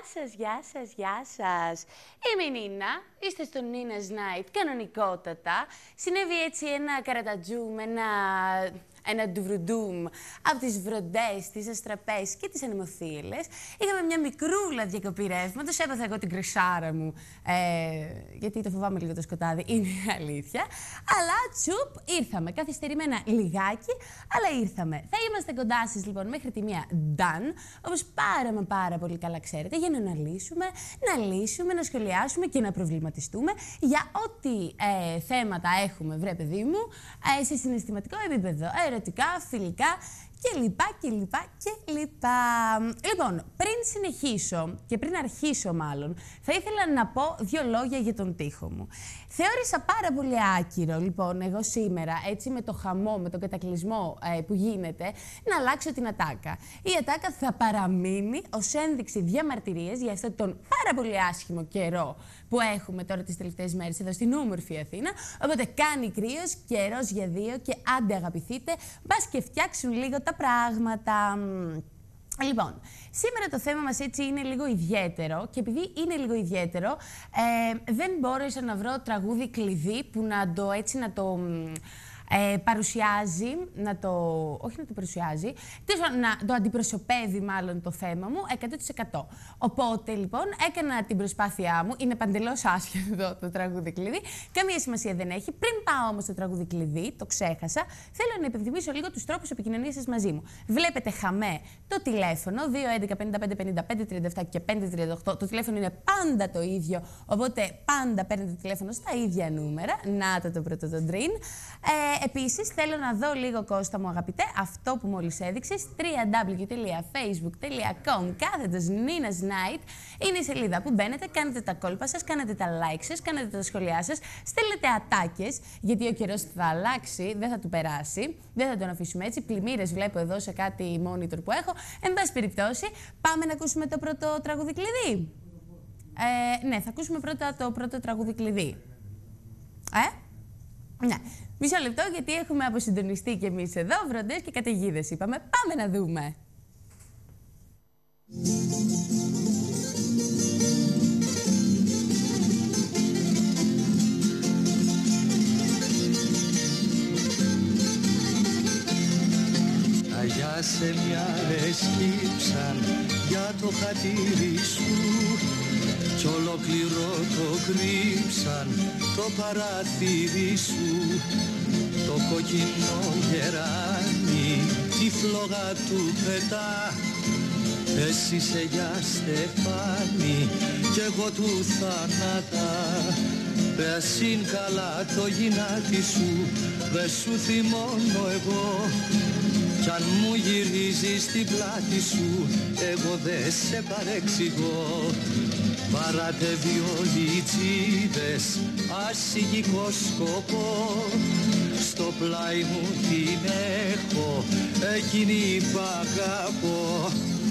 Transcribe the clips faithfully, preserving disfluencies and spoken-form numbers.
σας, γεια σας, γεια σας. Είμαι η Νίνα, είστε στο Nina's Night, κανονικότατα. Συνέβη έτσι ένα καρατατζούμ, ένα, ένα ντουβρουντούμ από τις βροντές, τις αστραπές και τις ανεμοθύελες. Είχαμε μια μικρούλα διακοπή ρεύματος, έπαθα εγώ την κρυσάρα μου, ε, γιατί το φοβάμαι λίγο το σκοτάδι, είναι η αλήθεια. Αλλά τσουπ, ήρθαμε, καθυστερημένα λιγάκι, αλλά ήρθαμε. Θα είμαστε κοντά σας λοιπόν μέχρι τη μία done, όπως πάρα μα πάρα πολύ καλά ξέρετε, για να αναλύσουμε, να λύσουμε, να σχολιάσουμε και να προβληματιστούμε για ό,τι ε, θέματα έχουμε, βρε παιδί μου, ε, σε συναισθηματικό επίπεδο, ερωτικά, φιλικά και λοιπά και λοιπά και λοιπά. Λοιπόν, πριν συνεχίσω και πριν αρχίσω μάλλον, θα ήθελα να πω δύο λόγια για τον τοίχο μου. Θεώρησα πάρα πολύ άκυρο, λοιπόν, εγώ σήμερα, έτσι με το χαμό, με τον κατακλυσμό ε, που γίνεται, να αλλάξω την ατάκα. Η ατάκα θα παραμείνει ως ένδειξη διαμαρτυρίας για αυτόν τον πάρα πολύ άσχημο καιρό που έχουμε τώρα τις τελευταίες μέρες εδώ στην όμορφη Αθήνα. Οπότε κάνει κρύος, καιρός για δύο και άντε αγαπηθείτε, μπας και φτιάξουν λίγο τα πράγματα. Λοιπόν, σήμερα το θέμα μας έτσι είναι λίγο ιδιαίτερο και επειδή είναι λίγο ιδιαίτερο, ε, δεν μπόρεσα να βρω τραγούδι κλειδί που να το έτσι να το... Ε, παρουσιάζει, να το, όχι να το παρουσιάζει, να το αντιπροσωπεύει μάλλον το θέμα μου εκατό τοις εκατό. Οπότε λοιπόν έκανα την προσπάθειά μου, είναι παντελώς άσχετο το τραγούδι κλειδί, καμία σημασία δεν έχει. Πριν πάω όμως στο τραγούδι κλειδί, το ξέχασα, θέλω να υπενθυμίσω λίγο τους τρόπους επικοινωνίας σας μαζί μου. Βλέπετε χαμέ το τηλέφωνο δύο έντεκα πενήντα πέντε πενήντα πέντε τριάντα επτά και πέντε τριάντα οκτώ, το τηλέφωνο είναι πάντα το ίδιο, οπότε πάντα παίρνετε τηλέφωνο στα ίδια νούμερα, να το το πρώτο το ντριν. Ε, Επίσης, θέλω να δω λίγο, Κώστα μου αγαπητέ, αυτό που μόλις έδειξες, double-u double-u double-u τελεία facebook τελεία com κάθετος Nina's Night. Είναι η σελίδα που μπαίνετε, κάνετε τα κόλπα σας, κάνετε τα like σας, κάνετε τα σχόλιά σας, στέλνετε ατάκες, γιατί ο καιρός θα αλλάξει, δεν θα του περάσει, δεν θα τον αφήσουμε έτσι. Πλημμύρες βλέπω εδώ σε κάτι monitor που έχω. Εν πάση περιπτώσει, πάμε να ακούσουμε το πρώτο τραγούδι κλειδί. Ε, ναι, θα ακούσουμε πρώτα το πρώτο τραγούδι κλειδί. Ε? Ναι. Μισό λεπτό, γιατί έχουμε αποσυντονιστεί κι εμείς εδώ, βροντές και καταιγίδες είπαμε. Πάμε να δούμε. Αγιά σε μια σκύψαν για το χατήρι σου κι ολόκληρο το κρύψαν το παραθύρι σου, το κόκκινο γεράνι τη φλόγα του πετά. Εσύ είσαι για στεφάνι κι εγώ του θάνατα. Πες είναι καλά το γυνάτι σου, δε σου θυμώνω εγώ. Κι αν μου γυρίζεις την πλάτη σου, εγώ δε σε παρεξηγώ. Παράτε βιολιτσίδες, ασυγικό σκοπό, στο πλάι μου την έχω, εκείνη που αγαπώ.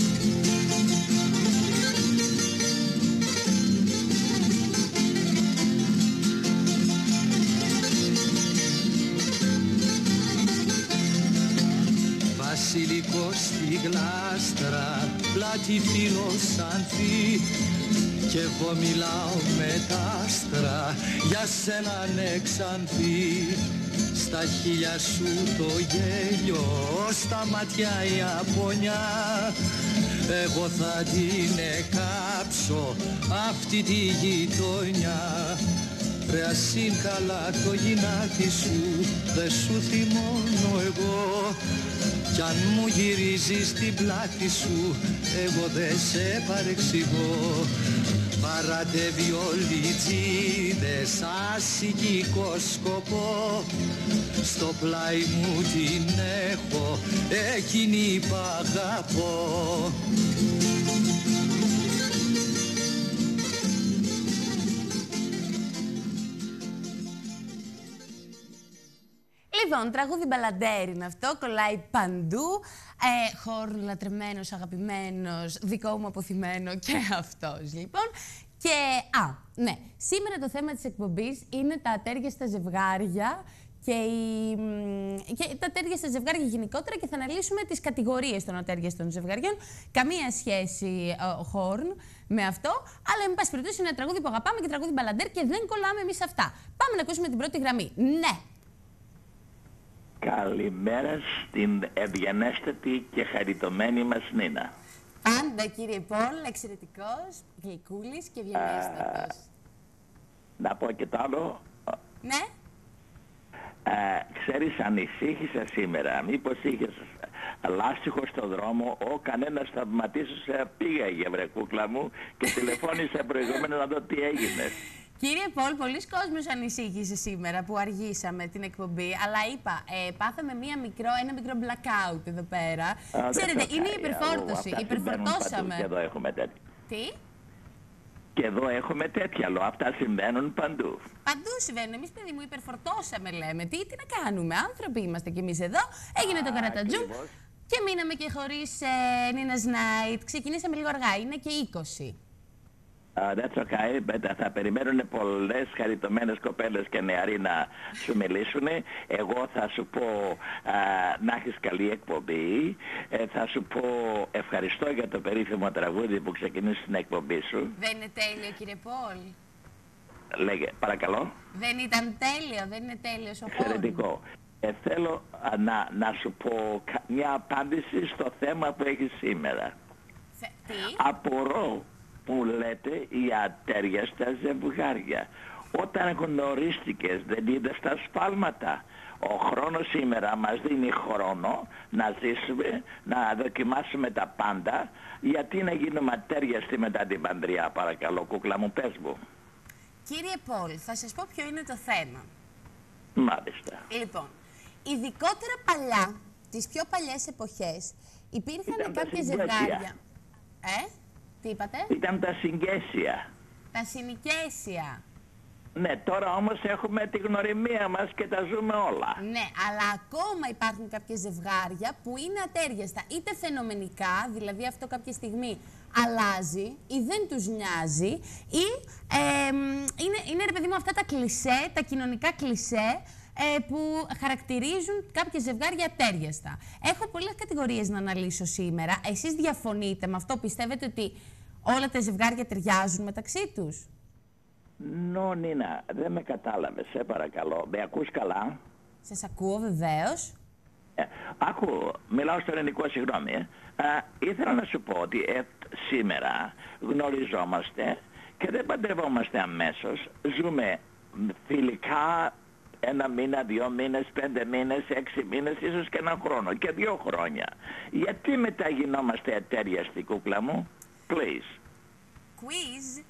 Βασιλικό στη γλάστρα, πλάτη φιλοσανθή, κι εγώ μιλάω με τα άστρα για σένα ναι ξανθή. Στα χείλια σου το γέλιο, στα μάτια η απονιά, εγώ θα την εκάψω αυτή τη γειτονιά. Ρε ας είναι καλά το γυνάτι σου, δε σου θυμώνω εγώ. Κι αν μου γυρίζεις την πλάτη σου, εγώ δε σε παρεξηγώ. Παράτε βιολιτζίδες, ασυγικό σκοπό, στο πλάι μου την έχω, εκείνη που αγαπώ. Λοιπόν, τραγούδι μπαλαντέρι είναι αυτό, κολλάει παντού. Ε, χώρο λατρεμένος, αγαπημένος, δικό μου αποθυμένο και αυτός λοιπόν. Και, α, ναι, σήμερα το θέμα της εκπομπής είναι τα ατέριαστα ζευγάρια και, η, και τα ατέριαστα ζευγάρια γενικότερα και θα αναλύσουμε τις κατηγορίες των ατέριαστων ζευγαριών. Καμία σχέση ο Χόρν με αυτό, αλλά εν πάση περιπτώσει είναι ένα τραγούδι που αγαπάμε και τραγούδι μπαλαντέρ και δεν κολλάμε εμείς αυτά. Πάμε να ακούσουμε την πρώτη γραμμή. Ναι. Καλημέρα στην ευγενέστατη και χαριτωμένη μας Νίνα. Πάντα, κύριε Πολ, εξαιρετικός, γλυκούλης και ευγενέστατος. Να πω και το άλλο. Ναι. Ε, ξέρεις, ανησύχησα σήμερα. Μήπως είχες λάστιχο στο δρόμο, ο κανένας θαυματίσου σε πήγαγε, βρε κούκλα μου, και τηλεφώνησε προηγούμενα να δω τι έγινε. Κύριε Πολ, πολλοί κόσμος ανησύχησε σήμερα που αργήσαμε την εκπομπή, αλλά είπα, ε, πάθαμε μία μικρό, ένα μικρό blackout εδώ πέρα. Α, ξέρετε, είναι η υπερφόρτωση. Υπερφορτώσαμε. Και εδώ έχουμε τέτοια. Τι? Και εδώ έχουμε τέτοια, λέω. Αυτά συμβαίνουν παντού. Παντού συμβαίνουν. Εμείς, παιδί μου, υπερφορτώσαμε, λέμε. Τι, τι να κάνουμε. Άνθρωποι είμαστε κι εμείς εδώ. Έγινε Α, το καρατατζούμ και μείναμε και χωρίς ε, Nina's Night. Ξεκινήσαμε λίγο αργά. Είναι και είκοσι. Uh, that's okay, but θα περιμένουν πολλές χαριτωμένες κοπέλες και νεαροί να σου μιλήσουν. Εγώ θα σου πω uh, να έχεις καλή εκπομπή. Ε, θα σου πω ευχαριστώ για το περίφημο τραγούδι που ξεκινήσει την εκπομπή σου. Δεν είναι τέλειο, κύριε Πολ? Λέγε, παρακαλώ. Δεν ήταν τέλειο, δεν είναι τέλειος ο Πολ? Εξαιρετικό. Ε, θέλω uh, να, να σου πω μια απάντηση στο θέμα που έχεις σήμερα. Θε, τι? Απορώ που λέτε οι ατέριαστα ζευγάρια. Όταν γνωρίστηκες δεν είδες τα σφάλματα. Ο χρόνος σήμερα μας δίνει χρόνο να ζήσουμε, να δοκιμάσουμε τα πάντα. Γιατί να γίνουμε ατέριαστοι μετά την παντριά, παρακαλώ, κούκλα μου, πες μου. Κύριε Πολ, θα σας πω ποιο είναι το θέμα. Μάλιστα. Λοιπόν, ειδικότερα παλιά, τις πιο παλιές εποχές, υπήρχαν κάποια ζευγάρια. Ε? Τι είπατε? Ήταν τα συγκέσια. Τα συνοικέσια. Ναι, τώρα όμως έχουμε τη γνωριμία μας και τα ζούμε όλα. Ναι, αλλά ακόμα υπάρχουν κάποια ζευγάρια που είναι ατέριαστα. Είτε φαινομενικά, δηλαδή αυτό κάποια στιγμή αλλάζει ή δεν τους νοιάζει, ή ε, είναι, είναι ρε παιδί μου αυτά τα κλισέ, τα κοινωνικά κλισέ, ε, που χαρακτηρίζουν κάποια ζευγάρια ατέριαστα. Έχω πολλές κατηγορίες να αναλύσω σήμερα. Εσείς διαφωνείτε με αυτό? Πιστεύετε ότι όλα τα ζευγάρια ταιριάζουν μεταξύ τους? Νο, Νίνα, δεν με κατάλαβες, σε παρακαλώ. Με ακούς καλά? Σας ακούω βεβαίως. Ε, άκου, μιλάω στο ελληνικό, συγγνώμη. Ε. Ε, ήθελα να σου πω ότι ε, σήμερα γνωριζόμαστε και δεν παντρευόμαστε αμέσως. Ζούμε φιλικά ένα μήνα, δύο μήνες, πέντε μήνες, έξι μήνες, ίσως και ένα χρόνο και δύο χρόνια. Γιατί μετά γινόμαστε ατέριαστοι, κούκλα μου? Please. Quiz.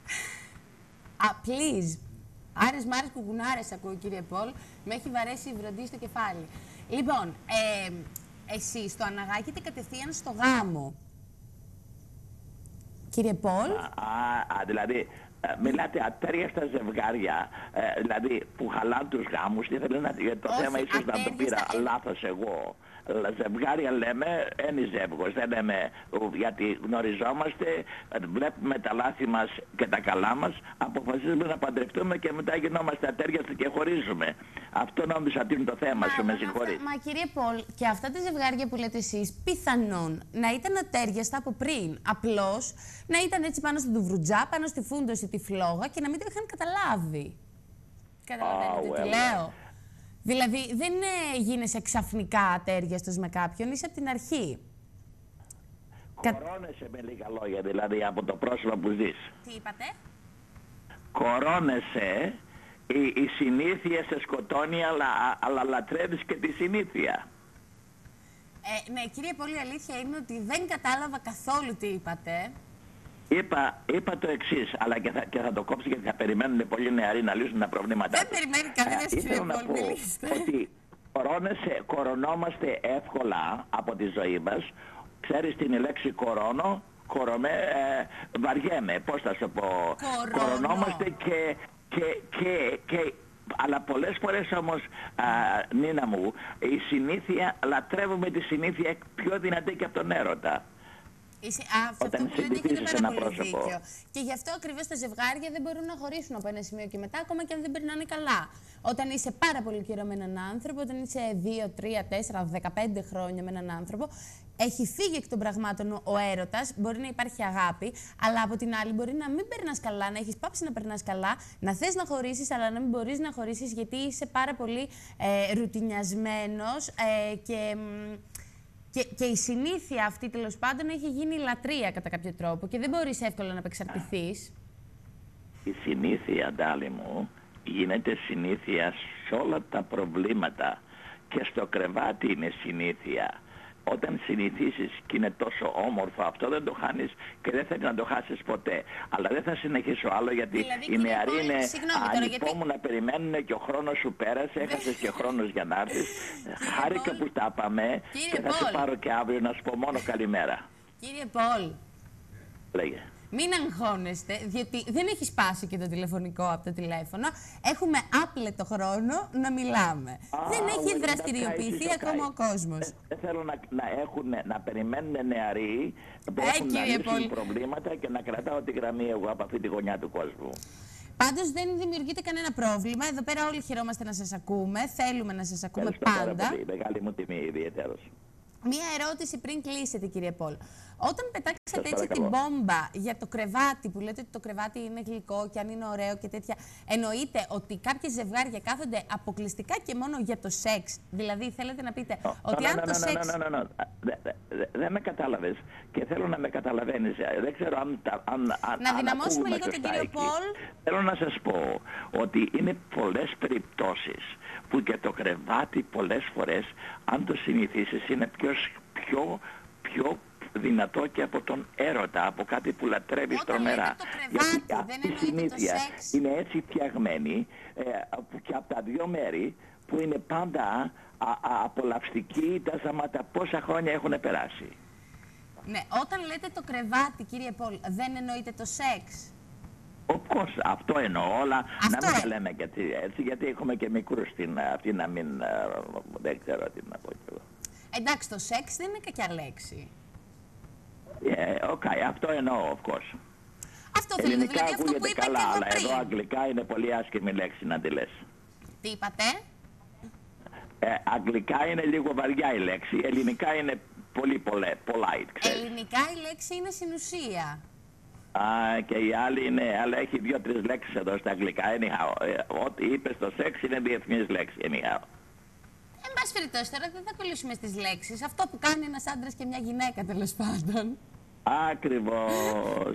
Α, please. Άρες μ' άρες κουκουνάρες ακούω, κύριε Πολ. Με έχει βαρέσει η βροντή στο κεφάλι. Λοιπόν, ε, εσείς το αναγάγετε κατευθείαν στο γάμο. Κύριε Πολ. Α, α, δηλαδή, μιλάτε ατέριαστα ζευγάρια, ε, δηλαδή που χαλάνε τους γάμους. Ήθελα να, το Όχι, θέμα ίσως να το πήρα ε... λάθος εγώ. Ζευγάρια λέμε, ένι ζεύγος, δεν λέμε, γιατί γνωριζόμαστε, βλέπουμε τα λάθη μας και τα καλά μας, αποφασίζουμε να παντρευτούμε και μετά γινόμαστε ατέριαστοι και χωρίζουμε. Αυτό νόμιζα ότι είναι το θέμα μα, σου, με συγχωρείς. Μα κύριε Πολ, και αυτά τα ζευγάρια που λέτε εσείς, πιθανόν να ήταν ατέριαστα από πριν. Απλώς να ήταν έτσι πάνω στην τουβρουτζά, πάνω στη φούντωση, τη φλόγα και να μην το είχαν καταλάβει. Καταλαβαίνετε oh, τι well. λέω? Δηλαδή, δεν ε, γίνεσαι ξαφνικά ατέριαστος με κάποιον, είσαι από την αρχή. Κορώνεσαι με λίγα λόγια, δηλαδή, από το πρόσωπο που ζεις. Τι είπατε? Κορώνεσαι, η, η συνήθεια σε σκοτώνει, αλλά, αλλά λατρεύεις και τη συνήθεια. Ε, ναι, κύριε Πολ, η αλήθεια είναι ότι δεν κατάλαβα καθόλου τι είπατε. Είπα, είπα το εξής, αλλά και θα, και θα το κόψω γιατί θα περιμένουν πολλοί νεαροί να λύσουν τα προβλήματά τους. Δεν περιμένει κανένας, κύριε Πολ, μιλήστε. Ότι κορώνεσαι, κορωνόμαστε εύκολα από τη ζωή μας. Ξέρεις την λέξη κορώνω, κορωμέ, ε, βαριέμαι, πώς θα σου πω. Κορώνω. Κορωνόμαστε και, και, και, και, αλλά πολλές φορές όμως, α, Νίνα μου, η συνήθεια, λατρεύουμε τη συνήθεια πιο δυνατή και από τον έρωτα. Είσαι, α, αυτό Όταν που λέτε έχετε πάρα ένα πολύ πρόσωπο. δίκιο. Και γι' αυτό ακριβώς τα ζευγάρια δεν μπορούν να χωρίσουν από ένα σημείο και μετά, ακόμα και αν δεν περνάνε καλά. Όταν είσαι πάρα πολύ καιρό με έναν άνθρωπο, όταν είσαι δύο, τρία, τέσσερα, δεκαπέντε χρόνια με έναν άνθρωπο, έχει φύγει εκ των πραγμάτων ο έρωτας, μπορεί να υπάρχει αγάπη, αλλά από την άλλη μπορεί να μην περνάς καλά, να έχεις πάψει να περνάς καλά, να θες να χωρίσεις, αλλά να μην μπορείς να χωρίσεις γιατί είσαι πάρα πολύ ε, ρουτινιασμένος ε, και. Και, και η συνήθεια αυτή, τέλος πάντων, έχει γίνει λατρεία κατά κάποιο τρόπο και δεν μπορείς εύκολα να απεξαρτηθείς. Η συνήθεια, Ντάλη μου, γίνεται συνήθεια σε όλα τα προβλήματα και στο κρεβάτι είναι συνήθεια. Όταν συνηθίσεις και είναι τόσο όμορφο, αυτό δεν το χάνεις και δεν θέλει να το χάσεις ποτέ. Αλλά δεν θα συνεχίσω άλλο γιατί Δηλαδή, οι νεαροί Πόλη, είναι ανυπόμονοι να γιατί... περιμένουν και ο χρόνος σου πέρασε, έχασες και χρόνος για να έρθεις. Χάρηκα που τα πάμε και θα Πολ. σε πάρω και αύριο να σου πω μόνο καλημέρα. Κύριε Πολ, Λέγε. μην αγχώνεστε, διότι δεν έχει σπάσει και το τηλεφωνικό από το τηλέφωνο. Έχουμε άπλετο χρόνο να μιλάμε. Α, δεν έχει well, δραστηριοποιηθεί okay, ακόμα okay. ο κόσμος. Δεν θέλω να, να, έχουν, να περιμένουν νεαροί που Ε, έχουν να λύσουν Πολ. προβλήματα και να κρατάω τη γραμμή εγώ από αυτή τη γωνιά του κόσμου. Πάντως δεν δημιουργείται κανένα πρόβλημα. Εδώ πέρα όλοι χαιρόμαστε να σας ακούμε. Θέλουμε να σας ακούμε Ευχαριστώ πάντα. πάρα πολύ. Μεγάλη μου τιμή ιδιαίτερος. Μία ερώτηση πριν κλείσετε, κύριε Πολ. Όταν πετάξατε Σας έτσι την παρακαλώ. μπόμπα για το κρεβάτι, που λέτε ότι το κρεβάτι είναι γλυκό και αν είναι ωραίο και τέτοια, εννοείτε ότι κάποιες ζευγάρια κάθονται αποκλειστικά και μόνο για το σεξ? Δηλαδή, θέλετε να πείτε Oh, ότι no, αν no, το no, σεξ... no, no, no, no. Δεν δε, δε, δε με κατάλαβες και θέλω να με καταλαβαίνεις. Δεν ξέρω αν, τα- αν, αν, Να αν δυναμώσουμε ακούγουμε λίγο τον σωστά κύριο εκεί. Πολ. Θέλω να σας πω ότι είναι πολλές περιπτώσεις που και το κρεβάτι πολλές φορές, αν το συνηθίσεις, είναι πιο, πιο, πιο δυνατό και από τον έρωτα, από κάτι που λατρεύεις Όταν τρομερά. λέτε το κρεβάτι, Γιατί δεν αυτή η εννοείται το συνήθεια σεξ. είναι έτσι φτιαγμένη ε, που και από τα δύο μέρη που είναι πάντα α, α, απολαυστική, τα ζαματά πόσα χρόνια έχουν περάσει. Ναι, όταν λέτε το κρεβάτι, κύριε Πολ, δεν εννοείται το σεξ? Όπως αυτό εννοώ, όλα Αυτό να μην ε- τα λέμε και έτσι, έτσι, γιατί έχουμε και μικρούς στην αυτή να μην, ε, δεν ξέρω τι να πω κι εγώ. Εντάξει, το σεξ δεν είναι κακιά λέξη. Ε, οκ, αυτό εννοώ, of course. Αυτό θέλετε, Ελληνικά δηλαδή αυτό που ακούγεται είπα καλά, και εγώ αλλά πριν. εδώ αγγλικά είναι πολύ άσχημη λέξη να τη λες. Τι είπατε? Ε, αγγλικά είναι λίγο βαριά η λέξη, ελληνικά είναι πολύ πολλέ, polite, ξέρεις. Ελληνικά η λέξη είναι συνουσία. Α, και η άλλη είναι, αλλά έχει δύο-τρεις λέξεις εδώ στα αγγλικά, anyhow. Ε, ό,τι είπε στο σεξ είναι διεθνής λέξη, anyhow. Εν πάση περιπτώσει, τώρα δεν θα κολλήσουμε στις λέξεις. Αυτό που κάνει ένας άντρας και μια γυναίκα, τέλος πάντων. Ακριβώς.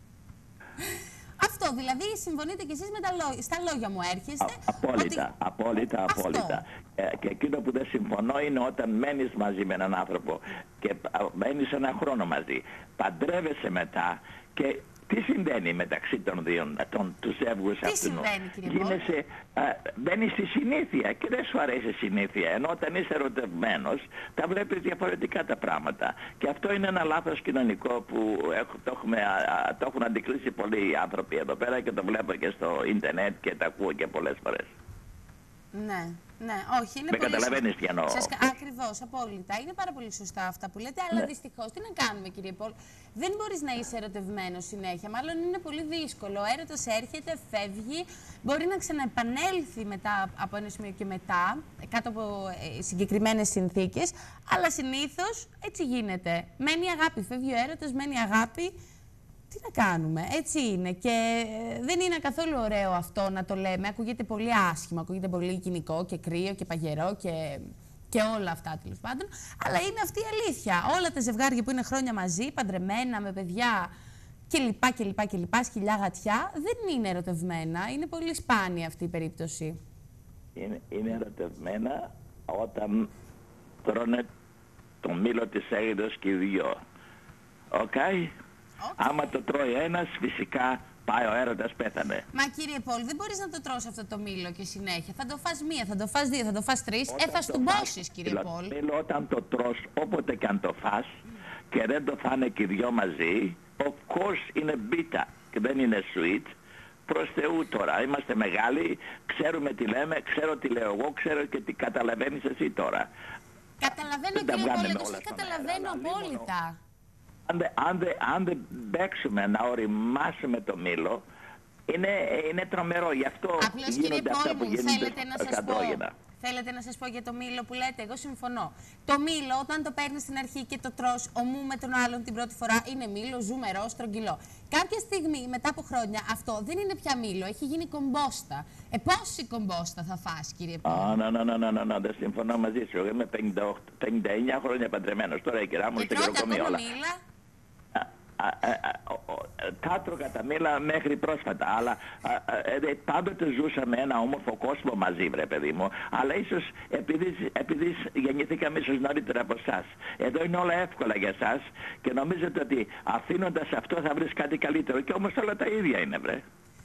Αυτό, δηλαδή συμφωνείτε κι εσείς με τα λόγια. Στα λόγια μου έρχεστε. Α, απόλυτα, ότι... απόλυτα, Αυτό. απόλυτα. Ε, και εκείνο που δεν συμφωνώ είναι όταν μένεις μαζί με έναν άνθρωπο και α, μένεις ένα χρόνο μαζί, παντρεύεσαι μετά και τι συμβαίνει μεταξύ των δύο, των, του ζεύγους Τι αυτού? συμβαίνει, κύριε Πολ? Γίνεσαι, α, μπαίνεις στη συνήθεια και δεν σου αρέσει η συνήθεια, ενώ όταν είσαι ερωτευμένος τα βλέπεις διαφορετικά τα πράγματα. Και αυτό είναι ένα λάθος κοινωνικό που έχω, το, έχουμε, α, α, το έχουν αντικρίσει πολλοί άνθρωποι εδώ πέρα και το βλέπω και στο ίντερνετ και τα ακούω και πολλές φορές. Ναι, ναι, όχι, είναι Με πολύ καταλαβαίνεις σωστά. τι εννοώ. Σας... Ακριβώς, απόλυτα. Είναι πάρα πολύ σωστά αυτά που λέτε, αλλά Ναι. δυστυχώς τι να κάνουμε, κύριε Πολ. Δεν μπορείς να είσαι ερωτευμένος συνέχεια. Μάλλον είναι πολύ δύσκολο. Ο έρωτας έρχεται, φεύγει, μπορεί να ξαναεπανέλθει μετά από ένα σημείο και μετά, κάτω από ε, συγκεκριμένες συνθήκες, αλλά συνήθως έτσι γίνεται. Μένει η αγάπη, φεύγει ο έρωτας, μένει η αγάπη. Τι να κάνουμε, έτσι είναι και ε, δεν είναι καθόλου ωραίο αυτό να το λέμε. Ακούγεται πολύ άσχημα, ακούγεται πολύ κοινικό και κρύο και παγερό και, και όλα αυτά τέλος πάντων. Αλλά είναι αυτή η αλήθεια. Όλα τα ζευγάρια που είναι χρόνια μαζί, παντρεμένα, με παιδιά κλπ. κλπ, κλπ, σκυλιά γατιά, δεν είναι ερωτευμένα. Είναι πολύ σπάνια αυτή η περίπτωση. Είναι, είναι ερωτευμένα όταν τρώνε το μήλο της αίδος και οι δυο. Οκ. Okay? Okay. Άμα το τρώει ένας, φυσικά πάει ο έρωτας, πέθανε. Μα κύριε Πολ, δεν μπορείς να το τρως αυτό το μήλο και συνέχεια. Θα το φας μία, θα το φας δύο, θα το φας τρεις. Ε, θα στουμπώσεις, κύριε μήλο, Πολ. μήλο, όταν το τρως, όποτε και αν το φας και δεν το φάνε και οι δυο μαζί, of course είναι μπίτα και δεν είναι sweet. Προς Θεού τώρα, είμαστε μεγάλοι, ξέρουμε τι λέμε, ξέρω τι λέω εγώ, ξέρω και τι καταλαβαίνεις εσύ τώρα. Καταλαβαίνω, Δεν τα κύριε βγάλουμε Πολ, εγώ όλα σας στον καταλαβαίνω αέρα, αλλά απόλυτα. αν, δε, αν, δε, αν δεν παίξουμε να οριμάσουμε το μήλο, είναι, είναι τρομερό. Γι' αυτό Απλώς, γίνονται κύριε αυτά Πόλη που μου, γίνονται θέλετε να σας πω, καντρόγενα. θέλετε να σας πω για το μήλο που λέτε, εγώ συμφωνώ. Το μήλο, όταν το παίρνεις στην αρχή και το τρως ομού με τον άλλον την πρώτη φορά, είναι μήλο, ζουμερό, στρογγυλό. Κάποια στιγμή, μετά από χρόνια, αυτό δεν είναι πια μήλο, έχει γίνει κομπόστα. Ε, πόση κομπόστα θα φας, κύριε Πόλη? Α, να, να, να, να, να, δεν συμφωνώ μαζί σου. Εγώ είμαι πενήντα οκτώ, πενήντα εννιά χρόνια παντρεμένος. Τώρα η κυρά μου Και στο τρώτε γεροκομείο ακόμα όλα. μήλα? Α, α, α, ο, ο, τα έτρωγα τα μήλα μέχρι πρόσφατα, αλλά α, α, ε, πάντοτε ζούσαμε ένα όμορφο κόσμο μαζί, βρε παιδί μου, αλλά ίσως επειδή, επειδή γεννηθήκαμε ίσως νωρίτερα από εσάς. Εδώ είναι όλα εύκολα για εσάς και νομίζετε ότι αφήνοντας αυτό θα βρεις κάτι καλύτερο, και όμως όλα τα ίδια είναι, βρε.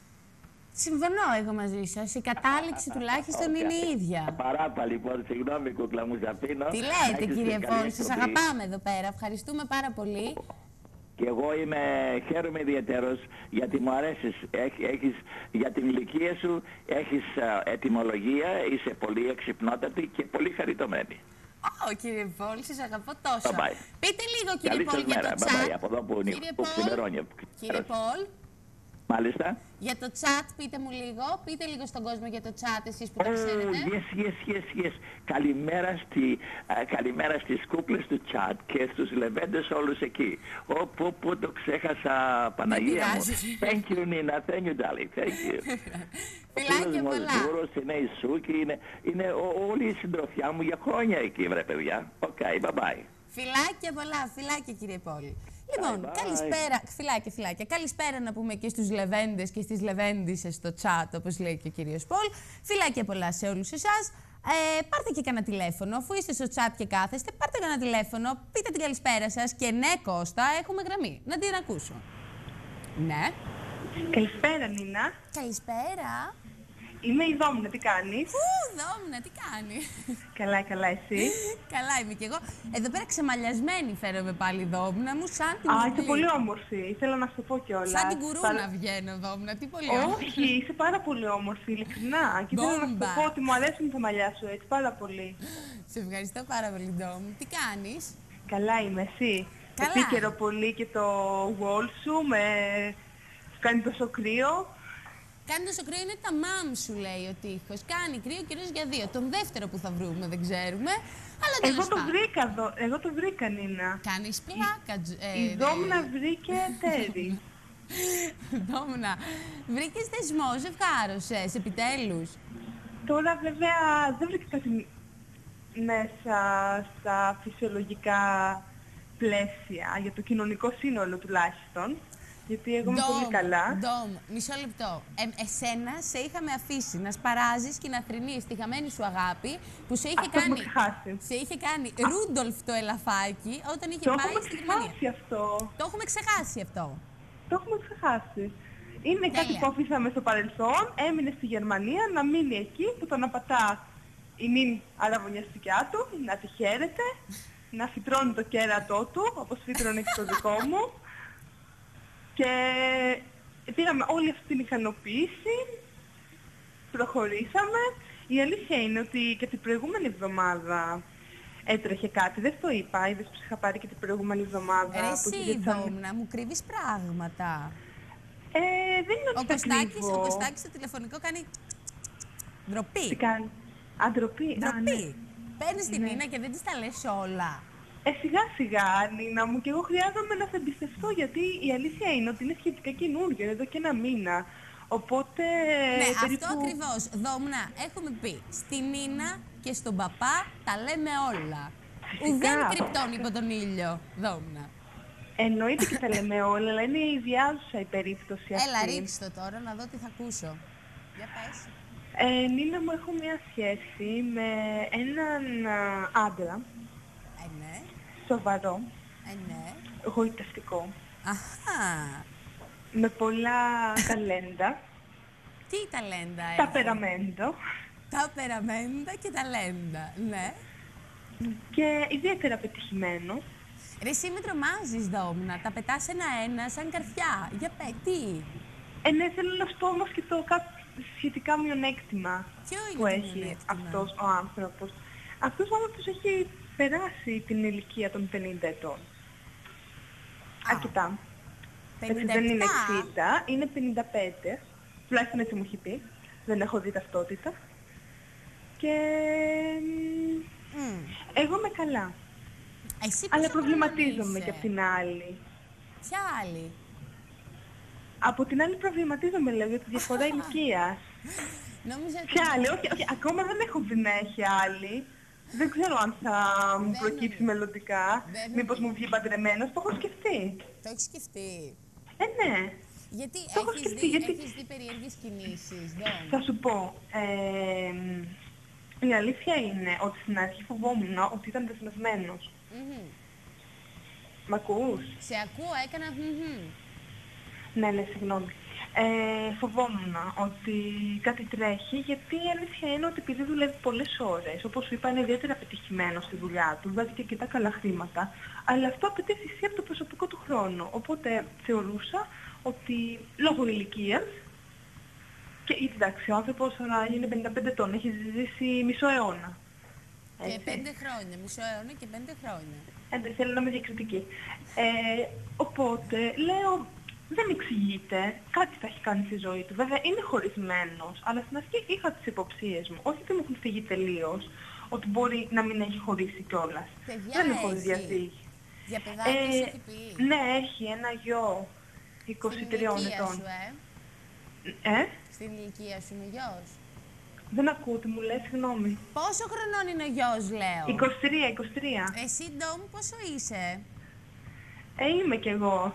Συμφωνώ εγώ μαζί σας. Η κατάληξη τουλάχιστον είναι η ίδια. Παράπα λοιπόν, συγγνώμη κούκλα μου, Ζαπίνο. Τι λέτε, κύριε Πόλη, σας αγαπάμε εδώ πέρα. Ευχαριστούμε πάρα πολύ. Και εγώ είμαι, χαίρομαι ιδιαίτερος γιατί μου αρέσεις, έχ, έχεις, για την ηλικία σου έχεις α, ετυμολογία, είσαι πολύ εξυπνότατη και πολύ χαριτωμένη. Ω, κύριε Πόλη, σας αγαπώ τόσο. Bye bye. Πείτε λίγο, κύριε Καλή Πόλη, σας για μέρα. το Bye bye. chat. Από εδώ που, Κύριε που Πολ, ξημερώνει. Κύριε Πολ, Μάλιστα. για το chat πείτε μου λίγο, πείτε λίγο στον κόσμο για το chat εσείς που τα Oh, ξέρετε. yes, yes, yes, yes. Καλημέρα, στη, α, καλημέρα στις κούκλες του chat και στους λεβέντες όλους εκεί. Ω, πω, πω, το ξέχασα, Παναγία μου. πειράζει. Thank you, Nina. Thank you, darling. Thank you. Φιλάκια πολλά. Ο Δούρος είναι η Σούκη, είναι, είναι ο, όλη η συντροφιά μου για χρόνια εκεί, βρε παιδιά. Οκ, okay, bye bye. Φιλάκια πολλά, φιλάκια κύριε Πόλη. Λοιπόν, Bye bye. καλησπέρα, φιλάκια, φιλάκια. Καλησπέρα να πούμε και στους λεβέντες και στις λεβέντισσες στο chat, όπως λέει και ο κύριος Πολ. Φιλάκια πολλά σε όλους εσάς. Ε, πάρτε και κανένα τηλέφωνο, αφού είστε στο chat και κάθεστε, πάρτε κανένα τηλέφωνο, πείτε την καλησπέρα σας και ναι, Κώστα, έχουμε γραμμή. Να την ακούσω. Ναι. Καλησπέρα, Νίνα. Καλησπέρα. Είμαι η Δόμνα, τι κάνεις? Ου, Δόμνα, τι κάνει. Καλά, καλά, εσύ? Καλά είμαι κι εγώ. Εδώ πέρα ξεμαλιασμένη φέρομαι πάλι, Δόμνα μου, σαν την Α, κουρούλα. είσαι πολύ όμορφη. Ήθελα να σου πω κιόλας. Σαν την κουρούνα Παρα- βγαίνω, Δόμνα, τι πολύ όμορφη. Όχι, είσαι πάρα πολύ όμορφη, ειλικρινά. Και ήθελα να Μπόμπα. σου πω ότι μου αρέσουν τα μαλλιά σου έτσι, πάρα πολύ. Σε ευχαριστώ πάρα πολύ, Ντόμ. Τι κάνεις? Καλά είμαι, εσύ? Καλά. Επίκαιρο πολύ και το wall σου, με... σου κάνει τόσο κρύο. Κάνει τόσο κρύο, είναι τα μάμ σου, λέει ο τείχος. Κάνει κρύο κυρίως για δύο. Τον δεύτερο που θα βρούμε δεν ξέρουμε. Αλλά Εγώ τέλος το πάντων. βρήκα, εδώ, εγώ το βρήκα, Νίνα. Κάνεις πλάκα, Τζ- ε, Η ε, Δόμνα βρήκε τέρι. Δόμνα, βρήκες θεσμό, ζευγάρωσες, επιτέλους. Τώρα βέβαια δεν βρήκα κάτι μέσα στα φυσιολογικά πλαίσια, για το κοινωνικό σύνολο τουλάχιστον, γιατί εγώ είμαι πολύ καλά. Ντόμ, μισό λεπτό. Ε, εσένα σε είχαμε αφήσει να σπαράζεις και να θρηνείς τη χαμένη σου αγάπη που σε είχε Αυτό έχουμε κάνει, ξεχάσει. σε είχε κάνει Ρούντολφ το ελαφάκι όταν είχε Το πάει έχουμε στη Γερμανία. ξεχάσει αυτό. Το έχουμε ξεχάσει αυτό. Το έχουμε ξεχάσει. Είναι κάτι Τέλεια. που αφήσαμε στο παρελθόν, έμεινε στη Γερμανία, να μείνει εκεί που τον απατά η νυν αραβωνιαστικιά του, να τη χαίρεται, να φυτρώνει το κέρατό του, όπως φύτρωνε και το δικό μου. Και πήραμε όλη αυτή την ικανοποίηση, προχωρήσαμε. Η αλήθεια είναι ότι και την προηγούμενη εβδομάδα έτρεχε κάτι, δεν το είπα, είδες που είχα πάρει και την προηγούμενη εβδομάδα. Ρε που εσύ, συζητήσαμε. Δόμνα, μου κρύβεις πράγματα. Ε, δεν είναι Ο ότι τα Κωστάκης, κρύβω. ο Κωστάκης στο τηλεφωνικό κάνει Τι ντροπή. κάνει? Α, ντροπή. Α, ναι. Ντροπή. Παίρνεις την Ναι. Νίνα και δεν της τα λες όλα. Ε, σιγά σιγά, Νίνα μου, και εγώ χρειάζομαι να σε εμπιστευτώ, γιατί η αλήθεια είναι ότι είναι σχετικά καινούργιο, εδώ και ένα μήνα. Οπότε, Ναι, περίπου... αυτό ακριβώς. Δόμνα, έχουμε πει, στην Νίνα και στον παπά τα λέμε όλα. Φυσικά. Ουδέν κρυπτών υπό τον ήλιο, Δόμνα. Εννοείται και τα λέμε όλα, αλλά είναι η ιδιάζουσα η περίπτωση αυτή. Έλα, ρίξ' το τώρα να δω τι θα ακούσω. Για πες. Ε, Νίνα μου, έχω μια σχέση με έναν α, άντρα, Ε, ναι. σοβαρό, Ε, ναι. γοητευτικό, Αχα. με πολλά ταλέντα, Τι ταλέντα έχει. ταπεραμέντο Τα περαμέντα και ταλέντα. Ναι. και ιδιαίτερα πετυχημένο. Ρε εσύ με τρομάζεις, Δόμνα. Τα πετάς ένα-ένα σαν καρφιά. Για πέ, τι. Ε, ναι, θέλω να σου πω όμως και το κάτι σχετικά μειονέκτημα Ποιο είναι που το έχει μειονέκτημα? αυτός ο άνθρωπος. Αυτός ο άνθρωπος έχει περάσει την ηλικία των πενήντα ετών. Αρκετά. Έτσι, πενήντα δεν είναι επτά. εξήντα, είναι πενήντα πέντε. Τουλάχιστον έτσι μου έχει πει. Δεν έχω δει ταυτότητα. Και Μμ. εγώ είμαι καλά. Εσύ Αλλά πόσο χρονών προβληματίζομαι είσαι? και απ' την άλλη. Ποια άλλη? Από την άλλη προβληματίζομαι, λέω, για τη διαφορά ηλικίας. Νόμιζα ότι... Ποια άλλη, όχι, όχι, ακόμα δεν έχω δει να έχει άλλη. Δεν ξέρω αν θα μου Δεν προκύψει νομίζω. μελλοντικά. Δεν Μήπως νομίζω. μου βγει παντρεμένος, το έχω σκεφτεί. Το έχεις σκεφτεί. Ε, ναι. Γιατί Το έχω έχεις σκεφτεί, δει, γιατί- έχεις δει περίεργες κινήσεις, Δόμ? Θα σου πω, ε, η αλήθεια είναι ότι στην αρχή φοβόμουν ότι ήταν δεσμευμένος. Μμμ. Μ' ακούς? Σε ακούω, έκανα μμμ. Ναι, ναι, συγγνώμη. Ε, φοβόμουν ότι κάτι τρέχει, γιατί η αλήθεια είναι ότι επειδή δουλεύει πολλές ώρες, όπως σου είπα, είναι ιδιαίτερα πετυχημένος στη δουλειά του, βάζει και αρκετά καλά χρήματα, αλλά αυτό απαιτεί θυσία από το προσωπικό του χρόνο. Οπότε θεωρούσα ότι λόγω ηλικίας, και εντάξει, ο άνθρωπος τώρα είναι πενήντα πέντε ετών, έχει ζήσει μισό αιώνα. Και Έτσι. πέντε χρόνια, μισό αιώνα και πέντε χρόνια. Ε, δεν θέλω να είμαι διακριτική. Ε, οπότε λέω, δεν εξηγείται, κάτι θα έχει κάνει στη ζωή του. Βέβαια είναι χωρισμένος, αλλά στην αρχή είχα τις υποψίες μου. Όχι ότι μου έχουν φύγει τελείως, ότι μπορεί να μην έχει χωρίσει κιόλας. Παιδιά Δεν έχω έχει. διαδίχει. Για παιδάκι Ε, σου έχει πει. ναι, έχει ένα γιο είκοσι Στην τριών ηλικία ετών. σου, ε. Ε, Στην ηλικία σου είναι γιος. δεν ακούω τι μου λες, συγγνώμη. Πόσο χρονών είναι ο γιος, λέω? είκοσι τρία, είκοσι τρία. Εσύ, Ντόμ, πόσο είσαι? Ε, είμαι κι εγώ.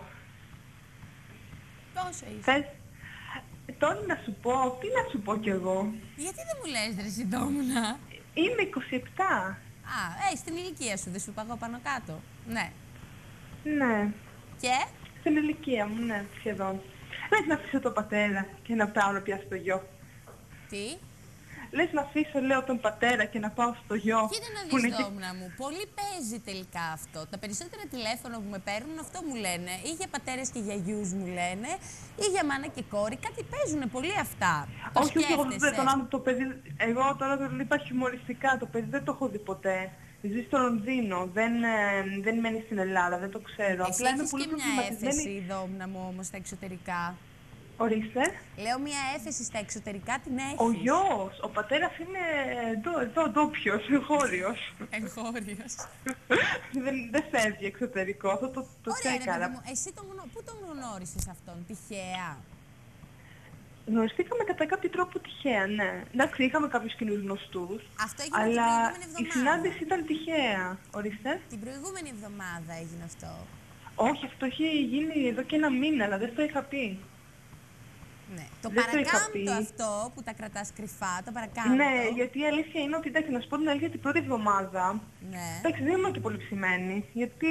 Πόσο είσαι? Θες, τώρα να σου πω, τι να σου πω κι εγώ. Γιατί δεν μου λες, ρε Συντόμουνα? Είμαι είκοσι επτά. Α, ε, στην ηλικία σου, δεν σου είπα εγώ πάνω κάτω. Ναι. Ναι. Και? Στην ηλικία μου, ναι, σχεδόν. Λες να αφήσω τον πατέρα και να πάω να πιάσω το γιο. Τι? Λες να αφήσω, λέω, τον πατέρα και να πάω στο γιο. Κοίτα να που δεις, είναι και- Δόμνα μου, πολύ παίζει τελικά αυτό. Τα περισσότερα τηλέφωνα που με παίρνουν αυτό μου λένε. Ή για πατέρες και γιαγιούς μου λένε, ή για μάνα και κόρη. Κάτι παίζουν πολύ αυτά. Το Όχι, όχι, εγώ δεν σκέφτεσαι. τον άνθρωπο, το παιδί, εγώ τώρα το είπα χιουμοριστικά, το παιδί δεν το έχω δει ποτέ. Ζει στο Λονδίνο, δεν, ε, δεν μένει στην Ελλάδα, δεν το ξέρω. Εσύ Απλά είμαι έχεις πολύ και μια προβληματισμένη. έφεση, Δόμνα μου, όμως, στα εξωτερικά. Ορίστε. Λέω μια έφεση στα εξωτερικά την έχεις. Ο γιος, ο πατέρας είναι εδώ, εδώ ντόπιος, εγχώριος. Εγχώριος. δεν, δεν φεύγει εξωτερικό, αυτό το, το Ωραία, ρε τσέκαρα. παιδί μου, εσύ τον γνω... πού τον γνώρισες αυτόν, τυχαία? Γνωριστήκαμε κατά κάποιο τρόπο τυχαία, ναι. Εντάξει, είχαμε κάποιους κοινούς γνωστούς, Αυτό έγινε την αλλά προηγούμενη η εβδομάδα. συνάντηση ήταν τυχαία. Ορίστε. Την προηγούμενη εβδομάδα έγινε αυτό. Όχι, αυτό έχει γίνει εδώ και ένα μήνα, αλλά δεν το είχα πει. Ναι. Το Δεν το είχα παρακάμπτω πει. αυτό που τα κρατάς κρυφά, το παρακάμπτω. Ναι, γιατί η αλήθεια είναι ότι, εντάξει, να σου πω την αλήθεια, την πρώτη εβδομάδα, Ναι. εντάξει, δεν ήμουν και πολύ ψημένη, γιατί,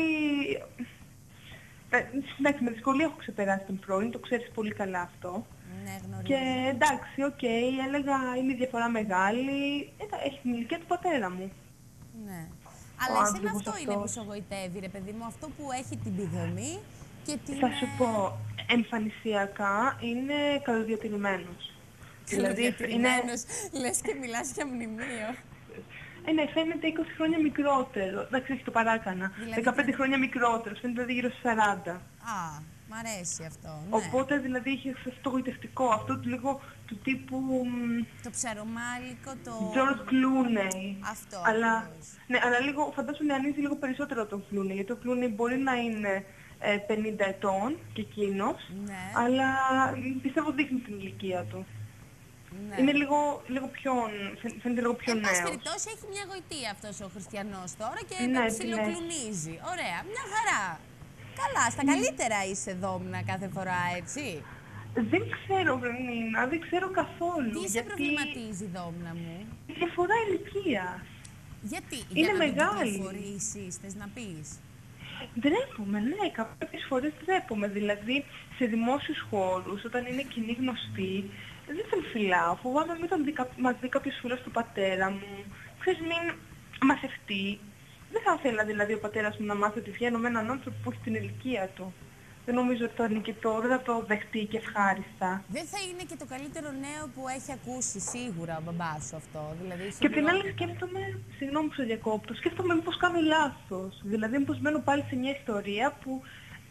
ε, εντάξει, με δυσκολία έχω ξεπεράσει τον πρώην, το ξέρεις πολύ καλά αυτό. Ναι, γνωρίζω. Και εντάξει, οκ, έλεγα, είναι η διαφορά μεγάλη, ε, έχει την ηλικία του πατέρα μου. Ναι. Αλλά εσένα άνθρωπος αυτό είναι που αυτός. σε εγωιτεύει, ρε παιδί μου, αυτό που έχει την πηδομή και την... Θα σου πω, εμφανισιακά είναι καλοδιατηρημένος. Δηλαδή, είναι, Καλοδιατηρημένος, λες και μιλάς για μνημείο. ε, ναι, φαίνεται είκοσι χρόνια μικρότερο. Εντάξει, όχι, το παράκανα. Δηλαδή, δεκαπέντε τι- χρόνια μικρότερος, φαίνεται δηλαδή γύρω στους σαράντα. Α, μ' αρέσει αυτό, ναι. Οπότε δηλαδή είχε αυτό το γοητευτικό, αυτό του λίγο του τύπου μ, Το ψαρομάλικο, το... George Clooney. Αυτό, Αλλά, ακριβώς. ναι, αλλά λίγο, φαντάζομαι νεανίζει λίγο περισσότερο τον Clooney, γιατί ο Clooney μπορεί να είναι ε, πενήντα ετών και εκείνος, Ναι. αλλά μ, πιστεύω δείχνει την ηλικία του. Ναι. Είναι λίγο, λίγο πιο, φαι- φαίνεται λίγο πιο Εν πάση νέος. περιπτώσει έχει μια γοητεία αυτός ο χριστιανός τώρα και Ναι, με την ψιλοκλουνίζει. Ωραία, μια χαρά. Καλά, στα καλύτερα είσαι Δόμνα κάθε φορά, έτσι. Δεν ξέρω, Βρενίνα, δεν ξέρω καθόλου. Τι σε γιατί προβληματίζει, Δόμνα μου? η διαφορά ηλικίας. Γιατί, Είναι για να μεγάλη. μην κυκλοφορήσεις, θες να πεις? Ντρέπομαι, ναι, κάποιες φορές ντρέπομαι. Δηλαδή, σε δημόσιους χώρους, όταν είναι κοινή γνωστή, δεν τον φυλάω. Φοβάμαι μην τον δει, κα- μας δει κάποιος φίλος του πατέρα μου. Ξέρεις, μην μαθευτεί. Δεν θα ήθελα δηλαδή ο πατέρας μου να μάθει ότι βγαίνω με έναν άνθρωπο που έχει την ηλικία του. Δεν νομίζω ότι το νικητό, δεν θα το δεχτεί και ευχάριστα. Δεν θα είναι και το καλύτερο νέο που έχει ακούσει σίγουρα ο μπαμπάς σου αυτό. Δηλαδή, Και απ' την άλλη σίγουρα- σκέφτομαι, συγγνώμη που σε διακόπτω, σκέφτομαι μήπως κάνω λάθος. Δηλαδή μήπως μπαίνω πάλι σε μια ιστορία που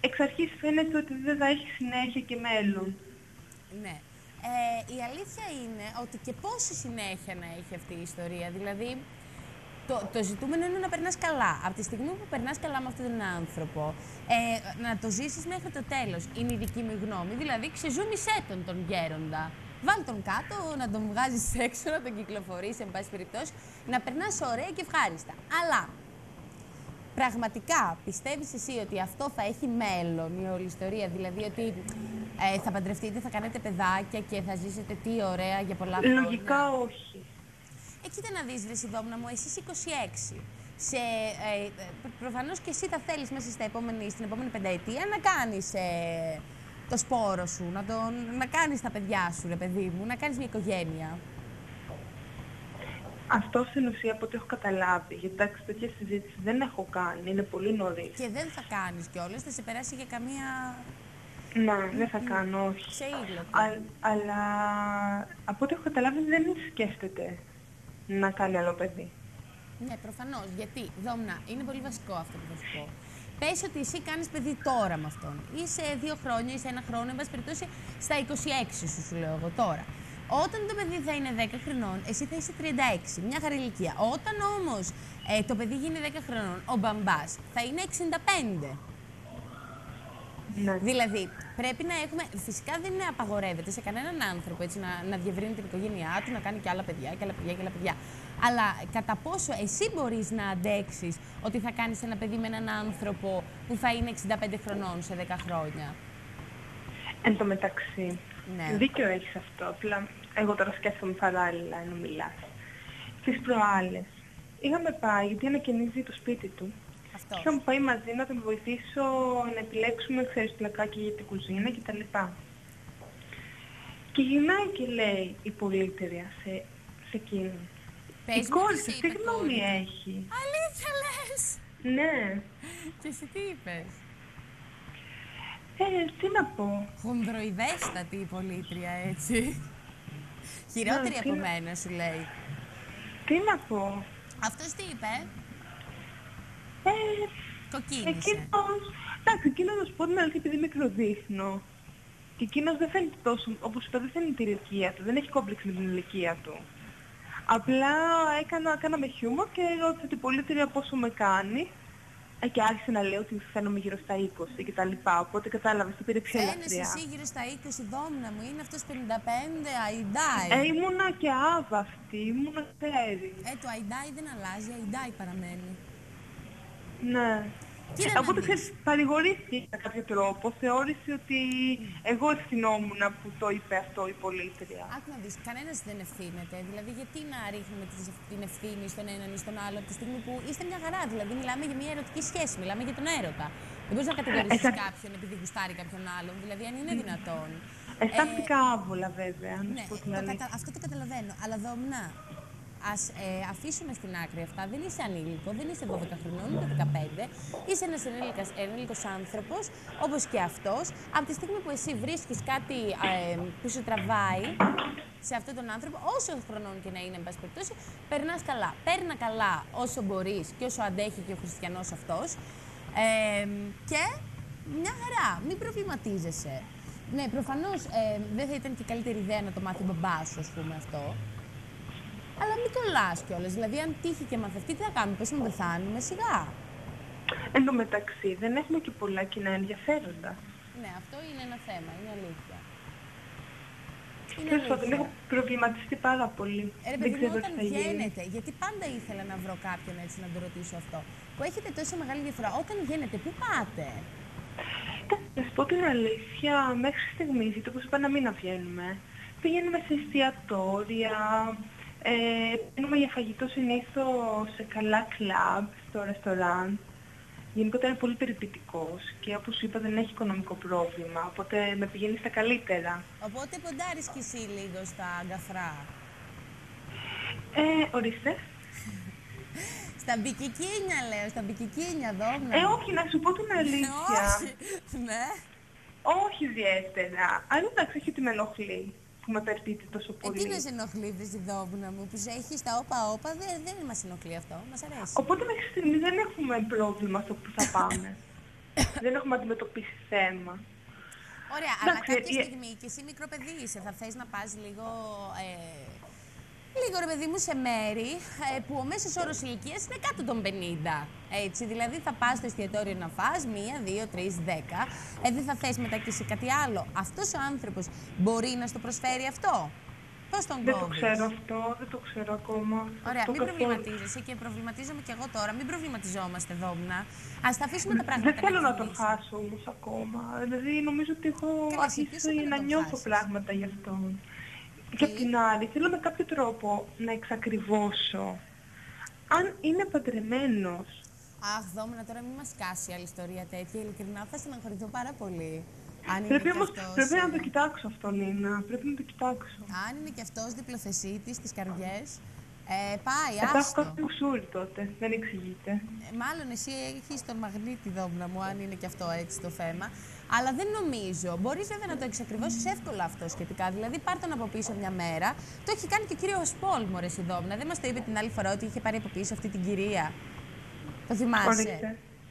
εξ αρχής φαίνεται ότι δεν θα έχει συνέχεια και μέλλον. Ναι. Ε, η αλήθεια είναι ότι και πόση συνέχεια να έχει αυτή η ιστορία. Δηλαδή, το, το ζητούμενο είναι να περνάς καλά. Από τη στιγμή που περνάς καλά με αυτόν τον άνθρωπο, ε, να το ζήσεις μέχρι το τέλος. Είναι η δική μου γνώμη. Δηλαδή, ξεζούμισέ τον τον γέροντα. Βάλ τον κάτω, να τον βγάζεις έξω, να τον κυκλοφορείς, εν πάση περιπτώσει, να περνάς ωραία και ευχάριστα. Αλλά πραγματικά πιστεύεις εσύ ότι αυτό θα έχει μέλλον, η όλη ιστορία, δηλαδή ότι ε, θα παντρευτείτε, θα κάνετε παιδάκια και θα ζήσετε τι ωραία για πολλά χρόνια? Λογικά όχι. Ε, κοίτα να δεις, ρε Σιδόμνα μου, εσύ είσαι είκοσι έξι. Σε, ε, προφανώς και εσύ θα θέλεις μέσα στα επόμενη, στην επόμενη πενταετία να κάνεις ε, το σπόρο σου, να, τον, να κάνεις τα παιδιά σου, ρε παιδί μου, να κάνεις μια οικογένεια. Αυτό στην ουσία από ό,τι έχω καταλάβει, γιατί εντάξει, τέτοια συζήτηση δεν έχω κάνει, είναι πολύ νωρίς. Και δεν θα κάνεις κιόλας, θα σε περάσει για καμία... Ναι, δεν θα κάνω, όχι. Σε ήλιο. Αλλά από ό,τι έχω καταλάβει δεν σκέφτεται να κάνει άλλο παιδί. Ναι, προφανώς. Γιατί, Δόμνα, είναι πολύ βασικό αυτό που θα σου πω. Πες ότι εσύ κάνεις παιδί τώρα με αυτόν. Είσαι δύο χρόνια, είσαι ένα χρόνο, εν πάση περιπτώσει στα είκοσι έξι σου, σου λέω εγώ τώρα. Όταν το παιδί θα είναι δέκα χρονών, εσύ θα είσαι τριάντα έξι, μια χαρή ηλικία. Όταν όμως ε, το παιδί γίνει δέκα χρονών, ο μπαμπάς θα είναι εξήντα πέντε. Ναι. Δηλαδή, πρέπει να έχουμε. Φυσικά δεν είναι απαγορεύεται σε κανέναν άνθρωπο έτσι, να, να διευρύνει την οικογένειά του, να κάνει και άλλα παιδιά και άλλα παιδιά και άλλα παιδιά. Αλλά κατά πόσο εσύ μπορείς να αντέξεις ότι θα κάνεις ένα παιδί με έναν άνθρωπο που θα είναι εξήντα πέντε χρονών σε δέκα χρόνια? Εν τω μεταξύ, Ναι. δίκιο έχεις αυτό. Απλά εγώ τώρα σκέφτομαι παράλληλα ενώ μιλάς. Τις προάλλες είχαμε πάει, γιατί ανακαινίζει το σπίτι του. Αυτό. Είχαμε πάει μαζί να τον βοηθήσω να επιλέξουμε, ξέρεις, πλακάκια για την κουζίνα κτλ. Και γυρνάει και λέει η πολίτρια σε, σε εκείνον. Πες Η μου κόρη τι σας σου τι είπε, γνώμη κόρη. έχει? Αλήθεια λες! Ναι. Και εσύ τι είπες? Ε, τι να πω. Χονδροειδέστατη η πολίτρια, έτσι. Χειρότερη Ναι, από τι να- μένα, σου λέει. Τι να πω. Αυτός τι είπε? Ε, Κοκκίνησε. εκείνος, εντάξει, εκείνος να σου πω την αλήθεια επειδή μικροδείχνω. Και εκείνος δεν φαίνεται τόσο, όπως είπα, δεν φαίνεται την ηλικία του, δεν έχει κόμπλεξ με την ηλικία του. Απλά έκανα, κάναμε χιούμορ και ρώτησα την πολίτρια πόσο με κάνει. Ε, και άρχισε να λέει ότι φαίνομαι γύρω στα είκοσι και τα λοιπά, οπότε κατάλαβες, το πήρε πιο Φαίνεσαι ελαφριά. εσύ γύρω στα είκοσι, Δόμνα μου, είναι αυτός πενήντα πέντε, αϊντάι. Ε, ήμουνα και άβαυτη, ήμουνα ξέρει. Ε, το αϊντάι δεν αλλάζει, αϊντάι παραμένει. Ναι. Κοίτα Ε, να οπότε δεις. ξέρεις, παρηγορήθηκε κατά κάποιο τρόπο, θεώρησε ότι εγώ ευθυνόμουν που το είπε αυτό η πολίτρια. Άκου να δεις, κανένας δεν ευθύνεται. Δηλαδή, γιατί να ρίχνουμε τις- την ευθύνη στον έναν ή στον άλλο από τη στιγμή που είστε μια χαρά. Δηλαδή, μιλάμε για μια ερωτική σχέση, μιλάμε για τον έρωτα. Δεν μπορείς να κατηγορήσεις Ε, κάποιον επειδή γουστάρει κάποιον άλλον. Δηλαδή, αν είναι δυνατόν. Αισθάνθηκα άβολα βέβαια, να Ναι, σου πω την το αλήθεια. κατα... αυτό το καταλαβαίνω. Αλλά Δόμνα, ας ε, αφήσουμε στην άκρη αυτά. Δεν είσαι ανήλικο, δεν είσαι δώδεκα χρονών, ούτε δεκαπέντε. Είσαι ένας ενήλικας, ενήλικος άνθρωπος, όπως και αυτός. Από τη στιγμή που εσύ βρίσκεις κάτι ε, που σου τραβάει σε αυτόν τον άνθρωπο, όσο χρονών και να είναι, εν πάση περιπτώσει, περνάς καλά. Παίρνα καλά όσο μπορείς και όσο αντέχει και ο χριστιανός αυτός. Ε, και μια χαρά, μην προβληματίζεσαι. Ναι, προφανώς ε, δεν θα ήταν και καλύτερη ιδέα να το μάθει ο μπαμπάς σου, ας πούμε, αυτό. Αλλά μην κολλάς κιόλας. Δηλαδή, αν τύχει και μαθευτεί, τι θα κάνουμε, πες να πεθάνουμε, σιγά. Εν τω μεταξύ δεν έχουμε και πολλά κοινά ενδιαφέροντα. Ναι, αυτό είναι ένα θέμα, είναι αλήθεια. Είναι Τέλος πάντων, αλήθεια. έχω προβληματιστεί πάρα πολύ. Ε, ρε Δεν παιδί μου, ξέρω τι όταν θα γίνει. βγαίνετε, γιατί πάντα ήθελα να βρω κάποιον έτσι να το ρωτήσω αυτό, που έχετε τόσο μεγάλη διαφορά, όταν βγαίνετε, πού πάτε? Να σου πω την αλήθεια, μέχρι στιγμής, γιατί όπως είπα να μην βγαίνουμε, πηγαίνουμε σε εστιατόρια, ε, πηγαίνουμε για φαγητό συνήθως σε καλά κλαμπ, στο ρεστοράν. Γενικότερα είναι πολύ περιπητικός και όπως σου είπα δεν έχει οικονομικό πρόβλημα, οπότε με πηγαίνει στα καλύτερα. Οπότε ποντάρεις κι εσύ λίγο στα αγκαθρά. Ε, ορίστε. Στα μπικικίνια, λέω, στα μπικικίνια, Δόμνα. Ε, όχι, να σου πω την αλήθεια. Όχι, ναι. Όχι ιδιαίτερα. Αλλά εντάξει, όχι ότι με ενοχλεί που με περπίτε τόσο Ε, πολύ. τι να σε ενοχλεί, βρε τη Δόμνα μου, που σε έχει τα όπα-όπα, δεν, δεν μας ενοχλεί αυτό, μας αρέσει. Οπότε μέχρι στιγμή δεν έχουμε πρόβλημα στο που θα πάμε. δεν έχουμε αντιμετωπίσει θέμα. Ωραία, αλλά κάποια στιγμή και εσύ μικρό παιδί είσαι, θα θες να πας λίγο, ε, λίγο ρε παιδί μου σε μέρη ε, που ο μέσος όρος ηλικίας είναι κάτω των πενήντα. Έτσι, δηλαδή θα πας στο εστιατόριο να φας μία, δύο, τρεις, δέκα. Ε, δεν θα θες μετά και σε κάτι άλλο. Αυτός ο άνθρωπος μπορεί να στο προσφέρει αυτό. Πώς τον Δεν κόβεις? το ξέρω αυτό, δεν το ξέρω ακόμα. Ωραία, αυτό μην καθόλου. προβληματίζεσαι και προβληματίζομαι κι εγώ τώρα. Μην προβληματιζόμαστε, Δόμνα. Ας τα αφήσουμε τα πράγματα. Δεν θέλω να το κυλήσουν. χάσω όμως ακόμα. Δηλαδή νομίζω ότι έχω Καλά, εσύ ποιος αρχίσει είπε να να τον νιώθω χάσεις? πράγματα γι' αυτόν. Και απ' την άλλη θέλω με κάποιο τρόπο να εξακριβώσω αν είναι παντρεμένος. Αχ, Δόμνα, τώρα μην μας κάσει άλλη ιστορία τέτοια. Ειλικρινά θα στεναχωρηθώ πάρα πολύ. Αν είναι Πρέπει και όμως, αυτός, πρέπει να ε, το κοιτάξω αυτό, Νίνα. Πρέπει να το κοιτάξω. Αν είναι και αυτός διπλοθεσίτης στις καρδιές, ε, πάει, Θα έχω άστο. κάτι κουσούρι τότε, δεν εξηγείται. Ε, μάλλον εσύ έχεις τον μαγνήτη, Δόμνα μου, αν είναι και αυτό έτσι το θέμα. Αλλά δεν νομίζω. Μπορείς βέβαια να το εξακριβώσεις εύκολα αυτό σχετικά. Δηλαδή, πάρ' τον από πίσω μια μέρα. Το έχει κάνει και ο κύριος Πολ, μωρέ, η Δόμνα. Δεν μας το είπε την άλλη φορά ότι είχε πάρει από πίσω αυτή την κυρία? Το θυμάσαι? Ορίστε.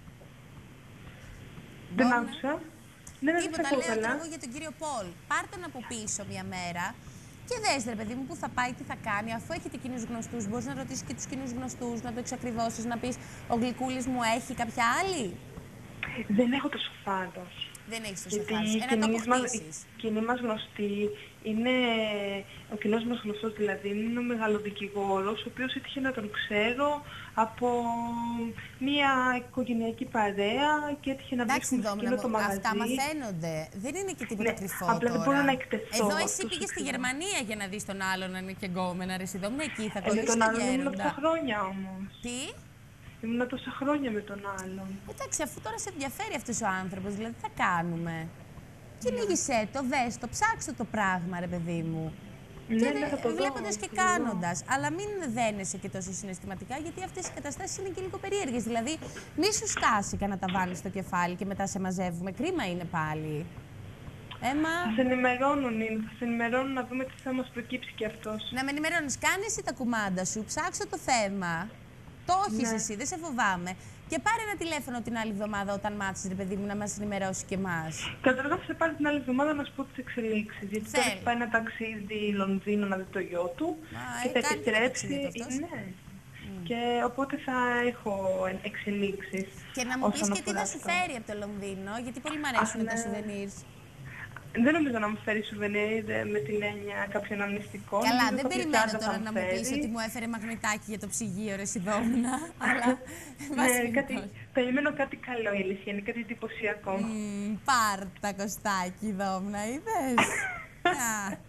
Δεν Δόμνα. άκουσα. Ναι, ναι, δεν Τίποτα, σε ακούω λέω καλά. τώρα για τον κύριο Πολ. Πάρ' τον από πίσω μια μέρα και δες, ρε παιδί μου, πού θα πάει, τι θα κάνει. Αφού έχετε κοινούς γνωστούς, μπορείς να ρωτήσεις και τους κοινούς γνωστούς, να το εξακριβώσεις, να πεις ο Γλυκούλης μου έχει κάποια άλλη. Δεν έχω τόσο φάντος. Δεν έχεις το Γιατί σοφάρι. η Ένα το κοινή μας, η αποκτήσεις. κοινή μας γνωστή είναι, ο κοινός μας γνωστός δηλαδή, είναι ο μεγαλοδικηγόρος, ο οποίος έτυχε να τον ξέρω από μια οικογενειακή παρέα και έτυχε να Εντάξει, βρίσκουμε σε Δόμνα εκείνο το μου, μαγαζί. αυτά μαθαίνονται. Δεν είναι και τίποτα Ναι, κρυφό απλά δεν τώρα. μπορώ να εκτεθώ, Εδώ αυτό εσύ σου πήγες στη ξέρω. Γερμανία για να δεις τον άλλον να είναι και γκόμενα, ρε Δόμνα, εκεί θα Ε, με κολλήσεις τον το άλλον ήμουν τόσα γέροντα. χρόνια όμως. Τι? Ήμουν τόσα χρόνια με τον άλλον. Εντάξει, αφού τώρα σε ενδιαφέρει αυτός ο άνθρωπος, δηλαδή τι θα κάνουμε? Κυνήγησέ το, δες το, ψάξτε το πράγμα, ρε παιδί μου. Ναι, Και ναι, θα το δω, βλέποντας και θα το δω. κάνοντας. Αλλά μην δένεσαι και τόσο συναισθηματικά, γιατί αυτές οι καταστάσεις είναι και λίγο περίεργες. Δηλαδή, μη σου σκάσει κανένα ταβάνι στο κεφάλι και μετά σε μαζεύουμε. Κρίμα είναι πάλι. Έμα, Θα σε ενημερώνω, Νίνα, θα σε ενημερώνω να δούμε τι θα μας προκύψει και αυτός. να με ενημερώνεις. Κάνε εσύ τα κουμάντα σου, ψάξω το θέμα. Το έχεις Ναι. εσύ, δεν σε φοβάμαι. Και πάρε ένα τηλέφωνο την άλλη εβδομάδα όταν μάθεις, ρε παιδί μου, να μας ενημερώσει και εμάς. Καταρχάς θα σε πάρει την άλλη εβδομάδα να σου πω τις εξελίξεις. Γιατί τώρα Θέλω. έχει πάει ένα ταξίδι Λονδίνο να δει το γιο του Μα, και ε, θα κάνει επιστρέψει. ταξίδι αυτός. Ναι. Και οπότε θα έχω εξελίξεις. Και να μου πεις όσον και τι αφορά θα σου αυτό. φέρει από το Λονδίνο, γιατί πολύ μου αρέσουν Αχ, τα ναι. souvenirs. Δεν νομίζω να μου φέρει σουβενίρ με την έννοια κάποιον αμνηστικό. Καλά, Νομίζω δεν κάποια περιμένω τσάντα τώρα θα να μου πεις φέρει. ότι μου έφερε μαγνητάκι για το ψυγείο, ρε Σιδόμνα. Αλλά, εν πάση Ναι, κάτι, περιπτώσει. περιμένω κάτι καλό η αλήθεια, είναι κάτι εντυπωσιακό. Μμμ, πάρ' τα κοστάκι, Δόμνα, είδες. Α.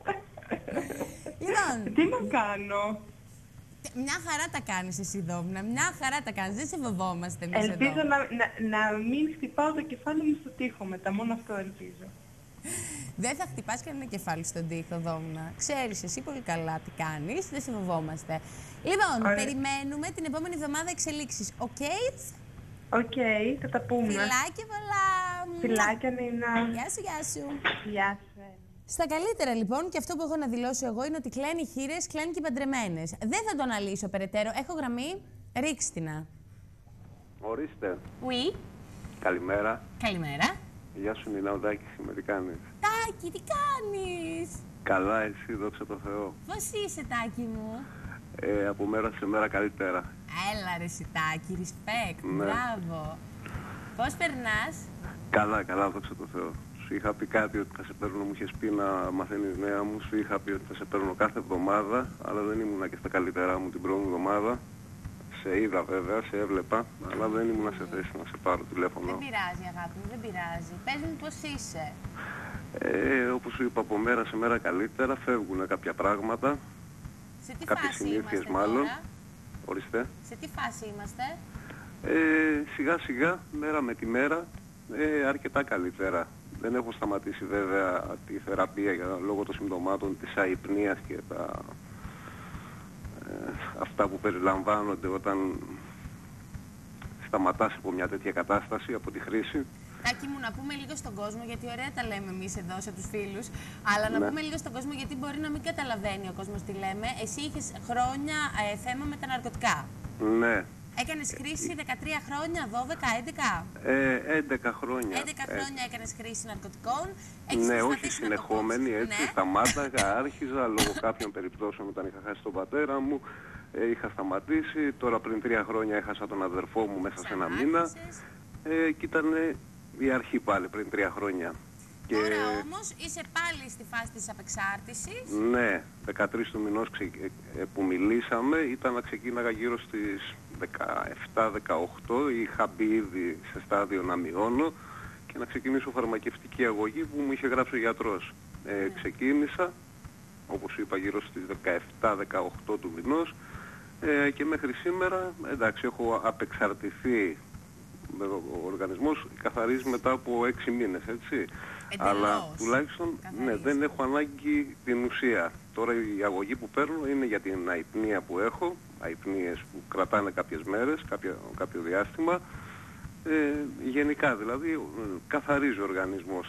Λοιπόν, Τι να κάνω. μια χαρά τα κάνεις εσύ, Δόμνα, μια χαρά τα κάνεις, δεν σε φοβόμαστε εμείς εδώ. Ελπίζω να, να, να μην χτυπάω το κεφάλι μου στο τοίχο μετά, μόνο αυτό ελπίζω. Δεν θα χτυπάς κανένα κεφάλι στον τοίχο, Δόμνα. Ξέρεις εσύ πολύ καλά τι κάνεις, δεν σε φοβόμαστε. Λοιπόν, Ωραία. περιμένουμε την επόμενη εβδομάδα εξελίξεις. Οκ, Οκ, θα τα πούμε. φιλάκια πολλά. Φιλάκια, Νίνα. Γεια σου, γεια σου. Γεια σου. Έλα. Στα καλύτερα λοιπόν, και αυτό που έχω να δηλώσω εγώ είναι ότι κλαίνουν οι χήρες, κλαίνουν και οι παντρεμένες. Δεν θα το αναλύσω περαιτέρω. Έχω γραμμή, ρίξτε την. Ορίστε. Oui. Καλημέρα. Καλημέρα. Γεια σου Νίνα, ο Τάκης είμαι, τι κάνεις? Τάκη, τι κάνεις? Καλά, εσύ, δόξα τω Θεώ. Πώς είσαι, Τάκη μου? Ε, από μέρα σε μέρα καλύτερα. Έλα ρε Σιτάκη, respect, Ναι. μπράβο. Πώς περνάς? Καλά, καλά, δόξα τω Θεώ. Σου είχα πει κάτι ότι θα σε παίρνω, μου είχες πει να μαθαίνεις νέα μου. Σου είχα πει ότι θα σε παίρνω κάθε εβδομάδα, αλλά δεν ήμουνα και στα καλύτερά μου την πρώτη εβδομάδα. Σε είδα βέβαια, σε έβλεπα, αλλά δεν ήμουνα σε θέση να σε πάρω τηλέφωνο. Δεν πειράζει, αγάπη μου, δεν πειράζει. Πες μου πώς είσαι. Ε, όπως σου είπα, από μέρα σε μέρα καλύτερα, φεύγουν κάποια πράγματα. Σε τι Κάποιες φάση συνήθειες είμαστε μάλλον. τώρα? Ορίστε. Σε τι φάση είμαστε? Ε, σιγά σιγά, μέρα με τη μέρα, ε, αρκετά καλύτερα. Δεν έχω σταματήσει βέβαια τη θεραπεία για, λόγω των συμπτωμάτων της αϊπνίας και τα, ε, αυτά που περιλαμβάνονται όταν σταματάς από μια τέτοια κατάσταση, από τη χρήση. Τάκη μου, να πούμε λίγο στον κόσμο, γιατί ωραία τα λέμε εμείς εδώ σε τους φίλους, αλλά να Ναι. πούμε λίγο στον κόσμο, γιατί μπορεί να μην καταλαβαίνει ο κόσμος τι λέμε. Εσύ είχες χρόνια ε, θέμα με τα ναρκωτικά. Ναι, Έκανες χρήση δεκατρία χρόνια, δώδεκα, έντεκα. Ε, έντεκα χρόνια. έντεκα χρόνια ε. έκανες χρήση ναρκωτικών. Έχεις ναι, όχι συνεχόμενη, έτσι, ναι. Σταμάταγα, άρχιζα λόγω κάποιων περιπτώσεων όταν είχα χάσει τον πατέρα μου. Ε, είχα σταματήσει, τώρα πριν τρία χρόνια έχασα τον αδερφό μου μέσα σε ένα μήνα. Ε, και ήταν η αρχή πάλι πριν τρία χρόνια. Και... Τώρα όμως είσαι πάλι στη φάση της απεξάρτησης. Ναι, δεκατρείς του μηνός ξε... που μιλήσαμε ήταν να ξεκίναγα γύρω στις δεκαεπτά δεκαοκτώ. Είχα μπει ήδη σε στάδιο να μειώνω και να ξεκινήσω φαρμακευτική αγωγή που μου είχε γράψει ο γιατρός. Ε, ναι. Ξεκίνησα, όπως είπα, γύρω στις δεκαεπτά δεκαοκτώ του μηνός ε, και μέχρι σήμερα, εντάξει, έχω απεξαρτηθεί. Ο οργανισμός καθαρίζει μετά από έξι μήνες, έτσι. Εντελώς. Αλλά τουλάχιστον ναι, δεν έχω ανάγκη την ουσία. Τώρα η αγωγή που παίρνω είναι για την αϊπνία που έχω, αϊπνίες που κρατάνε κάποιες μέρες, κάποιο, κάποιο διάστημα. Ε, γενικά δηλαδή καθαρίζει ο οργανισμός.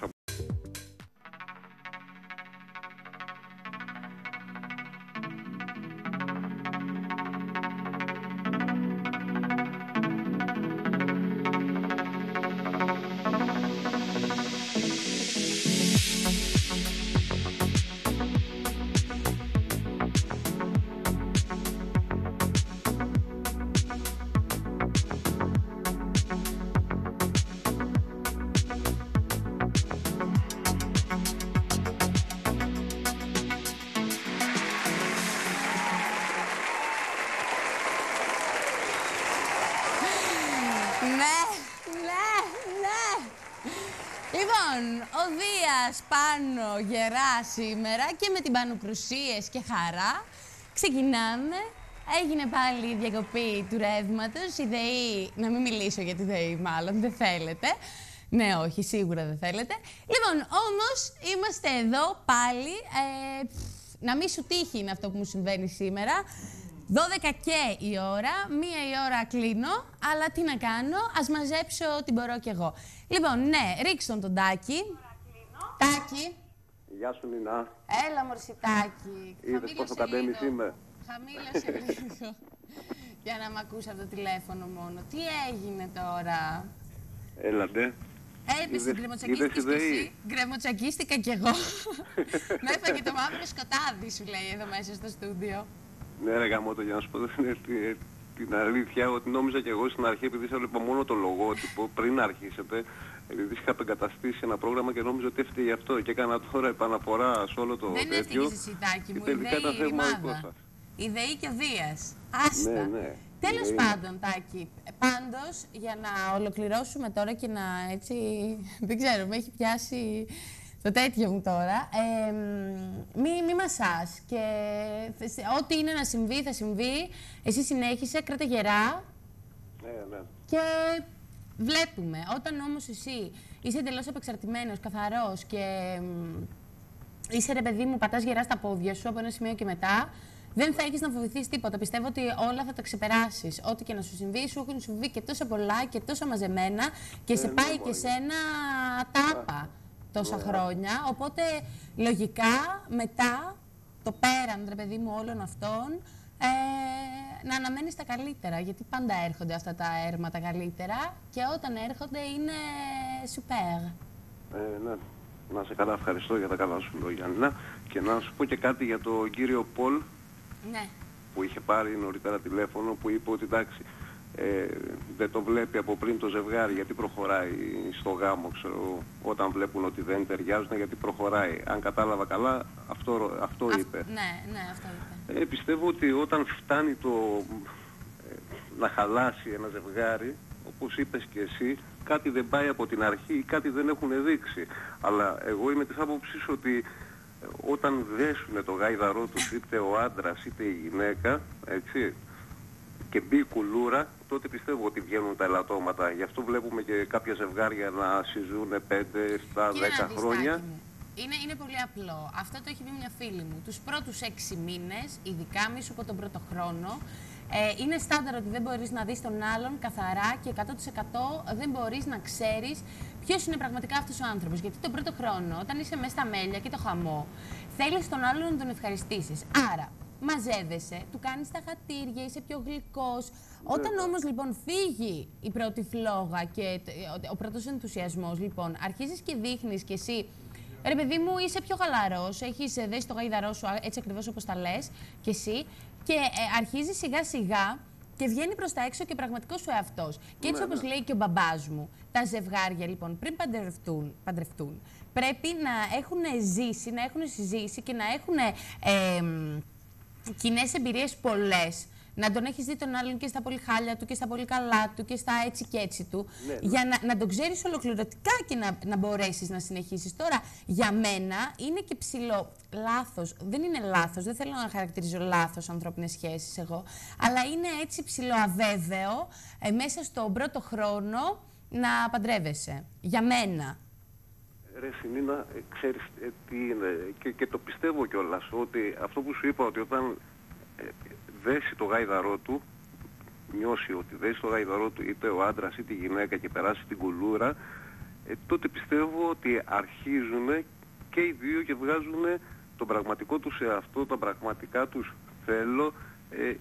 Λοιπόν, ο Δίας Πάνο Γερά σήμερα και με την Πανοκρουσίες και χαρά ξεκινάμε. Έγινε πάλι η διακοπή του ρεύματος, η ΔΕΗ, να μην μιλήσω για τη ΔΕΗ μάλλον, δεν θέλετε. Ναι, όχι, σίγουρα δεν θέλετε. Λοιπόν, όμως είμαστε εδώ πάλι, ε, να μην σου τύχει είναι αυτό που μου συμβαίνει σήμερα. δώδεκα και η ώρα, μία η ώρα κλείνω, αλλά τι να κάνω, ας μαζέψω ό,τι μπορώ κι εγώ. Λοιπόν, ναι, ρίξ' τον τον Τάκη. Τάκη. Γεια σου, Νινά. Έλα, μορσιτάκι. Είδες πόσο κατέμις είμαι. Χαμήλωσε λίγο. Για να μ' ακούσει από το τηλέφωνο μόνο. Τι έγινε τώρα. Έλατε. Έπεσε, γκρεμοτσακίστηκες κι εσύ. Γκρεμοτσακίστηκα κι εγώ. Με έφαγε το μαύρο σκοτάδι, σου λέει εδώ μέσα στο στούντιο. Ναι, ρε γαμώτο, για να σου πω την αλήθεια, ότι νόμιζα κι εγώ στην αρχή, επειδή σε έβλεπα μόνο το λογότυπο πριν αρχίσετε, επειδή είχα επεγκαταστήσει ένα πρόγραμμα και νόμιζα ότι έφταιγε γι' αυτό και έκανα τώρα επαναφορά σε όλο το δεν τέτοιο. Δεν έφταιγες εσύ, Τάκη μου, η ΔΕΗ η ρημάδα. Η ΔΕΗ και ο Δίας. Άστα. Ναι, ναι. Τέλος πάντων, Τάκη, πάντως, για να ολοκληρώσουμε τώρα και να έτσι, δεν ξέρω, με έχει πιάσει το τέτοιο μου τώρα, ε, μη, μη μασάς και ό,τι είναι να συμβεί θα συμβεί, εσύ συνέχισε, κράτα γερά. Ναι, ναι. Και βλέπουμε, όταν όμως εσύ είσαι εντελώς απεξαρτημένος, καθαρός και είσαι ρε παιδί μου, πατάς γερά στα πόδια σου από ένα σημείο και μετά, δεν θα έχεις να φοβηθείς τίποτα. Πιστεύω ότι όλα θα τα ξεπεράσεις. Ό,τι και να σου συμβεί, σου έχουν συμβεί και τόσα πολλά και τόσα μαζεμένα και ε, σε πάει και σε ένα τάπα τόσα χρόνια. Οπότε, λογικά, μετά, το πέραν, ρε παιδί μου, όλων αυτών, ε, να αναμένεις τα καλύτερα. Γιατί πάντα έρχονται αυτά τα έρμα τα καλύτερα και όταν έρχονται είναι σουπέρ. Ε, ναι. Να σε καλά, ευχαριστώ για τα καλά σου λόγια, Νίνα. Και να σου πω και κάτι για τον κύριο Πολ. Ναι. Που είχε πάρει νωρίτερα τηλέφωνο, που είπε ότι εντάξει, ε, δεν το βλέπει από πριν το ζευγάρι γιατί προχωράει στο γάμο, ξέρω, όταν βλέπουν ότι δεν ταιριάζουν γιατί προχωράει. Αν κατάλαβα καλά, αυτό, αυτό Α, είπε. Ναι, ναι, αυτό είπε. Ε, πιστεύω ότι όταν φτάνει το ε, να χαλάσει ένα ζευγάρι, όπως είπες και εσύ, κάτι δεν πάει από την αρχή ή κάτι δεν έχουν δείξει. Αλλά εγώ είμαι της άποψης ότι όταν δέσουνε το γάιδαρό τους είτε ο άντρας είτε η γυναίκα, έτσι, και μπει η κουλούρα, τότε πιστεύω ότι βγαίνουν τα ελαττώματα. Γι' αυτό βλέπουμε και κάποια ζευγάρια να συζούνε πέντε, επτά, δέκα χρόνια. Είναι, είναι πολύ απλό. Αυτό το έχει πει μια φίλη μου. Τους πρώτους έξι μήνες, ειδικά μη σου πω τον πρώτο χρόνο, ε, είναι στάνταρ ότι δεν μπορείς να δεις τον άλλον καθαρά και εκατό τοις εκατό δεν μπορείς να ξέρεις ποιος είναι πραγματικά αυτός ο άνθρωπος. Γιατί τον πρώτο χρόνο, όταν είσαι μέσα στα μέλια και το χαμό, θέλεις τον άλλον να τον ευχαριστήσεις. Άρα, μαζεύεσαι, του κάνεις τα χατήρια, είσαι πιο γλυκός. Όταν όμως λοιπόν φύγει η πρώτη φλόγα και ο πρώτος ενθουσιασμός, λοιπόν, αρχίζεις και δείχνεις κι εσύ, ρε παιδί μου, είσαι πιο χαλαρός, έχεις δέσει το γαϊδαρό σου έτσι ακριβώς όπως τα λες κι εσύ και ε, αρχίζεις σιγά σιγά και βγαίνει προς τα έξω και πραγματικός σου εαυτός. Και έτσι, ναι, όπως, ναι, λέει και ο μπαμπάς μου, τα ζευγάρια λοιπόν πριν παντρευτούν, παντρευτούν πρέπει να έχουν ζήσει, να έχουν συζήσει και να έχουν ε, κοινές εμπειρίες πολλές. Να τον έχεις δει τον άλλον και στα πολύ χάλια του και στα πολύ καλά του και στα έτσι και έτσι του. Ναι, ναι. Για να, να τον ξέρεις ολοκληρωτικά και να, να μπορέσεις να συνεχίσεις. Τώρα, για μένα είναι και ψηλό λάθος. Δεν είναι λάθος, δεν θέλω να χαρακτηρίζω λάθος ανθρώπινες σχέσεις εγώ. Αλλά είναι έτσι ψηλό αβέβαιο ε, μέσα στον πρώτο χρόνο να παντρεύεσαι. Για μένα. Ρε Συνίνα, ξέρεις ε, τι είναι και, και το πιστεύω κιόλας ότι αυτό που σου είπα ότι όταν ε, δέσει το γάιδαρό του, νιώσει ότι δέσει το γάιδαρό του είτε ο άντρας είτε η γυναίκα και περάσει την κουλούρα, ε, τότε πιστεύω ότι αρχίζουν και οι δύο και βγάζουν τον πραγματικό τους εαυτό, τα πραγματικά τους θέλω. Ε,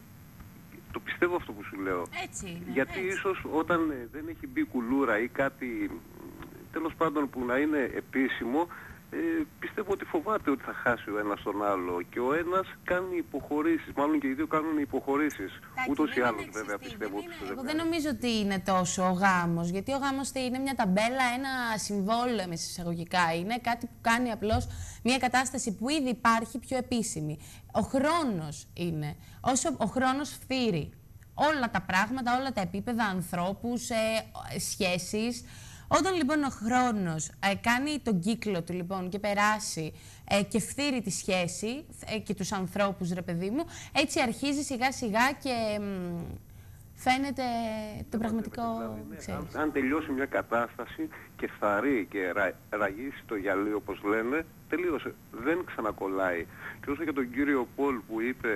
το πιστεύω αυτό που σου λέω. Έτσι είναι, γιατί έτσι. Ίσως όταν ε, δεν έχει μπει κουλούρα ή κάτι τέλος πάντων που να είναι επίσημο, Ε, πιστεύω ότι φοβάται ότι θα χάσει ο ένας τον άλλο και ο ένας κάνει υποχωρήσεις, μάλλον και οι δύο κάνουν υποχωρήσεις. Ούτως ή άλλως βέβαια πιστεύω ότι είναι, εγώ δεν νομίζω ότι είναι τόσο ο γάμος, γιατί ο γάμος είναι μια ταμπέλα, ένα συμβόλαιο με εισαγωγικά, είναι κάτι που κάνει απλώς μια κατάσταση που ήδη υπάρχει πιο επίσημη. Ο χρόνος είναι, όσο ο χρόνος φύρει όλα τα πράγματα, όλα τα επίπεδα, ανθρώπους, ε, σχέσεις. Όταν λοιπόν ο χρόνος ε, κάνει τον κύκλο του λοιπόν και περάσει ε, και φθείρει τη σχέση ε, και τους ανθρώπους, ρε παιδί μου, έτσι αρχίζει σιγά σιγά και μ, φαίνεται το πραγματικό, δηλαδή, ναι, αν, αν τελειώσει μια κατάσταση και φθαρεί και ρα, ραγίσει το γυαλί όπως λένε, τελείωσε, δεν ξανακολλάει. Και όσο για τον κύριο Πολ που είπε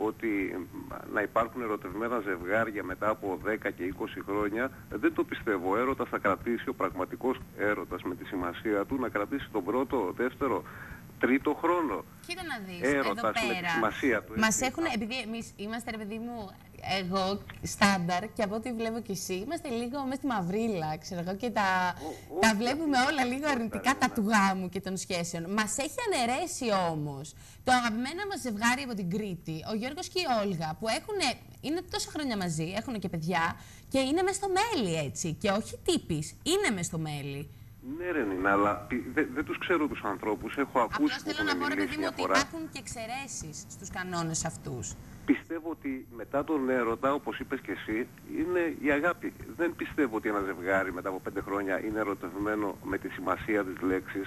ότι να υπάρχουν ερωτευμένα ζευγάρια μετά από δέκα και είκοσι χρόνια, δεν το πιστεύω. Ο έρωτας θα κρατήσει, ο πραγματικός έρωτας με τη σημασία του, να κρατήσει τον πρώτο, δεύτερο, τρίτο χρόνο. Κοίτα να δεις, έρωτας εδώ πέρα, με τη σημασία του. Μας έχουν, επειδή εμείς είμαστε, ρε παιδί μου, εγώ στάνταρ και από ό,τι βλέπω κι εσύ, είμαστε λίγο μέσα στη μαυρίλα, ξέρω εγώ, και τα, ο, τα βλέπουμε όλα λίγο αρνητικά, τα του γάμου και των σχέσεων. Μας έχει αναιρέσει όμως το αγαπημένο μας ζευγάρι από την Κρήτη, ο Γιώργος και η Όλγα, που έχουν, είναι τόσα χρόνια μαζί, έχουν και παιδιά και είναι μες στο μέλι έτσι, και όχι τύπης, είναι μες στο μέλι. Ναι ρε Νίνα, αλλά δεν δε τους ξέρω τους ανθρώπους, έχω ακούσει. Απλώς θέλω να πω ρε παιδί μου ότι υπάρχουν και εξαιρέσεις στους κανόνες αυτούς. Πιστεύω ότι μετά τον έρωτα, όπως είπες και εσύ, είναι η αγάπη. Δεν πιστεύω ότι ένα ζευγάρι μετά από πέντε χρόνια είναι ερωτευμένο με τη σημασία της λέξης.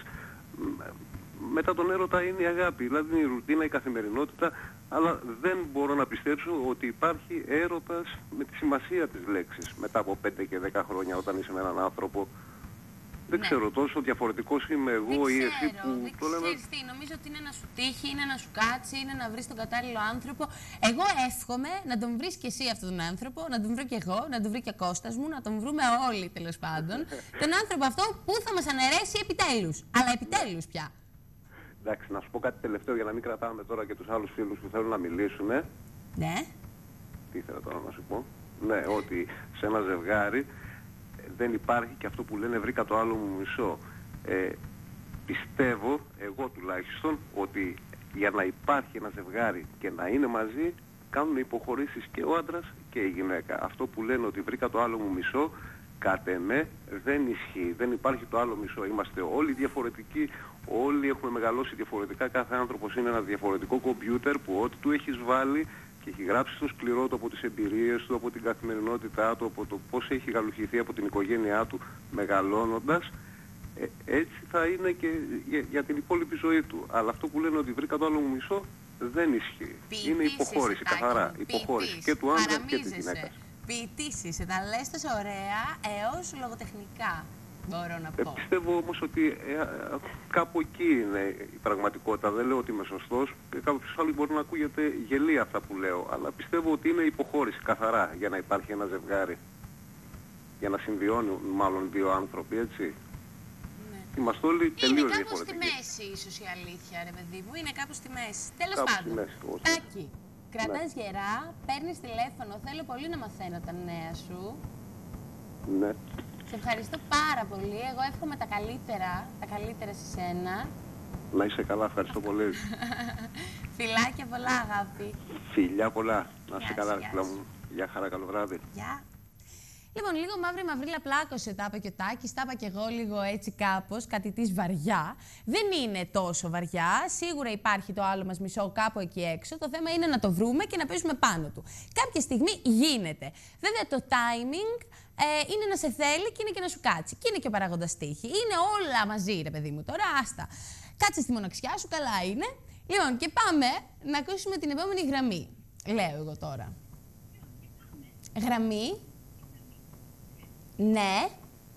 Μετά τον έρωτα είναι η αγάπη, δηλαδή είναι η ρουτίνα, η καθημερινότητα, αλλά δεν μπορώ να πιστέψω ότι υπάρχει έρωτας με τη σημασία της λέξης μετά από πέντε και δέκα χρόνια όταν είσαι με έναν άνθρωπο. Δεν ναι. ξέρω, τόσο διαφορετικός είμαι εγώ δεν ή ξέρω, εσύ που δεν το λέμε. Ξέρεις τι, νομίζω ότι είναι να σου τύχει, είναι να σου κάτσει, είναι να βρεις τον κατάλληλο άνθρωπο. Εγώ εύχομαι να τον βρεις και εσύ αυτόν τον άνθρωπο, να τον βρω και εγώ, να τον βρει και ο Κώστας μου, να τον βρούμε όλοι τέλος πάντων. Τον άνθρωπο αυτό που θα μας αναιρέσει επιτέλους. Αλλά επιτέλους πια. Εντάξει, να σου πω κάτι τελευταίο για να μην κρατάμε τώρα και τους άλλους φίλους που θέλουν να μιλήσουν. Ναι. Τι ήθελα τώρα να σου πω. Ναι, ότι σε ένα ζευγάρι δεν υπάρχει και αυτό που λένε βρήκα το άλλο μου μισό. Ε, πιστεύω, εγώ τουλάχιστον, ότι για να υπάρχει ένα ζευγάρι και να είναι μαζί, κάνουν υποχωρήσεις και ο άντρας και η γυναίκα. Αυτό που λένε ότι βρήκα το άλλο μου μισό, κατ' εμέ δεν ισχύει. Δεν υπάρχει το άλλο μισό. Είμαστε όλοι διαφορετικοί, όλοι έχουμε μεγαλώσει διαφορετικά. Κάθε άνθρωπος είναι ένα διαφορετικό κομπιούτερ που ό,τι του έχεις βάλει και έχει γράψει στο σκληρό του από τις εμπειρίες του, από την καθημερινότητά του, από το πώς έχει γαλουχηθεί από την οικογένειά του μεγαλώνοντας, ε, έτσι θα είναι και για, για την υπόλοιπη ζωή του. Αλλά αυτό που λένε ότι βρήκα το άλλο μου μισό δεν ισχύει. Ποιητής είναι υποχώρηση, είσαι, καθαρά. Ποιητής. Υποχώρηση και του άντρα και της γυναίκας. Ποιητής είσαι, τα λες τόσο ωραία έως λογοτεχνικά. Μπορώ να πω. Ε, πιστεύω όμως ότι ε, ε, κάπου εκεί είναι η πραγματικότητα. Δεν λέω ότι είμαι σωστός. Και κάποιος άλλος μπορεί να ακούγεται γελία αυτά που λέω. Αλλά πιστεύω ότι είναι υποχώρηση καθαρά για να υπάρχει ένα ζευγάρι. Για να συμβιώνουν μάλλον δύο άνθρωποι, έτσι. Ναι. Είμαστε όλοι τελείως διαφορετικοί. Είναι κάπως στη μέση ίσως η αλήθεια, ρε παιδί μου. Είναι κάπως στη μέση. Τέλος κάπως πάντων. Μέση, Τάκη, Κρατάς γερά, παίρνεις τηλέφωνο. Θέλω πολύ να μαθαίνω τα νέα σου. Ναι. Σε ευχαριστώ πάρα πολύ. Εγώ εύχομαι τα καλύτερα, τα καλύτερα σε σένα. Να είσαι καλά, ευχαριστώ πολύ. Φιλάκια πολλά, αγάπη. Φιλιά πολλά. Να Γεια είσαι σου, καλά, γεια φίλα σου. μου. Γεια χαρά, καλό βράδυ. Γεια. Λοιπόν, λίγο μαύρη μαυρίλα πλάκωσε, τα είπα και ο Τάκης, τα είπα και εγώ λίγο έτσι κάπως, κάτι της βαριά. Δεν είναι τόσο βαριά, σίγουρα υπάρχει το άλλο μας μισό κάπου εκεί έξω, το θέμα είναι να το βρούμε και να παίζουμε πάνω του. Κάποια στιγμή γίνεται. Βέβαια το timing ε, είναι να σε θέλει και είναι και να σου κάτσει. Και είναι και ο παράγοντας τύχη. Είναι όλα μαζί, ρε παιδί μου, τώρα άστα. Κάτσε στη μοναξιά σου, καλά είναι. Λοιπόν, και πάμε να ακούσουμε την επόμενη γραμμή. Λέω εγώ τώρα. Γραμμή. Ναι.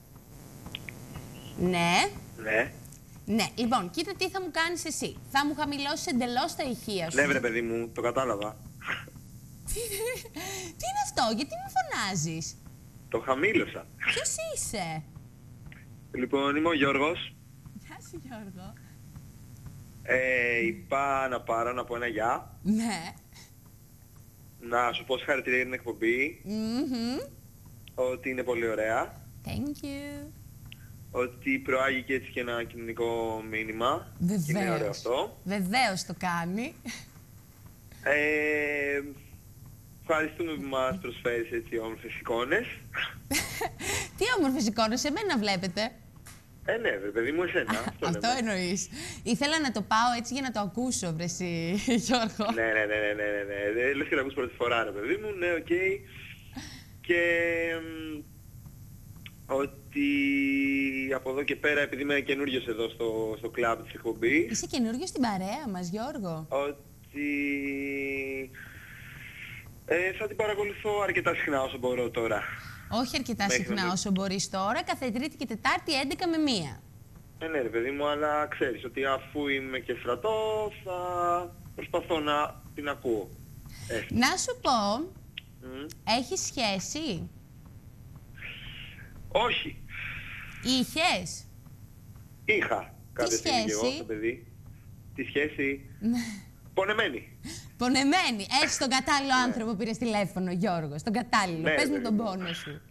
Ναι. Ναι. Ναι. Λοιπόν, κοίτα τι θα μου κάνεις εσύ. Θα μου χαμηλώσεις εντελώς τα ηχεία σου. Ναι, βρε παιδί μου, το κατάλαβα. Τι, τι είναι αυτό, γιατί με φωνάζεις. Το χαμήλωσα. Ποιος είσαι. Λοιπόν, είμαι ο Γιώργος. Γεια σου Γιώργο. Ε, είπα να πάρω να πω ένα γεια. Ναι. Να σου πω συγχαρητήρια για την εκπομπή. Mm-hmm. Ότι είναι πολύ ωραία. Thank you. Ότι προάγει και έτσι και ένα κοινωνικό μήνυμα. Βεβαίως. Και είναι ωραίο αυτό. Βεβαίως το κάνει. Ε, ευχαριστούμε που μας προσφέρεις έτσι όμορφες εικόνες. Τι όμορφες εικόνες, εμένα βλέπετε. Ε, ναι, βρε παιδί μου, εσένα. Αυτό, Αυτό λέμε. εννοείς. Ήθελα να το πάω έτσι για να το ακούσω, βρε εσύ, Γιώργο. Ναι, ναι, ναι, ναι, ναι, ναι, ναι. Λες και να ακούς πρώτη φορά, ρε παιδί μου, ναι, οκ. Okay. Και μ, ότι από εδώ και πέρα, επειδή είμαι καινούριος εδώ στο, στο κλαμπ της εκπομπής, Είσαι καινούργιος στην παρέα μας, Γιώργο. ότι ε, θα την παρακολουθώ αρκετά συχνά όσο μπορώ τώρα. Όχι αρκετά Μέχρι συχνά να- όσο μπορείς τώρα, κάθε Τρίτη και Τετάρτη έντεκα με μία. Ε, ναι, ρε παιδί μου, αλλά ξέρεις ότι αφού είμαι και στρατό, θα προσπαθώ να την ακούω. Ε, Να σου πω, μ. έχεις σχέση, Όχι. είχες. Είχα κάποια στιγμή και εγώ σχέση? στο παιδί. Τη σχέση Ναι. πονεμένη. Πονεμένη. Έχεις τον κατάλληλο άνθρωπο που πήρες τηλέφωνο, Γιώργο. Στον κατάλληλο. Ναι, Πες μου βέβαια. τον πόνο σου.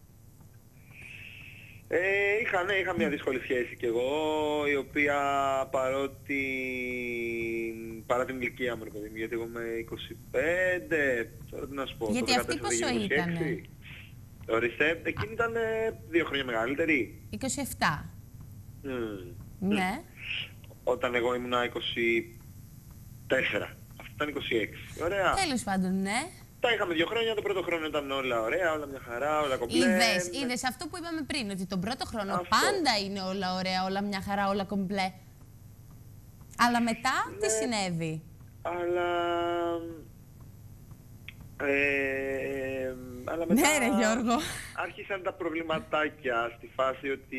Ε, είχα, ναι, είχα μια δύσκολη σχέση κι εγώ, η οποία παρότι παρά την ηλικία μου, ρε παιδί μου, γιατί εγώ είμαι είκοσι πέντε, τώρα τι να σου πω, Γιατί το αυτή δεκατέσσερα πόσο έγινε είκοσι έξι. ήτανε? Ορίστε, εκείνη ήταν δύο χρόνια μεγαλύτερη. είκοσι επτά. Μμμ. Ναι. Όταν εγώ ήμουνα είκοσι τέσσερα. Αυτό ήταν είκοσι έξι. Ωραία. Τέλος πάντων, ναι. Τα είχαμε δύο χρόνια, το πρώτο χρόνο ήταν όλα ωραία, όλα μια χαρά, όλα κομπλέ. Είδες, είδες αυτό που είπαμε πριν, ότι τον πρώτο χρόνο Αυτό. πάντα είναι όλα ωραία, όλα μια χαρά, όλα κομπλέ. Αλλά μετά τι Ναι. συνέβη. Αλλά... Ε, αλλά μετά Ναι, ρε Γιώργο. άρχισαν τα προβληματάκια στη φάση ότι...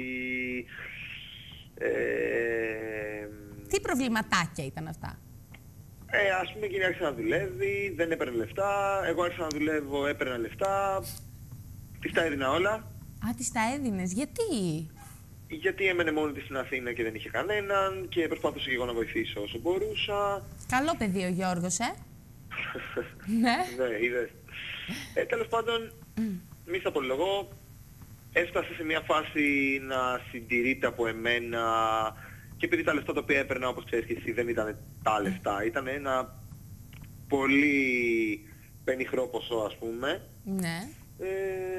Ε, Τι προβληματάκια ήταν αυτά. ε, ας πούμε εκείνη άρχισε να δουλεύει, δεν έπαιρνε λεφτά, εγώ άρχισα να δουλεύω, έπαιρνα λεφτά, της τα έδινα όλα. Α, τις τα έδινες. Γιατί. Γιατί έμενε μόνη της στην Αθήνα και δεν είχε κανέναν και προσπαθούσα και εγώ να βοηθήσω όσο μπορούσα. Καλό παιδί ο Γιώργος, ε. Ναι. Ναι, είδες. Ε, τέλος πάντων, μη στα πολυλογώ, έφτασε σε μια φάση να συντηρείται από εμένα και επειδή τα λεφτά τα οποία έπαιρνα, όπως ξέρεις και εσύ, δεν ήταν τα λεφτά, ήταν ένα πολύ πενιχρό ποσό, ας πούμε. Ναι. Ε,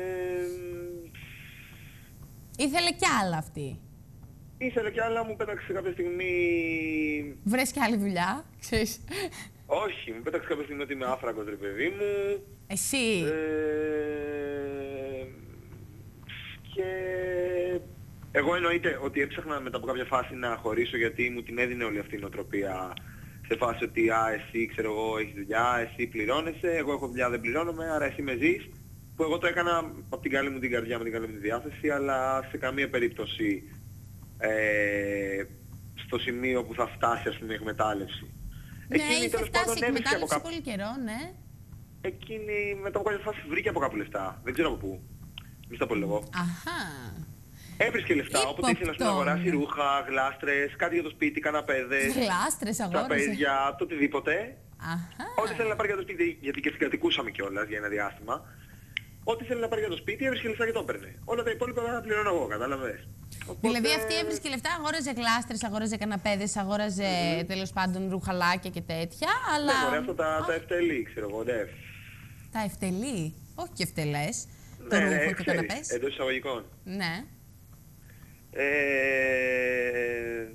Ήθελε κι άλλα αυτή. ήθελε κι άλλα, μου πέταξε κάποια στιγμή... Βρες κι άλλη δουλειά, ξέρεις. Όχι, μου πέταξε κάποια στιγμή ότι είμαι άφραγος, ρε παιδί μου. Εσύ. Ε, και εγώ εννοείται ότι έψαχνα μετά από κάποια φάση να χωρίσω γιατί μου την έδινε όλη αυτή η νοοτροπία σε φάση ότι α, εσύ ξέρω εγώ έχεις δουλειά, εσύ πληρώνεσαι, εγώ έχω δουλειά δεν πληρώνομαι, άρα εσύ με ζεις. Που εγώ το έκανα από την καλή μου την καρδιά, με την καλή μου τη διάθεση, αλλά σε καμία περίπτωση ε, στο σημείο που θα φτάσει ας πούμε η εκμετάλλευση. Ναι, Εκείνη, είχε τέλος πάντων, φτάσει η έβρισκε από εκμετάλλευση κάπου. πολύ καιρό, ναι. Εκείνη μετά από κάποια φάση βρήκε από κάπου λεφτά. Δεν ξέρω από πού. Μη στα πω εγώ. Αχα. Έβρισκε λεφτά, όποτε ήθελε να Υποπτών. αγοράσει ρούχα, γλάστρες, κάτι για το σπίτι, καναπέδες, Γλάστρες αγόρασε. τραπέζια, το οτιδήποτε. Ό,τι θέλει να πάρει για το σπίτι, γιατί και συγκατοικούσαμε κιόλας για ένα διάστημα. Ό,τι θέλει να πάρει για το σπίτι, έβρισκε λεφτά και το έπαιρνε. Όλα τα υπόλοιπα θα πληρώνω εγώ, κατάλαβες. Οπότε... Δηλαδή αυτή έβρισκε λεφτά, αγόραζε γλάστρες, αγόραζε καναπέδες, αγόραζε mm-hmm. τέλος πάντων ρουχαλάκια και τέτοια, αλλά... Ναι, ωραία, αυτά τα, τα ευτελή, ξέρω εγώ, ναι. Τα ευτελή, όχι και ευτελές, ναι, το ρούχο ναι, και ξέρεις, καναπές. εντός εισαγωγικών. Ναι. Ε...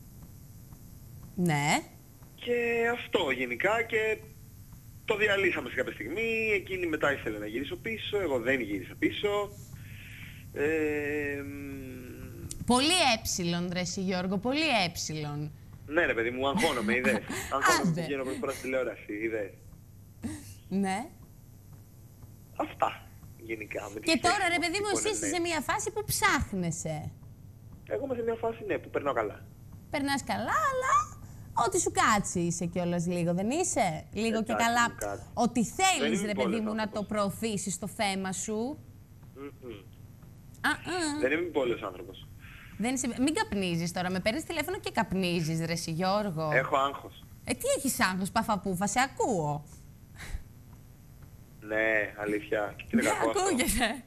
Ναι. Και αυτό γενικά και το διαλύσαμε σε κάποια στιγμή, εκείνη μετά ήθελε να γυρίσω πίσω, εγώ δεν γύρισα πίσω. Ε... Πολύ έψιλον, ρε εσύ Γιώργο, πολύ έψιλον. Ναι ρε παιδί μου, αγχώνομαι, είδες. Αγχώνομαι που βγαίνω πρώτη φορά στη τηλεόραση, είδες. Ναι. Αυτά γενικά. Με και τώρα ρε παιδί μου, εσύ είσαι σε μια φάση που ψάχνεσαι. Εγώ είμαι σε μια φάση, ναι, που περνάω καλά. Περνάς καλά, αλλά ό,τι σου κάτσει είσαι κιόλας λίγο, δεν είσαι? Λίγο και καλά. Ότι θέλεις ρε παιδί μου να το προωθήσεις το θέμα σου. Α, α. Δεν είμαι πόλος άνθρωπος. Δεν είσαι... Μην καπνίζεις τώρα, με παίρνεις τηλέφωνο και καπνίζεις ρε εσύ Γιώργο. Έχω άγχος. Ε, τι έχεις άγχος, παφαπούφα, σε ακούω. Ναι, αλήθεια. Και τι είναι κακό αυτό. Ακούγεται.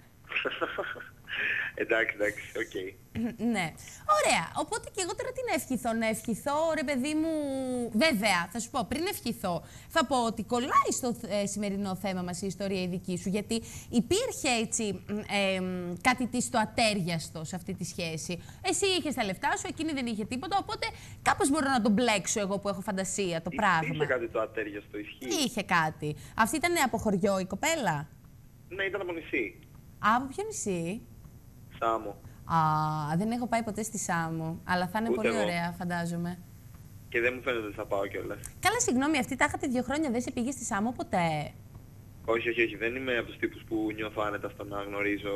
Εντάξει, εντάξει, οκ. Okay. Ναι. Ωραία. Οπότε και εγώ τώρα τι να ευχηθώ. Να ευχηθώ, ρε παιδί μου. Βέβαια, θα σου πω πριν ευχηθώ, θα πω ότι κολλάει στο ε, σημερινό θέμα μας η ιστορία η δική σου. Γιατί υπήρχε έτσι ε, κάτι της το ατέριαστο σε αυτή τη σχέση. Εσύ είχες τα λεφτά σου, εκείνη δεν είχε τίποτα. Οπότε κάπως μπορώ να τον μπλέξω εγώ που έχω φαντασία το πράγμα. Είχε κάτι το ατέριαστο, ισχύει. Είχε κάτι. Αυτή ήταν από χωριό η κοπέλα. Ναι, ήταν από νησί. Α, από ποιο νησί? Σάμο. Α, δεν έχω πάει ποτέ στη Σάμο, αλλά θα είναι Ούτε πολύ εγώ. ωραία, φαντάζομαι. Και δεν μου φαίνεται ότι θα πάω κιόλας. Καλά, συγγνώμη, αυτή τα είχατε δύο χρόνια, δεν σε πήγε στη Σάμο ποτέ? Όχι, όχι, όχι. Δεν είμαι από τους τύπους που νιώθω άνετα στο να γνωρίζω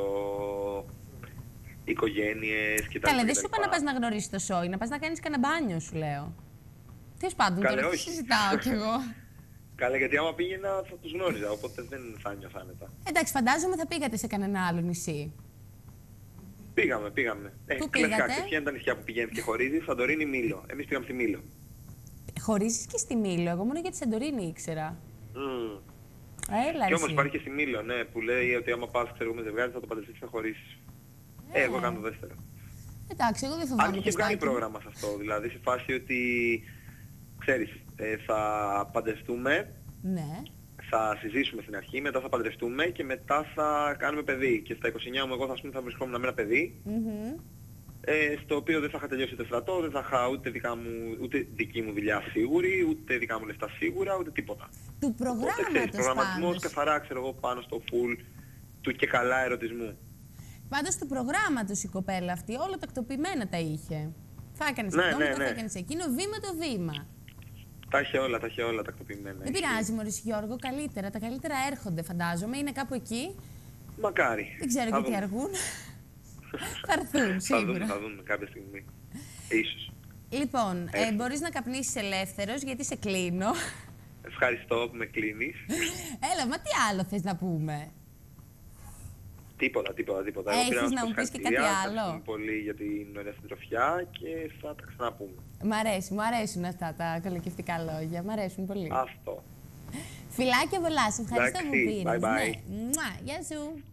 οικογένειες και τα Καλά, δεν σου είπα να πας να γνωρίσεις το σόι, να πας να κάνεις κανένα μπάνιο, σου λέω. Τέλος πάντων, Καλέ, τώρα τι όχι. συζητάω κι εγώ. Καλά, γιατί άμα πήγαινα θα τους γνώριζα, οπότε δεν θα νιώθω άνετα. Εντάξει, φαντάζομαι θα πήγατε σε κανένα άλλο νησί. Πήγαμε, πήγαμε. Ε, Πού κλασικά, πήγατε? ξέρεις ποια είναι τα νησιά που πηγαίνεις και χωρίζεις? Σαντορίνη, Μήλο. Εμείς πήγαμε στη Μήλο. Χωρίζεις και στη Μήλο, εγώ μόνο για τη Σαντορίνη ήξερα. Mm. Έλα, Και όμως εσύ. υπάρχει και στη Μήλο, ναι, που λέει ότι άμα πας ξέρω, με ζευγάρι θα το παντρευτείς και θα χωρίσεις. Ε, εγώ κάνω το δεύτερο. Εντάξει, εγώ δεν Αν φοβάμαι. είχε βγάλει Κωστάκη. πρόγραμμα σε αυτό, δηλαδή σε φάση ότι, ξέρεις, ε, θα παντρευτούμε, Ναι. θα συζήσουμε στην αρχή, μετά θα παντρευτούμε και μετά θα κάνουμε παιδί. Και στα είκοσι εννιά μου εγώ θα, πούμε, θα βρισκόμουν με ένα παιδί, Mm-hmm. ε, στο οποίο δεν θα είχα τελειώσει το στρατό, δεν θα είχα ούτε, δικά μου, ούτε δική μου δουλειά σίγουρη, ούτε δικά μου λεφτά σίγουρα, ούτε τίποτα. Του Οπότε, προγράμματος ξέρεις, προγραμματισμός πάντως. καθαρά, ξέρω εγώ, πάνω στο full του και καλά ερωτισμού. Πάντως του προγράμματος η κοπέλα αυτή, όλα τακτοποιημένα τα είχε. Θα έκανες Ναι, αυτό, ναι, μετά ναι. θα έκανες εκείνο, βήμα το βήμα. Τα είχε όλα, τα είχε όλα τακτοποιημένα. Δεν πειράζει, Μωρής Γιώργο, καλύτερα. Τα καλύτερα έρχονται, φαντάζομαι. Είναι κάπου εκεί. Μακάρι. Δεν ξέρω Θα γιατί δούμε. αργούν. Θα έρθουν, Θα δούμε, σίγουρα. θα δούμε κάποια στιγμή. Ίσως. Λοιπόν, ε, Έρχονται. μπορείς να καπνίσεις ελεύθερος, γιατί σε κλείνω. Ευχαριστώ που με κλείνεις. Έλα, μα τι άλλο θες να πούμε. Τίποτα, τίποτα, τίποτα. Εγώ Έχεις πήρα να σας μου πεις και συγχαρητήρια. κάτι άλλο? Ευχαριστούμε πολύ για την ωραία συντροφιά και θα τα ξαναπούμε. Μ' αρέσει, μου αρέσουν αυτά τα κολακευτικά λόγια. Μ' αρέσουν πολύ. Αυτό. Φιλάκια πολλά, σε ευχαριστώ που Εντάξει, πήρες. bye bye. Ναι. Μουα, γεια σου.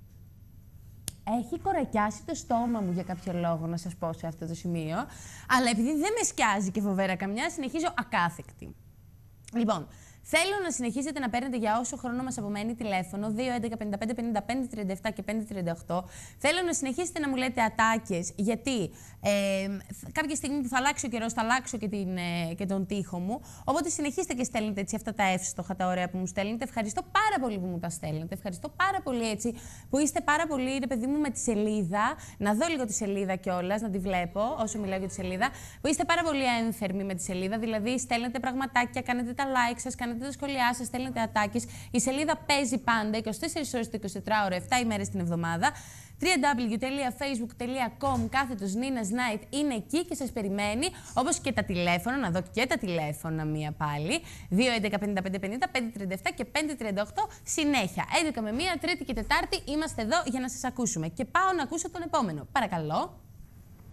Έχει κορακιάσει το στόμα μου για κάποιο λόγο, να σας πω σε αυτό το σημείο. Αλλά επειδή δεν με σκιάζει και φοβέρα καμιά, συνεχίζω ακάθεκτη. Λοιπόν, θέλω να συνεχίσετε να παίρνετε για όσο χρόνο μας απομένει τηλέφωνο δύο έντεκα πενήντα πέντε πενήντα πέντε τριάντα επτά και πέντε τριάντα οκτώ. Θέλω να συνεχίσετε να μου λέτε ατάκες, γιατί ε, κάποια στιγμή που θα αλλάξει ο καιρός θα αλλάξω και, την, ε, και τον τοίχο μου. Οπότε συνεχίστε και στέλνετε έτσι αυτά τα εύστοχα, τα ωραία που μου στέλνετε. Ευχαριστώ πάρα πολύ που μου τα στέλνετε. Ευχαριστώ πάρα πολύ έτσι που είστε πάρα πολύ, ρε παιδί μου, με τη σελίδα. Να δω λίγο τη σελίδα κιόλας, να τη βλέπω όσο μιλάω για τη σελίδα. Που είστε πάρα πολύ ένθερμοι με τη σελίδα, δηλαδή στέλνετε πραγματάκια, κάνετε τα like σας, κάνετε τα σχόλιά σας, στέλνετε ατάκες. Η σελίδα παίζει πάντα είκοσι τέσσερις ώρες το εικοσιτετράωρο, επτά ημέρες την εβδομάδα. double-u double-u double-u τελεία facebook τελεία com κάθετος Νίνας Night είναι εκεί και σας περιμένει, όπως και τα τηλέφωνα, να δω και τα τηλέφωνα μία πάλι. δύο έντεκα πενήντα πέντε πενήντα πέντε τριάντα επτά και πέντε τριάντα οκτώ συνέχεια. έντεκα με μία, Τρίτη και Τετάρτη είμαστε εδώ για να σας ακούσουμε. Και πάω να ακούσω τον επόμενο. Παρακαλώ.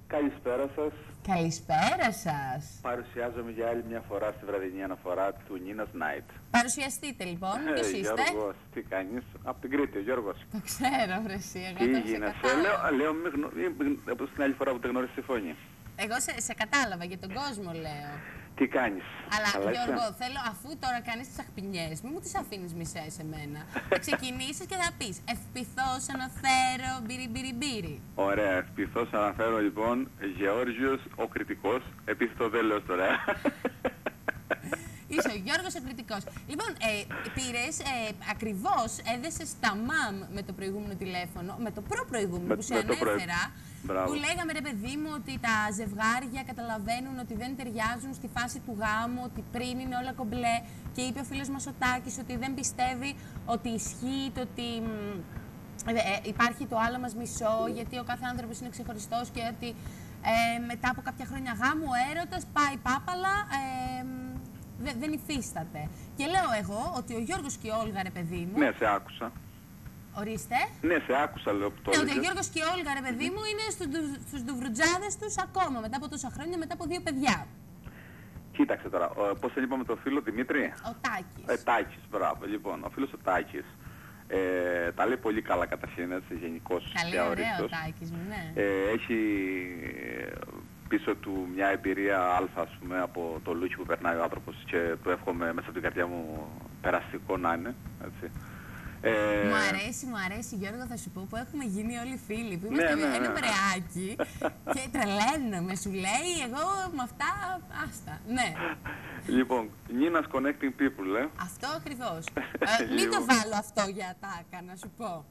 Καλησπέρα σας. Καλησπέρα σας. Παρουσιάζομαι για άλλη μια φορά στη βραδινή αναφορά του Nina's Night. Παρουσιαστείτε λοιπόν, ποιος Ε, είστε? Γιώργος, τι κάνεις? Από την Κρήτη, ο Γιώργος. Το ξέρω, βρε εσύ, εγώ Τι το σε γίνεσαι? κατάλαβα. Λέω, λέω μη γνω... μη- όπως την άλλη φορά που δεν γνώρισες τη φωνή. Εγώ σε, σε κατάλαβα, για τον κόσμο λέω. Τι κάνεις? Αλλά Καλά είσαι? Γιώργο, θέλω αφού τώρα κάνεις τις αχπινιές, μη μου τις αφήνεις μισές εμένα. Θα ξεκινήσεις και θα πεις ευπηθώς αναφέρω μπύρι μπύρι μπύρι. Ωραία, ευπηθώς αναφέρω λοιπόν Γεώργιος ο Κριτικός. Επίθετο δεν λέω τώρα. Είσαι ο Γιώργος ο Κριτικός. Λοιπόν, ε, πήρες, ε, ακριβώς έδεσες τα μαμ με το προηγούμενο τηλέφωνο, με το προ-προηγούμενο Με- που σε με το προ- ανέφερα, Μπράβο. που λέγαμε ρε παιδί μου ότι τα ζευγάρια καταλαβαίνουν ότι δεν ταιριάζουν στη φάση του γάμου, ότι πριν είναι όλα κομπλέ και είπε ο φίλος μας ο Τάκης ότι δεν πιστεύει ότι ισχύει το ότι μ, ε, ε, υπάρχει το άλλο μας μισό, γιατί ο κάθε άνθρωπος είναι ξεχωριστός και ότι ε, μετά από κάποια χρόνια γάμου ο έρωτας πάει πάπαλα, ε, Δε, δεν υφίσταται. Και λέω εγώ ότι ο Γιώργος και η Όλγα, ρε παιδί μου. Ναι, σε άκουσα. Ορίστε. Ναι, σε άκουσα λέω που το Ναι, ότι ο έλεγες. Γιώργος και η Όλγα, ρε παιδί μου, είναι στους, ντου- στους ντουβρουτζάδες τους ακόμα μετά από τόσα χρόνια, μετά από δύο παιδιά. Κοίταξε τώρα, ο- πώς τον είπαμε το φίλο Δημήτρη? Ο Τάκης. Ε, Τάκης, μπράβο. Λοιπόν, ο φίλος ο Τάκης ε, τα λέει πολύ καλά καταρχήν, έτσι, γενικώς Καλή, και ωραίο ο αορίστος. Τάκης μου, ναι. Ε, έχει πίσω του μια εμπειρία αλφα, ας πούμε, από το λούκι που περνάει ο άνθρωπος και του εύχομαι μέσα από την καρδιά μου περαστικό να είναι, έτσι. Ε, Μου αρέσει, μου αρέσει Γιώργο, θα σου πω που έχουμε γίνει όλοι φίλοι. Που Ναι, είμαστε ναι, ένα ναι. μπρεάκι και τρελαίνομαι. Σου λέει, εγώ με αυτά, άστα. Ναι, Λοιπόν, Nina's Connecting People, ε. αυτό ακριβώς. ε, μην το Λοιπόν. βάλω αυτό για τάκα, να σου πω.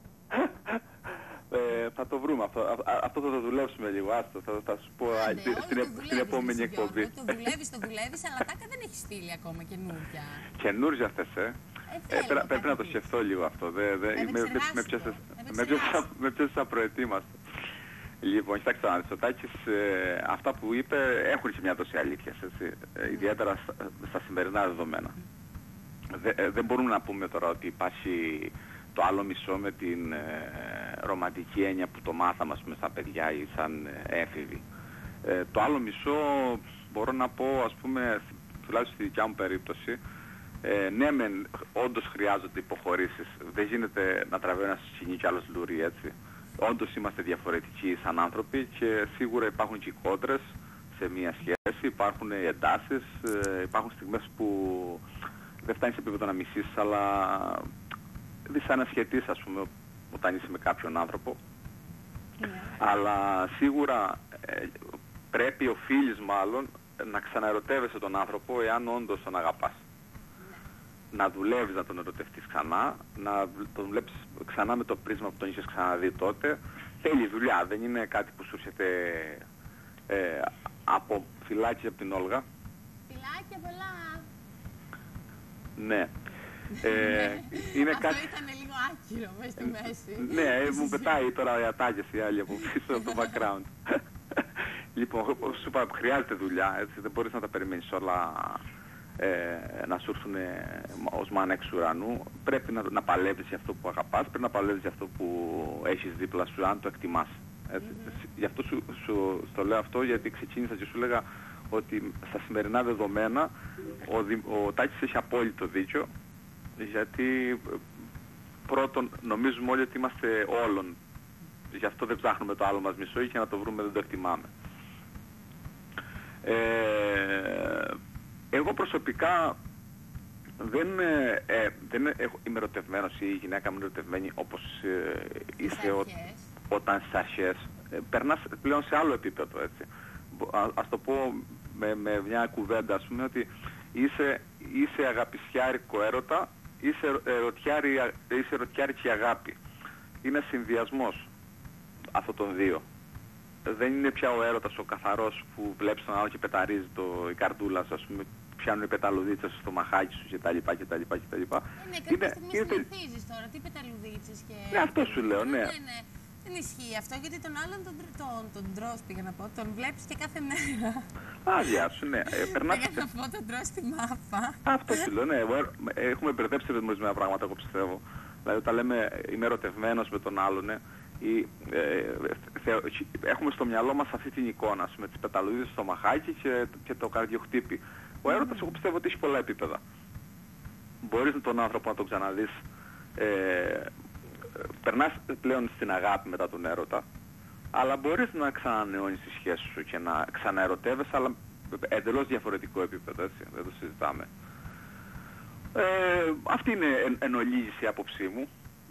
Ε, θα το βρούμε αυτό. Α- α- αυτό θα το δουλέψουμε λίγο. Άστο, θα, θα σου πω α, Άντε, στη- όλο στην, το ε- στην δουλεύεις, επόμενη εσύ, εκπομπή. Γιώργο, το δουλεύεις, το δουλεύεις, αλλά τάκα δεν έχει στείλει ακόμα καινούργια. Καινούργια αυτές, ε. Ε, Ε, θέλω πρέ- πρέπει να το κάτι. σκεφτώ λίγο αυτό. Δε, δε, Ε, με, με, επεξεργάσου με το. πιάσες- Επεξεργάσου. με πιάσες- με πιάσες απροετοίμαστο. Λοιπόν, κοιτάξτε να δεις, ο Τάκης, ε, αυτά που είπε έχουν και μια δόση αλήθειας, έτσι, ε, ιδιαίτερα στα, στα σημερινά δεδομένα. Δε, ε, δεν μπορούμε να πούμε τώρα ότι υπάρχει το άλλο μισό με την ε, ρομαντική έννοια που το μάθαμε, ας πούμε, στα παιδιά ή σαν ε, έφηβοι. Ε, το άλλο μισό μπορώ να πω, ας πούμε, τουλάχιστον στη δικιά μου περίπτωση, ε, ναι μεν όντως χρειάζονται υποχωρήσεις. Δεν γίνεται να τραβάει ένα σκηνή κι άλλος λουρί, έτσι. Όντως είμαστε διαφορετικοί σαν άνθρωποι και σίγουρα υπάρχουν και κόντρες σε μια σχέση, υπάρχουν εντάσεις, ε, υπάρχουν στιγμές που δεν φτάνει σε επίπεδο να μισήσεις, αλλά δυσανασχετείς, ας πούμε, όταν είσαι με κάποιον άνθρωπο. Ναι. Αλλά σίγουρα ε, πρέπει, οφείλεις μάλλον, να ξαναερωτεύεσαι τον άνθρωπο εάν όντως τον αγαπάς. Να δουλεύεις να τον ερωτευτείς ξανά, να βλ- τον βλέπεις ξανά με το πρίσμα που τον είχες ξαναδεί τότε. Θέλει δουλειά, δεν είναι κάτι που σου έρχεται ε, από φυλάκι από την Όλγα. Φιλάκια πολλά. Ναι. Ε, είναι Αυτό κάτι... ήταν λίγο άκυρο μέσα στη μέση. Ναι, μου πετάει τώρα οι ατάκες οι άλλοι από πίσω από το background. Λοιπόν, όπως σου είπα, χρειάζεται δουλειά, έτσι, δεν μπορείς να τα περιμένεις όλα ε, να σου έρθουν ε, ως μάνα εξ ουρανού. Πρέπει να, να παλεύεις για αυτό που αγαπάς, πρέπει να παλεύεις για αυτό που έχεις δίπλα σου, αν το εκτιμάς. Έτσι. Mm-hmm. Γι' αυτό σου, σου στο λέω αυτό, γιατί ξεκίνησα και σου έλεγα ότι στα σημερινά δεδομένα ο, Δη- ο Τάκης έχει απόλυτο δίκιο, γιατί πρώτον νομίζουμε όλοι ότι είμαστε όλων. Γι' αυτό δεν ψάχνουμε το άλλο μας μισό, και να το βρούμε δεν το εκτιμάμε. Ε, εγώ προσωπικά δεν, ε, ε, δεν έχω, είμαι ερωτευμένος ή η γυναίκα μου είναι ερωτευμένη όπως ε, είσαι ο, όταν στις αρχές. Ε, περνάς πλέον σε άλλο επίπεδο, έτσι. Α, ας το πω με, με μια κουβέντα, ας πούμε, ότι είσαι, είσαι αγαπησιάρικο έρωτα, είσαι, ερωτιάρι, είσαι ερωτιάρικη αγάπη. Είναι συνδυασμός αυτών των δύο. Δεν είναι πια ο έρωτας ο καθαρός που βλέπεις τον άλλο και πεταρίζει το, η καρδούλα σου, ας πούμε, πιάνουν οι πεταλουδίτσες στο μαχάκι σου κτλ. κτλ, κτλ. Ναι, κάποια στιγμή συνηθίζεις τώρα, τι πεταλουδίτσες και... Ναι, αυτό σου λέω, ναι. ναι, ναι. Δεν ισχύει αυτό, γιατί τον άλλον τον, τον, τον τρως, πήγα να πω, τον βλέπεις και κάθε μέρα. Άδεια σου, ναι. Ε, περνάς... Πήγα να πω, τον τρως στη μάπα. Αυτό σου λέω, ναι. Έχουμε μπερδέψει με ορισμένα πράγματα, εγώ πιστεύω. Δηλαδή όταν λέμε είμαι ερωτευμένος με τον άλλον, ναι, Η, ε, θε, έχουμε στο μυαλό μας αυτή την εικόνα με τις πεταλούδες στο μαχάκι και, και το καρδιοχτύπη. Ο έρωτας, εγώ πιστεύω ότι έχει πολλά επίπεδα. Μπορείς τον άνθρωπο να τον ξαναδείς, ε, περνάς πλέον στην αγάπη μετά τον έρωτα, αλλά μπορείς να ξανανεώνεις τη σχέση σου και να ξαναερωτεύεσαι, αλλά εντελώς διαφορετικό επίπεδο, έτσι, δεν το συζητάμε. Ε, αυτή είναι εν, εν ολίγης η άποψή μου.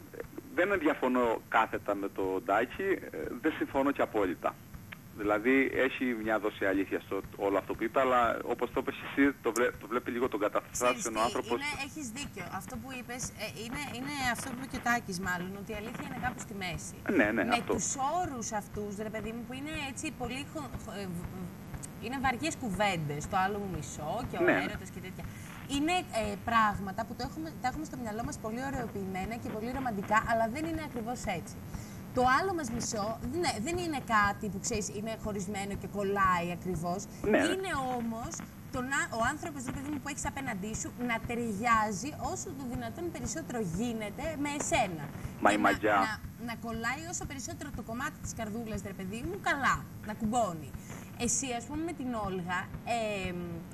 Δεν διαφωνώ κάθετα με το Ντάκη, δεν συμφωνώ και απόλυτα. Δηλαδή έχει μια δόση αλήθεια στο όλο αυτό που είπε, αλλά όπως το είπες εσύ, το, βλέ, το βλέπει λίγο τον καταστάσεων ο άνθρωπος. Είναι, έχεις δίκιο. Αυτό που είπες ε, είναι, είναι αυτό που είπε και ο Τάκης μάλλον, ότι η αλήθεια είναι κάπου στη μέση. Ναι, ναι, με αυτό. τους όρους αυτούς, ρε παιδί μου, που είναι έτσι πολύ... Χο, ε, είναι βαριές κουβέντες, το άλλο μου μισό και ο ναι. έρωτας και τέτοια. Είναι ε, πράγματα που το έχουμε, τα έχουμε στο μυαλό μας πολύ ωραιοποιημένα και πολύ ρομαντικά, αλλά δεν είναι ακριβώς έτσι. Το άλλο μας μισό ναι, δεν είναι κάτι που ξέρεις είναι χωρισμένο και κολλάει ακριβώς. Ναι. Είναι όμως τον, ο άνθρωπος ρε παιδί μου, που έχεις απέναντί σου να ταιριάζει όσο το δυνατόν περισσότερο γίνεται με εσένα. Μα και η να, μαγιά. να, να κολλάει όσο περισσότερο το κομμάτι της καρδούλας, ρε παιδί μου, καλά, να κουμπώνει. Εσύ, ας πούμε, με την Όλγα, ε,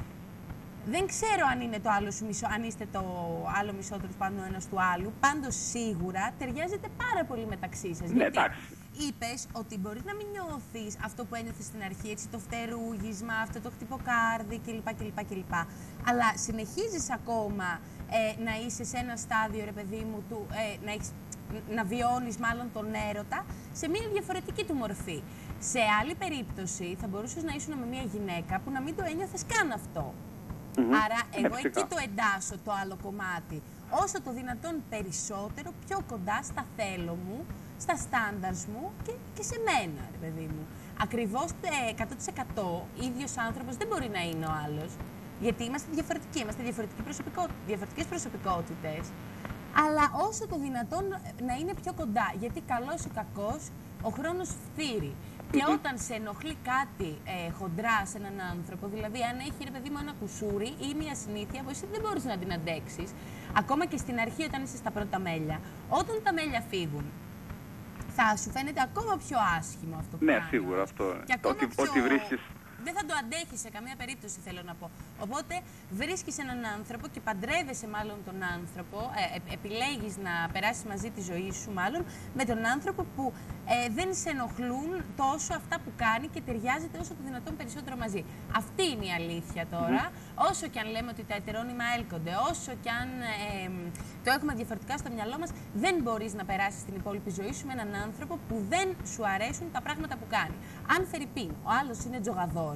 δεν ξέρω αν είναι το άλλο σου μισό, αν είστε το άλλο μισό τέλος πάντων ο ένας του άλλου. Πάντως σίγουρα ταιριάζετε πάρα πολύ μεταξύ σας. Ναι, γιατί εντάξει. είπες ότι μπορείς να μην νιώθεις αυτό που ένιωθες στην αρχή, έτσι, το φτερούγισμα, αυτό το χτυποκάρδι κλπ. κλπ, κλπ. Αλλά συνεχίζεις ακόμα ε, να είσαι σε ένα στάδιο, ρε παιδί μου, του, ε, να, έχεις, να βιώνεις μάλλον τον έρωτα σε μια διαφορετική του μορφή. Σε άλλη περίπτωση θα μπορούσες να ήσουν με μια γυναίκα που να μην το ένιωθες καν αυτό. Mm-hmm. Άρα εγώ Φυσικά. εκεί το εντάσσω το άλλο κομμάτι. Όσο το δυνατόν περισσότερο, πιο κοντά στα θέλω μου, στα στάνταρς μου και, και σε μένα, ρε παιδί μου. Ακριβώς ε, εκατό τοις εκατό ίδιος άνθρωπος δεν μπορεί να είναι ο άλλος. Γιατί είμαστε διαφορετικοί, είμαστε προσωπικό, διαφορετικές προσωπικότητες. Αλλά όσο το δυνατόν να είναι πιο κοντά. Γιατί καλός ή κακός, ο χρόνος φθείρει. Και όταν σε ενοχλεί κάτι ε, χοντρά σε έναν άνθρωπο, δηλαδή αν έχει ρε παιδί μου ένα κουσούρι ή μια συνήθεια που εσύ δεν μπορείς να την αντέξεις, ακόμα και στην αρχή όταν είσαι στα πρώτα μέλια, όταν τα μέλια φύγουν, θα σου φαίνεται ακόμα πιο άσχημο αυτό που Ναι, κάνεις. σίγουρα αυτό. Και ακόμα Ότι, πιο... ότι βρίσκεις... Δεν θα το αντέχεις σε καμία περίπτωση, θέλω να πω. Οπότε βρίσκεις έναν άνθρωπο και παντρεύεσαι μάλλον τον άνθρωπο, ε, ε, επιλέγεις να περάσεις μαζί τη ζωή σου μάλλον, με τον άνθρωπο που ε, δεν σε ενοχλούν τόσο αυτά που κάνει και ταιριάζεται όσο το δυνατόν περισσότερο μαζί. Αυτή είναι η αλήθεια τώρα. Mm-hmm. Όσο και αν λέμε ότι τα ετερόνυμα έλκονται, όσο και αν ε, το έχουμε διαφορετικά στο μυαλό μας, δεν μπορείς να περάσεις την υπόλοιπη ζωή σου με έναν άνθρωπο που δεν σου αρέσουν τα πράγματα που κάνει. Αν φερειπίν, ο άλλος είναι τζογαδόρος.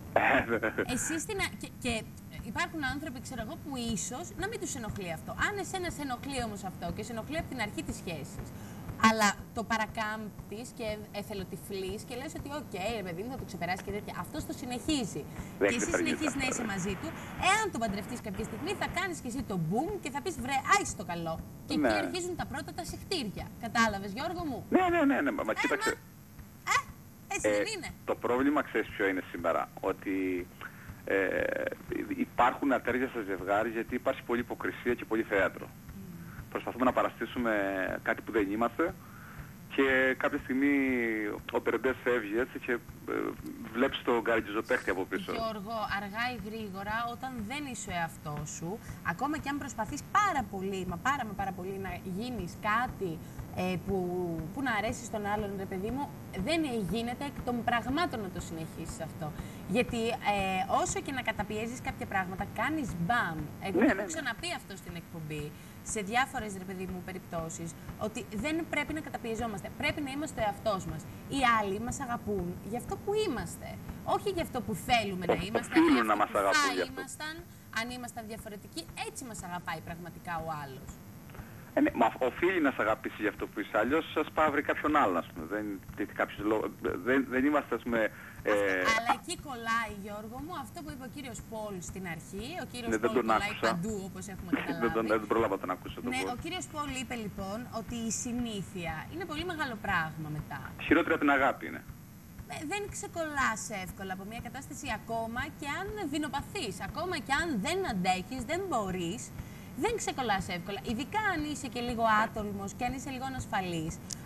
Εσύ στην α... και, και υπάρχουν άνθρωποι, ξέρω εγώ, που ίσως να μην τους ενοχλεί αυτό. Αν εσένα σε ενοχλεί όμως αυτό και σε ενοχλεί από την αρχή της σχέσης, αλλά το παρακάμπτεις και εθελοτυφλείς και λες ότι οκ, okay, ρε παιδί μου, θα το ξεπεράσει και τέτοια. Αυτός το συνεχίζει. Δεν και εσύ συνεχίζεις να είσαι μαζί του. Εάν τον παντρευτείς κάποια στιγμή, θα κάνεις και εσύ το boom και θα πεις βρε, άισε το καλό. Και ναι. εκεί αρχίζουν τα πρώτα τα συχτήρια. Κατάλαβες, Γιώργο μου? Ναι, ναι, ναι, ναι, μα ε, κοίταξε. Μα... Ε, έτσι ε, δεν είναι? Το πρόβλημα, ξέρεις ποιο είναι σήμερα, ότι ε, υπάρχουν ατέρια στα ζευγάρι γιατί υπάρχει πολλή υποκρισία και πολύ θέατρο. Mm. Προσπαθούμε να παραστήσουμε κάτι που δεν είμαστε και κάποια στιγμή ο Περντές φεύγει έτσι και ε, βλέπεις τον καριτζοπαίχτη από πίσω. Γιώργο, αργά ή γρήγορα, όταν δεν είσαι ο εαυτός σου, ακόμα και αν προσπαθείς πάρα πολύ, μα πάρα μα πάρα πολύ να γίνεις κάτι ε, που, που να αρέσει στον άλλον, ρε παιδί μου, δεν γίνεται εκ των πραγμάτων να το συνεχίσεις αυτό. Γιατί ε, όσο και να καταπιέζεις κάποια πράγματα, κάνεις μπαμ. Εγώ ναι, το ναι, έχω ξαναπεί αυτό στην εκπομπή, σε διάφορες, ρε παιδί μου, περιπτώσεις, ότι δεν πρέπει να καταπιεζόμαστε. Πρέπει να είμαστε ο εαυτός μας. Οι άλλοι μας αγαπούν για αυτό που είμαστε. Όχι για αυτό που θέλουμε να είμαστε, αλλά για αυτό που θα ήμασταν, αν ήμασταν διαφορετικοί. Έτσι μας αγαπάει πραγματικά ο άλλος. Ε, ναι, μα οφείλει να σε αγαπήσει για αυτό που είσαι, αλλιώς σας πάει βρει κάποιον άλλον, ας πούμε. Δεν, δεν, δεν είμαστε, ας πούμε... Ε... Αλλά εκεί κολλάει, Γιώργο μου, αυτό που είπε ο κύριος Πολ στην αρχή. Ο κύριος ναι, Πολ κολλάει άκουσα. Παντού, όπως έχουμε καταλάβει. δεν, τον, δεν πρόλαβα τον ακούσω τον Ναι, Πολ. ο κύριος Πολ είπε λοιπόν ότι η συνήθεια είναι πολύ μεγάλο πράγμα μετά. Χειρότερα από την αγάπη είναι. Ε, δεν ξεκολλάς εύκολα από μια κατάσταση ακόμα και αν δεινοπαθείς, ακόμα και αν δεν αντέχεις, δεν μπορείς. Δεν ξεκολλάς εύκολα, ειδικά αν είσαι και λίγο άτολμος και αν είσαι λίγο ανασφαλής.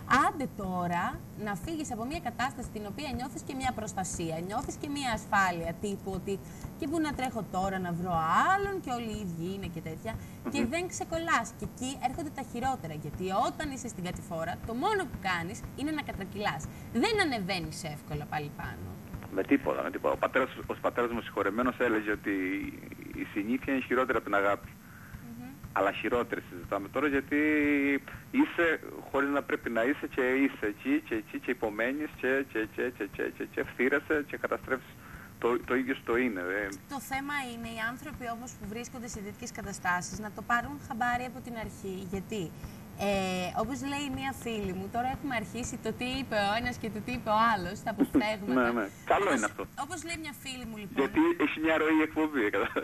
Άντε τώρα να φύγεις από μια κατάσταση την οποία νιώθεις και μια προστασία, νιώθεις και μια ασφάλεια, τύπου ότι και πού να τρέχω τώρα να βρω άλλον και όλοι οι ίδιοι είναι και τέτοια, mm-hmm. και δεν ξεκολλάς. Και εκεί έρχονται τα χειρότερα, γιατί όταν είσαι στην κατηφόρα, το μόνο που κάνεις είναι να κατρακυλάς. Δεν ανεβαίνεις εύκολα πάλι πάνω. Με τίποτα, με τίποτα. Ο πατέρας, ο πατέρας μου συγχωρεμένος έλεγε ότι η συνήθεια είναι χειρότερη από την αγάπη. Αλλά χειρότερη συζητάμε τώρα, γιατί είσαι χωρίς να πρέπει να είσαι και είσαι εκεί και εκεί και υπομένεις και και και και και και και ευθύρεσαι και καταστρέφεις το, το ίδιο στο είναι. Δε. Το θέμα είναι οι άνθρωποι όμως που βρίσκονται σε τέτοιες καταστάσεις να το πάρουν χαμπάρι από την αρχή, γιατί ε, όπως λέει μία φίλη μου, τώρα έχουμε αρχίσει το τι είπε ο ένας και το τι είπε ο άλλος, τα αποφεύγματα. Ναι, ναι. Καλό όπως, είναι αυτό. Όπως λέει μια φίλη μου λοιπόν... Γιατί έχει μια ροή εκπομπή.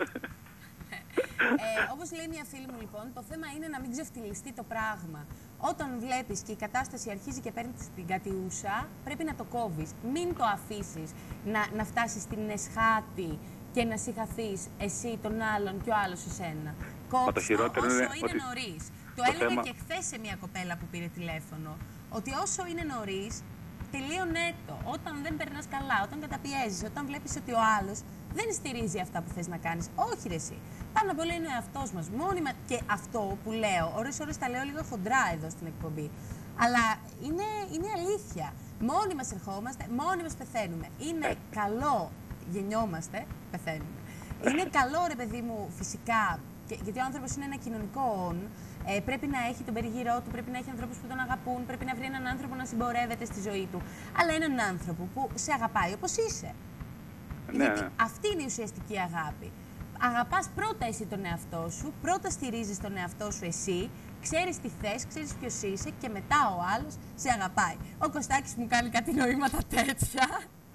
Ε, όπως λέει μια φίλη μου λοιπόν, το θέμα είναι να μην ξεφτυλιστεί το πράγμα. Όταν βλέπεις και η κατάσταση αρχίζει και παίρνει την κατιούσα, πρέπει να το κόβεις. Μην το αφήσεις να, να φτάσεις στην εσχάτη και να συγχαθείς εσύ τον άλλον και ο άλλος εσένα. Κόψτε το όσο είναι, είναι νωρίς. Το, το έλεγα θέμα... και χθες σε μια κοπέλα που πήρε τηλέφωνο, ότι όσο είναι νωρίς, τελείωνε το. Όταν δεν περνάς καλά, όταν καταπιέζεις, όταν βλέπεις ότι ο άλλος δεν στηρίζει αυτά που θες να κάνεις. Όχι ρε εσύ. Πάνω απ' όλα είναι ο εαυτός μας. Μόνιμα. Και αυτό που λέω, ώρες ώρες τα λέω λίγο χοντρά εδώ στην εκπομπή. Αλλά είναι, είναι αλήθεια. Μόνοι μας ερχόμαστε, μόνοι μας πεθαίνουμε. Είναι καλό, γεννιόμαστε, πεθαίνουμε. Είναι καλό ρε παιδί μου φυσικά, και, γιατί ο άνθρωπος είναι ένα κοινωνικό όν. Ε, πρέπει να έχει τον περιγυρό του, πρέπει να έχει ανθρώπους που τον αγαπούν, πρέπει να βρει έναν άνθρωπο να συμπορεύεται στη ζωή του. Αλλά έναν άνθρωπο που σε αγαπάει όπως είσαι. Ναι. Γιατί αυτή είναι η ουσιαστική αγάπη. Αγαπάς πρώτα εσύ τον εαυτό σου, πρώτα στηρίζεις τον εαυτό σου εσύ, ξέρεις τι θες, ξέρεις ποιος είσαι και μετά ο άλλος σε αγαπάει. Ο Κωστάκης μου κάνει κάτι νοήματα τέτοια.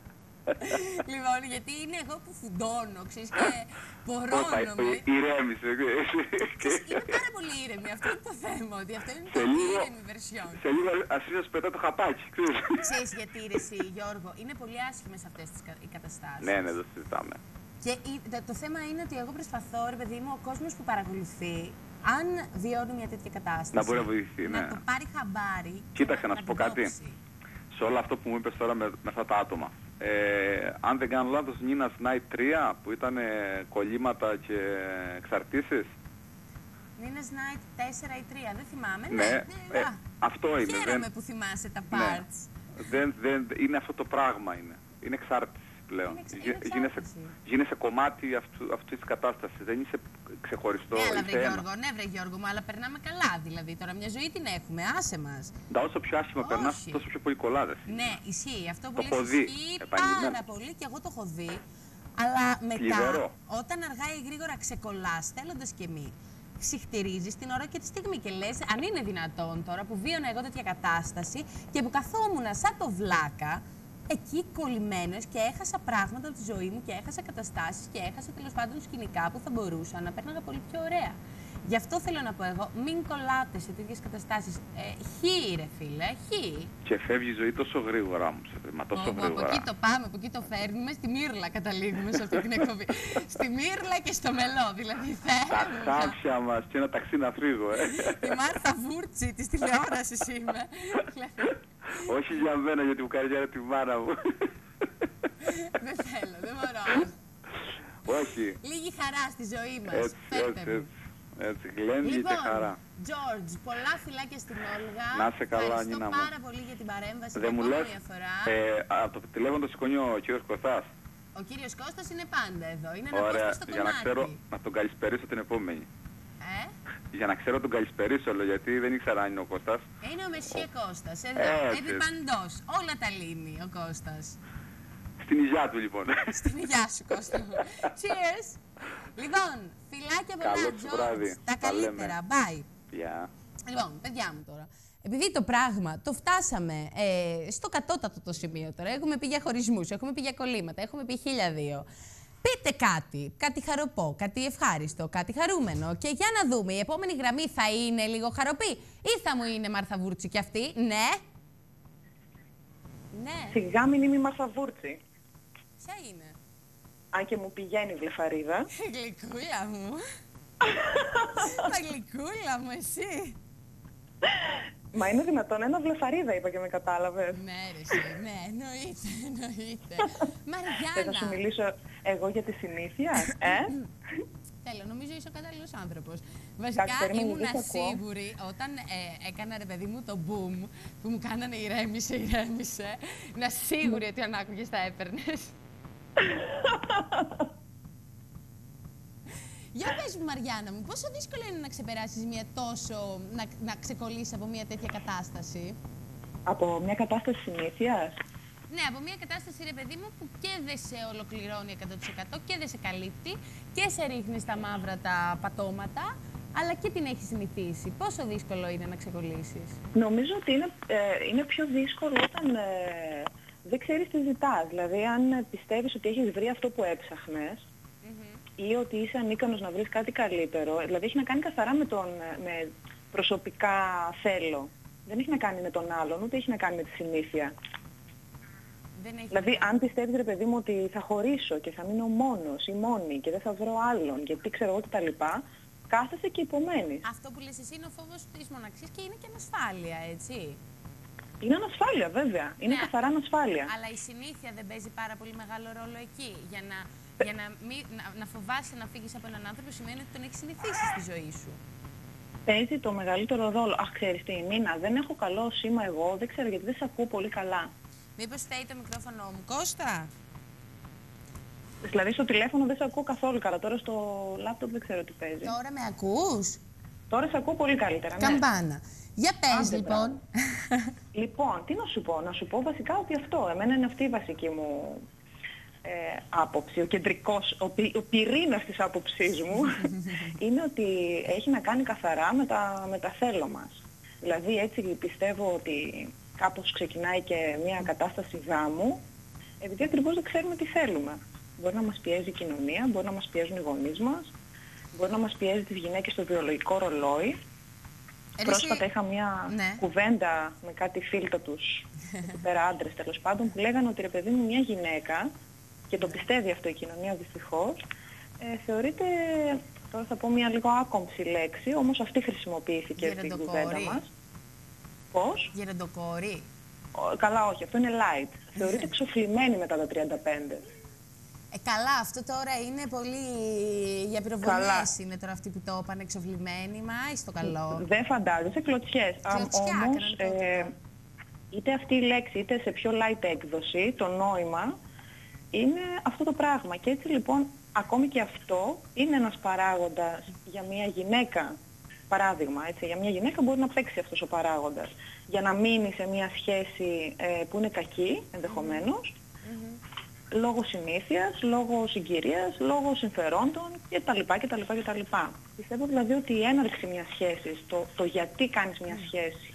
Λοιπόν, γιατί είναι εγώ που φουντώνω, ξέρεις, και πορώνομαι. Ηρέμησε. Είμαι πάρα πολύ ήρεμη, αυτό είναι το θέμα, ότι αυτό είναι το ήρεμη βερσιόν. Σε λίγο ασύζω πετά το χαπάκι, ξέρεις. Ξέρεις γιατί ρε εσύ, Γιώργο, είναι πολύ άσχημες αυτές τις οι καταστάσεις. Ναι, ναι, το συζητάμε. Και το, το θέμα είναι ότι εγώ προσπαθώ, ρε παιδί μου, ο κόσμος που παρακολουθεί, αν βιώνει μια τέτοια κατάσταση, να μπορεί να βοηθήσει, ναι. Να το πάρει χαμπάρι. Κοίταξε να, να σου πω κάτι. Δόξει. Σε όλο αυτό που μου είπες τώρα με, με αυτά τα άτομα. Ε, αν δεν κάνω λάθος, Νίνα Νάιτ τρία που ήταν ε, κολλήματα και εξαρτήσεις. Νίνα Νάιτ τέσσερα ή τρία, δεν θυμάμαι. Ναι, ναι, ναι ε, αυτό είναι. Χαίρομαι δεν, που θυμάσαι τα parts. Ναι, δεν, δεν, είναι αυτό το πράγμα είναι. Είναι εξάρτηση πλέον. Είναι, εξ, είναι γίνεσαι, γίνεσαι κομμάτι αυτού, αυτής της κατάστασης. Δεν είσαι ξεχωριστό. Ναι, αλλά βρε Γιώργο, ναι βρε Γιώργο μου, αλλά περνάμε καλά δηλαδή. Τώρα μια ζωή την έχουμε, άσε μας. Τα όσο πιο άσχημα περνάς, τόσο πιο πολύ κολλάδες. Ναι, ισχύει. Αυτό που λες ισχύει πάρα πολύ και εγώ το έχω δει. Αλλά μετά, Λιδερό. Όταν αργά ή γρήγορα ξεκολλάς, θέλοντας και μη, συχτηρίζεις την ώρα και τη στιγμή και λες, αν είναι δυνατόν τώρα που βίωνα εγώ τέτοια κατάσταση και που καθόμουν σαν το βλάκα, εκεί κολλημένος και έχασα πράγματα από τη ζωή μου και έχασα καταστάσεις και έχασα τέλος πάντων σκηνικά που θα μπορούσα να πέρναγα πολύ πιο ωραία. Γι' αυτό θέλω να πω εγώ, μην κολλάτε σε τέτοιες καταστάσεις. Ε, χι, ρε φίλε, χι. Και φεύγει η ζωή τόσο γρήγορα μου, μα τόσο Ω, γρήγορα. Από εκεί το πάμε, από εκεί το φέρνουμε, στη μύρλα καταλήγουμε σε αυτή την εκπομπή. Στη μύρλα και στο μελό, δηλαδή φέρνουμε. Τα χάπια μας και ένα ταξί να φύγω, ε. Η Μάρθα Βούρτσι της τηλεόρασης είμαι. Όχι για μένα, γιατί μου κάνει για τη μάνα μου. Δεν θέλω, δεν μπορώ. Όχι. Λίγη χαρά στη ζωή μας. Έτσι, έτσι, έτσι. Έτσι, γλέντι λοιπόν, και χαρά. George, πολλά φιλάκια στην Όλγα. Να σε καλά, ευχαριστώ Νίνα μου. πάρα πολύ για την παρέμβαση. Δεν μου λες, φορά. Ε, από το τηλέφωνο το σηκώνει ο κύριος Κωστάς. Ο κύριος Κώστας είναι πάντα εδώ. Είναι Ωραία, ένα στο για να ξέρω να τον καλησπερίσω την επόμενη. Ε? Για να ξέρω τον καλησπερίσω, λέω, γιατί δεν ήξερα αν είναι ο Κώστας. Είναι ο Μεσσίε Κώστας, εδώ, επί παντός. Όλα τα λύνει ο Κώστας. Στην υγειά του, λοιπόν. Στην υγειά σου, Κώστα. Cheers! Λοιπόν, φιλάκια πολλά, George. Τα καλύτερα. Bye. Yeah. Λοιπόν, παιδιά μου τώρα. Επειδή το πράγμα το φτάσαμε ε, στο κατώτατο το σημείο τώρα, έχουμε πει για χωρισμούς, έχουμε πει για κολλήματα, έχουμε πει χίλια δύο. Πείτε κάτι, κάτι χαροπό, κάτι ευχάριστο, κάτι χαρούμενο και για να δούμε, η επόμενη γραμμή θα είναι λίγο χαροπή ή θα μου είναι Μάρθα Βούρτσι κι αυτή, ναι. Ναι. Σιγά μην είμαι η Μάρθα Βούρτσι. Ποια είναι? Αν και μου πηγαίνει η βλεφαρίδα. Γλυκούλα μου. Μα γλυκούλα μου, εσύ. Μα είναι δυνατόν, ένα βλεφαρίδα είπα και με κατάλαβες. Ναι, ρε, εσύ, ναι, εννοείται, εννοείται. Μαριάννα. Δεν θα σου μιλήσω εγώ για τη συνήθεια, ε? Θέλω, νομίζω είσαι ο κατάλληλος άνθρωπος. Βασικά ήμουν σίγουρη όταν ε, έκανα ρε παιδί μου το boom που μου κάνανε ηρέμησε, ηρέμησε, να σίγουρη ότι αν άκουγες θα έπαιρνες. Για πες μου, Μαριάννα μου, πόσο δύσκολο είναι να ξεπεράσεις μια τόσο, να, να ξεκολλήσεις από μια τέτοια κατάσταση? Από μια κατάσταση συνήθειας? Ναι, από μια κατάσταση, ρε παιδί μου, που και δεν σε ολοκληρώνει εκατό τοις εκατό και δεν σε καλύπτει και σε ρίχνει στα μαύρα τα πατώματα, αλλά και την έχει συνηθίσει. Πόσο δύσκολο είναι να ξεκολλήσεις? Νομίζω ότι είναι, ε, είναι πιο δύσκολο όταν ε, δεν ξέρεις τι ζητάς. Δηλαδή, αν πιστεύεις ότι έχεις βρει αυτό που έψαχνες, ή ότι είσαι ανίκανος να βρεις κάτι καλύτερο, δηλαδή έχει να κάνει καθαρά με, τον, με προσωπικά θέλω. Δεν έχει να κάνει με τον άλλον, ούτε έχει να κάνει με τη συνήθεια. Δεν έχει δηλαδή, να... αν πιστεύεις, ρε παιδί μου, ότι θα χωρίσω και θα μείνω μόνος ή μόνη και δεν θα βρω άλλον, γιατί ξέρω εγώ κτλ., κάθεσαι και υπομένεις. Αυτό που λες εσύ είναι ο φόβος της μοναξίας και είναι και ανασφάλεια, έτσι. Είναι ανασφάλεια, βέβαια. Είναι ναι, καθαρά ανασφάλεια. Αλλά η συνήθεια δεν παίζει πάρα πολύ μεγάλο ρόλο εκεί. Για να, για να, μη, να, να φοβάσαι να φύγεις από έναν άνθρωπο σημαίνει ότι τον έχεις συνηθίσει στη ζωή σου. Παίζει το μεγαλύτερο ρόλο. Αχ, ξέρεις τι, Νίνα, δεν έχω καλό σήμα εγώ, δεν ξέρω γιατί δεν σε ακούω πολύ καλά. Μήπως φταίει το μικρόφωνο μου, Κώστα? Δηλαδή στο τηλέφωνο δεν σε ακούω καθόλου καλά, τώρα στο λάπτοπ δεν ξέρω τι παίζει. Τώρα με ακούς? Τώρα σε ακούω πολύ καλύτερα, ναι. Καμπάνα. Για πες, Άντε, λοιπόν. Λοιπόν, τι να σου πω, να σου πω βασικά ότι αυτό, εμένα είναι αυτή η βασική μου ε, άποψη, ο κεντρικός, ο, πυ, ο πυρήνας της άποψής μου είναι ότι έχει να κάνει καθαρά με τα, με τα θέλω μας. Δηλαδή έτσι πιστεύω ότι κάπως ξεκινάει και μια κατάσταση γάμου, επειδή ακριβώς δεν ξέρουμε τι θέλουμε. Μπορεί να μας πιέζει η κοινωνία, μπορεί να μας πιέζουν οι γονείς μας, μπορεί να μας πιέζει τις γυναίκες στο βιολογικό ρολόι. Πρόσφατα είχα μια ναι. κουβέντα με κάτι φίλτα τους, εκεί πέρα άντρες τέλος πάντων, που λέγανε ότι ρε παιδί μου μια γυναίκα, και το πιστεύει αυτό η κοινωνία δυστυχώς, ε, θεωρείται, τώρα θα πω μια λίγο άκομψη λέξη, όμως αυτή χρησιμοποιήθηκε στην κουβέντα μας. Πώς? Γεροντοκόρη. Καλά, όχι, αυτό είναι light. Θεωρείται εξοφλημένη μετά τα τριάντα πέντε. Ε, καλά, αυτό τώρα είναι πολύ για πυροβολίες είναι τώρα αυτοί που το είπαν εξοφλημένοι, μα είσαι το καλό. Δεν φαντάζεσαι, κλωτσιές. Κλωτσιά, όμως, ε, είτε αυτή η λέξη, είτε σε πιο light έκδοση, το νόημα είναι αυτό το πράγμα. Και έτσι λοιπόν, ακόμη και αυτό είναι ένας παράγοντας για μια γυναίκα, παράδειγμα, έτσι, για μια γυναίκα μπορεί να παίξει αυτός ο παράγοντας. Για να μείνει σε μια σχέση ε, που είναι κακή, ενδεχομένως, mm-hmm. λόγω συνήθειας, λόγω συγκυρίας, λόγω συμφερόντων κτλ. κτλ, κτλ. Πιστεύω δηλαδή ότι η έναρξη μιας σχέσης, το, το γιατί κάνεις μια σχέση,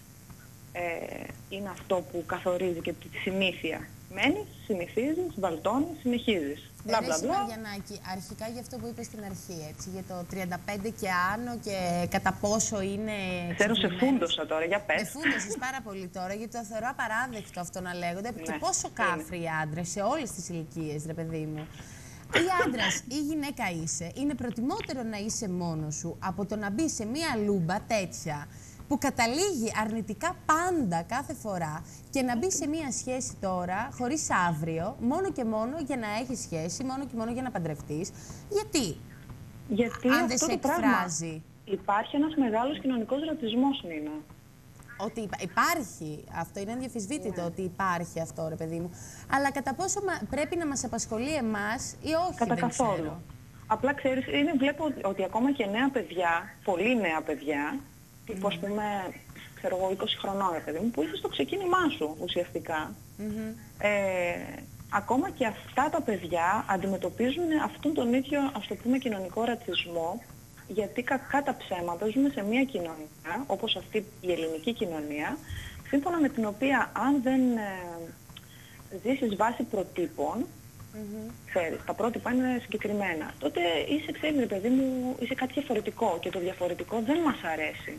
ε, είναι αυτό που καθορίζει και τη συνήθεια. Μένεις, συνηθίζεις, βαλτώνεις, συνεχίζεις. Μπλα, μπλα, μπλα. Μαριαννάκη, αρχικά για αυτό που είπες στην αρχή, έτσι, για το τριάντα πέντε και άνω και κατά πόσο είναι... Ξέρω, σε φούντοσα τώρα, για πες. Σε φούντωσες πάρα πολύ τώρα, γιατί το θεωρώ απαράδεκτο αυτό να λέγονται. Ναι, και πόσο κάφροι οι άντρες σε όλες τις ηλικίες, ρε παιδί μου. Ή άντρας ή γυναίκα είσαι, είναι προτιμότερο να είσαι μόνος σου από το να μπει σε μία λούμπα τέτοια που καταλήγει αρνητικά πάντα κάθε φορά και να μπει σε μία σχέση τώρα, χωρίς αύριο, μόνο και μόνο για να έχεις σχέση, μόνο και μόνο για να παντρευτείς. Γιατί? Γιατί αν αυτό δεν σε το εκφράζει. Πράγμα. Υπάρχει ένας μεγάλος κοινωνικός ρατσισμός, Νίνα. Ότι υπά υπάρχει, αυτό είναι αδιαφυσβήτητο, ναι. ότι υπάρχει αυτό, ρε παιδί μου. Αλλά κατά πόσο πρέπει να μας απασχολεί εμάς ή όχι, κατά δεν καθόλου. ξέρω. Απλά ξέρεις, είναι, βλέπω ότι ακόμα και νέα παιδιά, πολύ νέα παιδιά, τύπου, ας πούμε, ξέρω εγώ, είκοσι χρονών, ρε παιδί μου, που είσαι στο ξεκίνημά σου ουσιαστικά. Mm-hmm. ε, ακόμα και αυτά τα παιδιά αντιμετωπίζουν αυτόν τον ίδιο, ας το πούμε, κοινωνικό ρατσισμό, γιατί κακά τα ψέματα ζούμε σε μια κοινωνία, όπως αυτή η ελληνική κοινωνία, σύμφωνα με την οποία αν δεν ε, ζήσεις βάσει προτύπων, mm-hmm. ξέρεις, τα πρότυπα είναι συγκεκριμένα, τότε είσαι, ξέρεις, ρε παιδί μου, είσαι κάτι διαφορετικό και το διαφορετικό δεν μας αρέσει.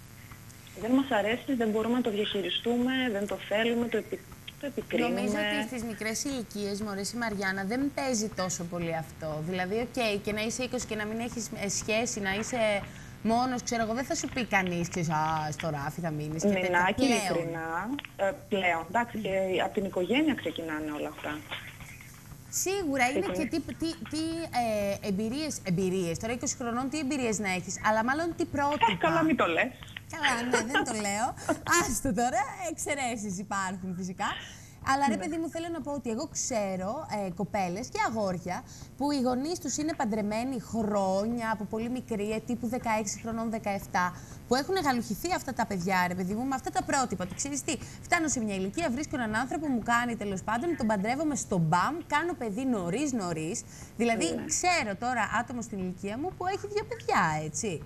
Δεν μας αρέσει, δεν μπορούμε να το διαχειριστούμε, δεν το θέλουμε, το, επι, το επικρίνουμε. Νομίζω ότι στις μικρές ηλικίες, μωρές, η Μαριάννα, δεν παίζει τόσο πολύ αυτό. Δηλαδή, οκ, okay, και να είσαι είκοσι και να μην έχεις σχέση, να είσαι μόνος, ξέρω εγώ, δεν θα σου πει κανείς, ξέρεις, α, στο ράφι θα μείνεις και τέτοια. Νινάκι, Πλέον. ειλικρινά, ε, πλέον, εντάξει, και από την οικογένεια ξεκινάνε όλα αυτά. Σίγουρα είναι και τι, τι, τι ε, εμπειρίες, εμπειρίες, τώρα είκοσι χρονών τι εμπειρίες να έχεις, αλλά μάλλον τι πρότυπα. Ε, καλά, μην το λες. Καλά, ναι, δεν το λέω. Άστο τώρα, εξαιρέσεις υπάρχουν φυσικά. Αλλά ρε παιδί μου, θέλω να πω ότι εγώ ξέρω ε, κοπέλες και αγόρια που οι γονείς τους είναι παντρεμένοι χρόνια, από πολύ μικρή, ε, τύπου δεκαέξι χρονών, δεκαεπτά, που έχουν γαλουχηθεί αυτά τα παιδιά, ρε παιδί μου, με αυτά τα πρότυπα. Του ξέρεις τι, φτάνω σε μια ηλικία, βρίσκω έναν άνθρωπο που μου κάνει τέλος πάντων, τον παντρεύομαι στο μπαμ, κάνω παιδί νωρίς νωρίς. Δηλαδή, mm. ξέρω τώρα άτομο στην ηλικία μου που έχει δύο παιδιά, έτσι.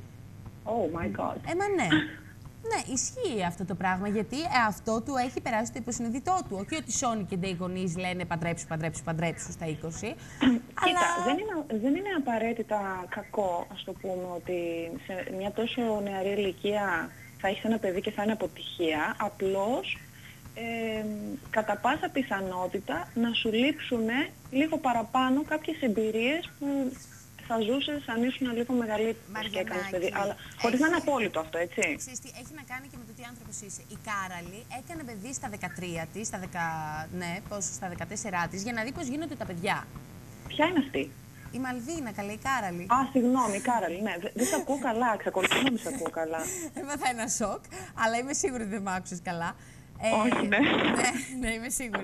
Oh my God. Ε, μα ναι. Ναι, ισχύει αυτό το πράγμα, γιατί ε, αυτό του έχει περάσει στο υποσυνείδητό του. Όχι ότι σώνει και οι γονείς λένε παντρέψου, παντρέψου, παντρέψου στα είκοσι. Κοίτα, αλλά... δεν, είναι, δεν είναι απαραίτητα κακό, ας το πούμε, ότι σε μια τόσο νεαρή ηλικία θα έχεις ένα παιδί και θα είναι αποτυχία. Απλώς, ε, κατά πάσα πιθανότητα, να σου λείψουν λίγο παραπάνω κάποιες εμπειρίες που θα ζούσες αν ήσουν λίγο μεγαλύτερος και έκανες παιδί. Αλλά χωρίς να είναι απόλυτο αυτό, έτσι. Ξέρεις τι, έχει να κάνει και με το τι άνθρωπος είσαι. Η Κάραλη έκανε παιδί στα δεκατρία της, στα, δεκα... ναι, πόσο, στα δεκατέσσερα της, για να δει πώς γίνονται τα παιδιά. Ποια είναι αυτή? Η Μαλβίνα, καλή, η Κάραλη. Α, συγγνώμη, η Κάραλη, ναι. Δεν σε ακούω καλά, εξακολουθώ να μην σε ακούω καλά. Έμαθα ένα σοκ, αλλά είμαι σίγουρη ότι δεν μ' άκουσες καλά. Όχι, ναι. ναι. Ναι, είμαι σίγουρη.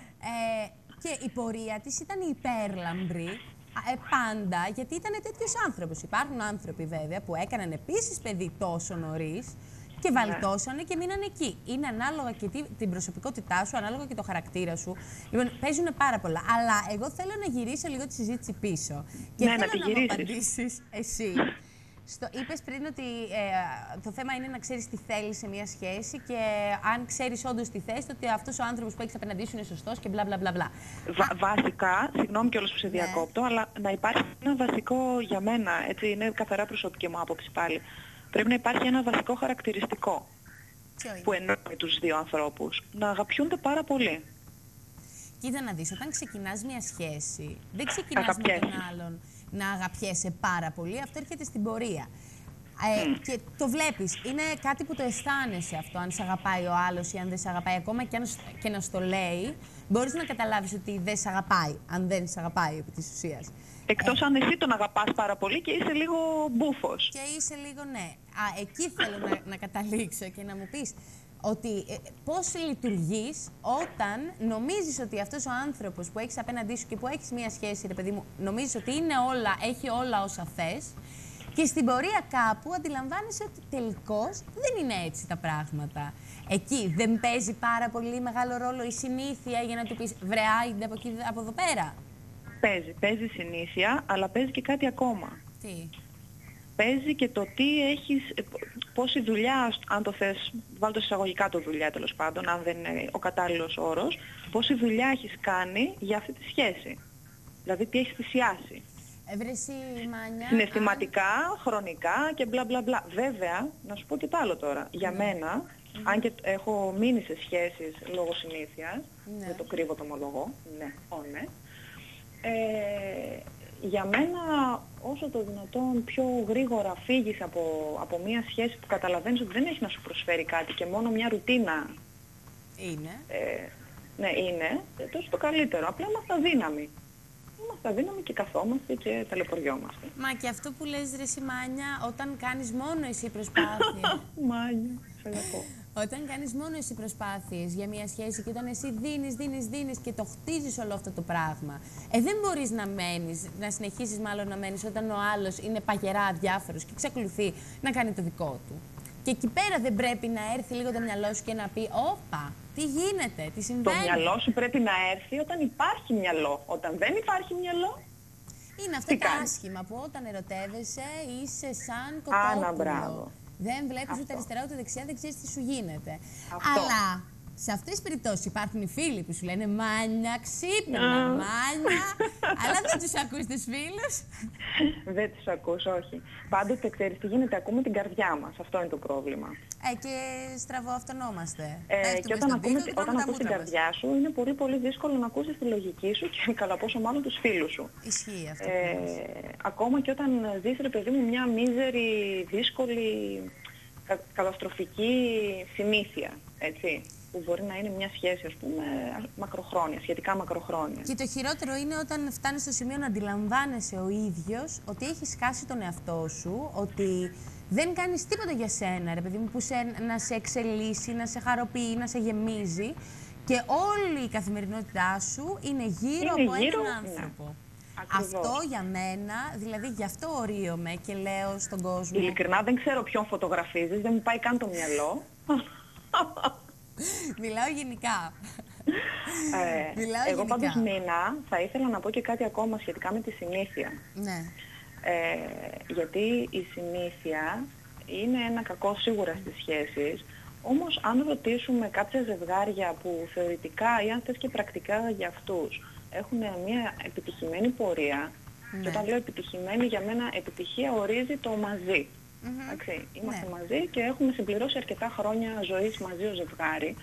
ε, και η πορεία της ήταν υπέρλαμπρη. Ε, πάντα, γιατί ήταν τέτοιος άνθρωπος. Υπάρχουν άνθρωποι βέβαια που έκαναν επίσης παιδί τόσο νωρίς και βαλτώσανε και μείνανε εκεί. Είναι ανάλογα και την προσωπικότητά σου, ανάλογα και το χαρακτήρα σου. Λοιπόν, παίζουν πάρα πολλά. Αλλά εγώ θέλω να γυρίσω λίγο τη συζήτηση πίσω. Και ναι, θέλω να, να, να μου απαντήσεις εσύ. Στο, είπες πριν ότι ε, το θέμα είναι να ξέρεις τι θέλεις σε μια σχέση και αν ξέρεις όντως τι θες, ότι αυτός ο άνθρωπος που έχεις απέναντί σου είναι σωστός και μπλα μπλα μπλα μπλα. Βα, βασικά, συγγνώμη κιόλας που σε διακόπτω, ναι. αλλά να υπάρχει ένα βασικό για μένα, έτσι είναι καθαρά προσωπική μου άποψη πάλι. Πρέπει να υπάρχει ένα βασικό χαρακτηριστικό που ενώνει τους δύο ανθρώπους. Να αγαπιούνται πάρα πολύ. Κοίτα να δεις, όταν ξεκινάς μια σχέση, δεν ξεκινάς με τον άλλον να αγαπιέσαι πάρα πολύ, αυτό έρχεται στην πορεία. Ε, mm. Και το βλέπεις, είναι κάτι που το αισθάνεσαι αυτό, αν σε αγαπάει ο άλλος ή αν δεν σε αγαπάει. Ακόμα και, αν, και να στο λέει, μπορείς να καταλάβεις ότι δεν σε αγαπάει, αν δεν σε αγαπάει επί της ουσίας. Εκτός ε, αν εσύ τον αγαπάς πάρα πολύ και είσαι λίγο μπούφος. Και είσαι λίγο, ναι. Α, εκεί θέλω να, να καταλήξω και να μου πεις ότι ε, πώς λειτουργείς όταν νομίζεις ότι αυτός ο άνθρωπος που έχεις απέναντί σου και που έχεις μία σχέση, ρε παιδί μου, νομίζεις ότι είναι όλα, έχει όλα όσα θες και στην πορεία κάπου αντιλαμβάνεσαι ότι τελικώς δεν είναι έτσι τα πράγματα. Εκεί δεν παίζει πάρα πολύ μεγάλο ρόλο η συνήθεια για να του πεις βρε άιντε από εκεί, από εδώ πέρα. Παίζει, παίζει συνήθεια, αλλά παίζει και κάτι ακόμα. Τι? Παίζει και το τι έχεις, πόση δουλειά, αν το θες, βάλω το εισαγωγικά το δουλειά τέλος πάντων, αν δεν είναι ο κατάλληλος όρος, πόση δουλειά έχεις κάνει για αυτή τη σχέση. Δηλαδή τι έχεις θυσιάσει. Εύρεση, Μάνια. Συναισθηματικά, αν... χρονικά και μπλα μπλα μπλα. Βέβαια, να σου πω και το άλλο τώρα. Για ναι. μένα, mm-hmm. αν και έχω μείνει σε σχέσεις λόγω συνήθειας, ναι. δεν το κρύβω, το ομολογώ, ναι, ό, ναι. Ε, για μένα, όσο το δυνατόν πιο γρήγορα φύγεις από, από μια σχέση που καταλαβαίνεις ότι δεν έχει να σου προσφέρει κάτι και μόνο μια ρουτίνα είναι, ε, ναι, είναι, τόσο το καλύτερο. Απλά είμαστε αδύναμοι. Είμαστε αδύναμοι και καθόμαστε και ταλαιπωριόμαστε. Μα και αυτό που λες ρε Μάνια, όταν κάνεις μόνο εσύ προσπάθεια. Μάνια, σε αγαπώ. Όταν κάνεις μόνο εσύ προσπάθειες για μια σχέση και όταν εσύ δίνεις, δίνεις, δίνεις και το χτίζεις όλο αυτό το πράγμα, ε, δεν μπορείς να μένεις, να συνεχίσεις μάλλον να μένεις όταν ο άλλος είναι παγερά αδιάφορος και εξακολουθεί να κάνει το δικό του. Και εκεί πέρα δεν πρέπει να έρθει λίγο το μυαλό σου και να πει «Όπα, τι γίνεται, τι συμβαίνει». Το μυαλό σου πρέπει να έρθει όταν υπάρχει μυαλό. Όταν δεν υπάρχει μυαλό, είναι αυτά τα άσχημα που όταν ερωτεύεσαι είσαι σαν κοτόπουλο. Άνα, μπράβο. Δεν βλέπεις ούτε αριστερά ούτε δεξιά, δεν ξέρεις τι σου γίνεται. Αυτό. Αλλά Σε αυτές τις περιπτώσεις υπάρχουν οι φίλοι που σου λένε «Μάνια, ξύπνα, μάνια», αλλά δεν τους ακούς τους φίλους. Δεν τους ακούς, όχι. Πάντοτε ξέρεις τι γίνεται, ακούμε την καρδιά μας. Αυτό είναι το πρόβλημα. Ε, και στραβοαυτονόμαστε. Ε, και όταν, ακούμε, τίκο, όταν ακούς την καρδιά σου, είναι πολύ πολύ δύσκολο να ακούσεις τη λογική σου και καλά πόσο μάλλον τους φίλους σου. Ισχύει αυτό. Ε, ακόμα και όταν ζεις, ρε παιδί μου, μια μίζερη, δύσκολη, κα, καταστροφική συνήθεια, έτσι, που μπορεί να είναι μια σχέση, ας πούμε, μακροχρόνια, σχετικά μακροχρόνια. Και το χειρότερο είναι όταν φτάνεις στο σημείο να αντιλαμβάνεσαι ο ίδιος ότι έχεις χάσει τον εαυτό σου, ότι δεν κάνεις τίποτα για σένα, ρε παιδί μου, που σε, να σε εξελίσσει, να σε χαροποιεί, να σε γεμίζει, και όλη η καθημερινότητά σου είναι γύρω είναι από γύρω, έναν άνθρωπο. Ναι. Ακριβώς. Αυτό για μένα, δηλαδή γι' αυτό ορίομαι και λέω στον κόσμο. Ειλικρινά δεν ξέρω ποιον φωτογραφίζεις, δεν μου πάει καν το μυαλό. Μιλάω γενικά. Ε, Μιλάω εγώ γενικά. πάντως, Νίνα, θα ήθελα να πω και κάτι ακόμα σχετικά με τη συνήθεια. Ναι. Ε, γιατί η συνήθεια είναι ένα κακό σίγουρα στις σχέσεις, όμως αν ρωτήσουμε κάποια ζευγάρια που θεωρητικά ή αν θες και πρακτικά για αυτούς έχουν μια επιτυχημένη πορεία, ναι. Και όταν λέω επιτυχημένη, για μένα επιτυχία ορίζει το μαζί. Mm-hmm. Εντάξει, είμαστε ναι. μαζί και έχουμε συμπληρώσει αρκετά χρόνια ζωής μαζί ως ζευγάρι.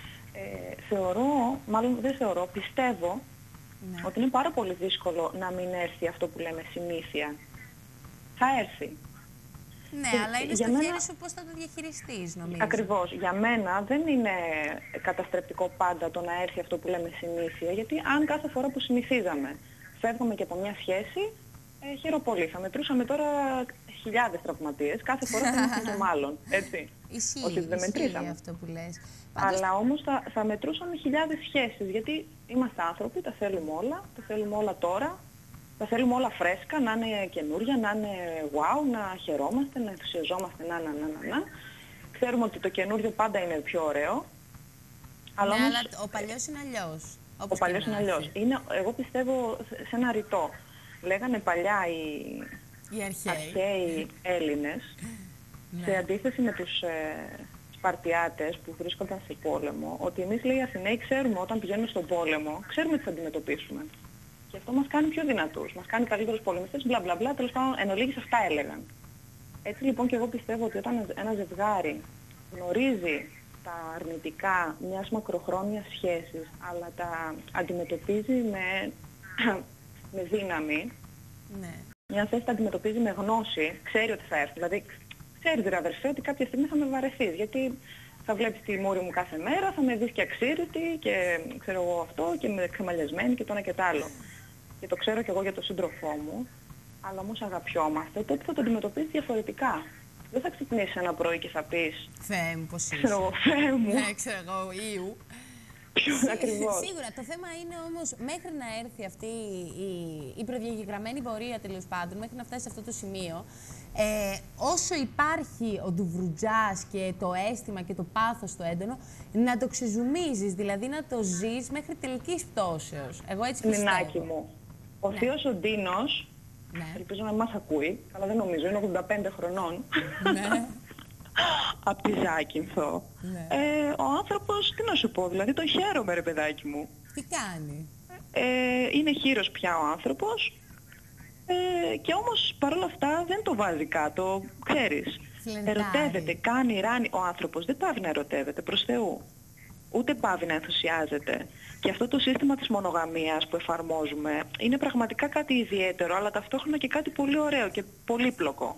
Ε, θεωρώ, μάλλον δεν θεωρώ, πιστεύω ναι. ότι είναι πάρα πολύ δύσκολο να μην έρθει αυτό που λέμε συνήθεια. Θα έρθει. Ναι, και αλλά είναι στο μένα... χέρι σου πώς θα το διαχειριστείς, νομίζω. Ακριβώς. Για μένα δεν είναι καταστρεπτικό πάντα το να έρθει αυτό που λέμε συνήθεια, γιατί αν κάθε φορά που συνηθίζαμε φεύγουμε και από μια σχέση, ε, χαίρομαι. Θα μετρούσαμε τώρα χιλιάδες τραυματίες, κάθε φορά θα μετρούσαμε μάλλον, έτσι. Ισχύει, όχι δεν μετρήσαμε. Αυτό που λες. Πάντως... Αλλά όμως θα, θα μετρούσαμε χιλιάδες σχέσεις, γιατί είμαστε άνθρωποι, τα θέλουμε όλα, τα θέλουμε όλα τώρα, τα θέλουμε όλα φρέσκα, να είναι καινούρια, να είναι wow, να χαιρόμαστε, να ενθουσιαζόμαστε, να, να, να, να, να. Ξέρουμε ότι το καινούριο πάντα είναι πιο ωραίο. Αλλά, ναι, όμως, αλλά ο παλιός είναι αλλιώς. Ο παλιός είναι αλλιώς. Είναι, εγώ πιστεύω σε ένα ρητό. Λέγανε παλιά οι, οι αρχαίοι. αρχαίοι Έλληνες, ναι. σε αντίθεση με τους ε, Σπαρτιάτες που βρίσκονταν σε πόλεμο, ότι εμείς, λέει, οι Αθηναίοι ξέρουμε όταν πηγαίνουμε στον πόλεμο, ξέρουμε τι θα αντιμετωπίσουμε. Και αυτό μας κάνει πιο δυνατούς, μας κάνει καλύτερους πολεμιστές, μπλα μπλα μπλα, τέλος πάντων εν ολίγης αυτά έλεγαν. Έτσι λοιπόν και εγώ πιστεύω ότι όταν ένα ζευγάρι γνωρίζει τα αρνητικά μιας μακροχρόνιας σχέσης, αλλά τα αντιμετωπίζει με, με δύναμη, ναι. μια θέση τα αντιμετωπίζει με γνώση, ξέρει ότι θα έρθει. Δηλαδή, ξέρεις ρε αδερφέ ότι κάποια στιγμή θα με βαρεθείς, γιατί θα βλέπεις τη μούρη μου κάθε μέρα, θα με δεις και αξίρυτη και ξέρω εγώ αυτό και με ξεμαλιασμένη και το ένα και το άλλο. Και το ξέρω και εγώ για τον σύντροφό μου, αλλά όμως αγαπιόμαστε, τότε θα το αντιμετωπίσεις διαφορετικά. Δεν θα ξυπνήσεις ένα πρωί και θα πεις Θεέ μου πώς είσαι. Ξέρω εγώ, Θεέ μου. Ναι, ξέρω εγώ, Ιου. Ακριβώς. Σίγουρα, το θέμα είναι όμως μέχρι να έρθει αυτή η, η προδιαγεγραμμένη πορεία, τέλος πάντων, μέχρι να φτάσει σε αυτό το σημείο, ε, όσο υπάρχει ο ντουβρουτζάς και το αίσθημα και το πάθος το έντονο, να το ξεζουμίζεις, δηλαδή να το ζεις μέχρι τελικής πτώσεως. Εγώ έτσι πιστεύω. Λινάκι μου, ο ναι. θείος ο Ντίνος, ναι. ελπίζω να μας ακούει, αλλά δεν νομίζω, είναι ογδόντα πέντε χρονών. Ναι. Απ' τη Ζάκυνθο. Ναι. Ε, ο άνθρωπος, τι να σου πω, δηλαδή τον χαίρομαι ρε παιδάκι μου. Τι κάνει? Ε, είναι χείρος πια ο άνθρωπος ε, και όμως παρόλα αυτά δεν το βάζει κάτω, ξέρεις. Φλερτάρει. Ερωτεύεται, κάνει, ράνει. Ο άνθρωπος δεν πάβει να ερωτεύεται, προς Θεού. Ούτε πάβει να ενθουσιάζεται. Και αυτό το σύστημα της μονογαμίας που εφαρμόζουμε είναι πραγματικά κάτι ιδιαίτερο, αλλά ταυτόχρονα και κάτι πολύ ωραίο και πολύπλοκο.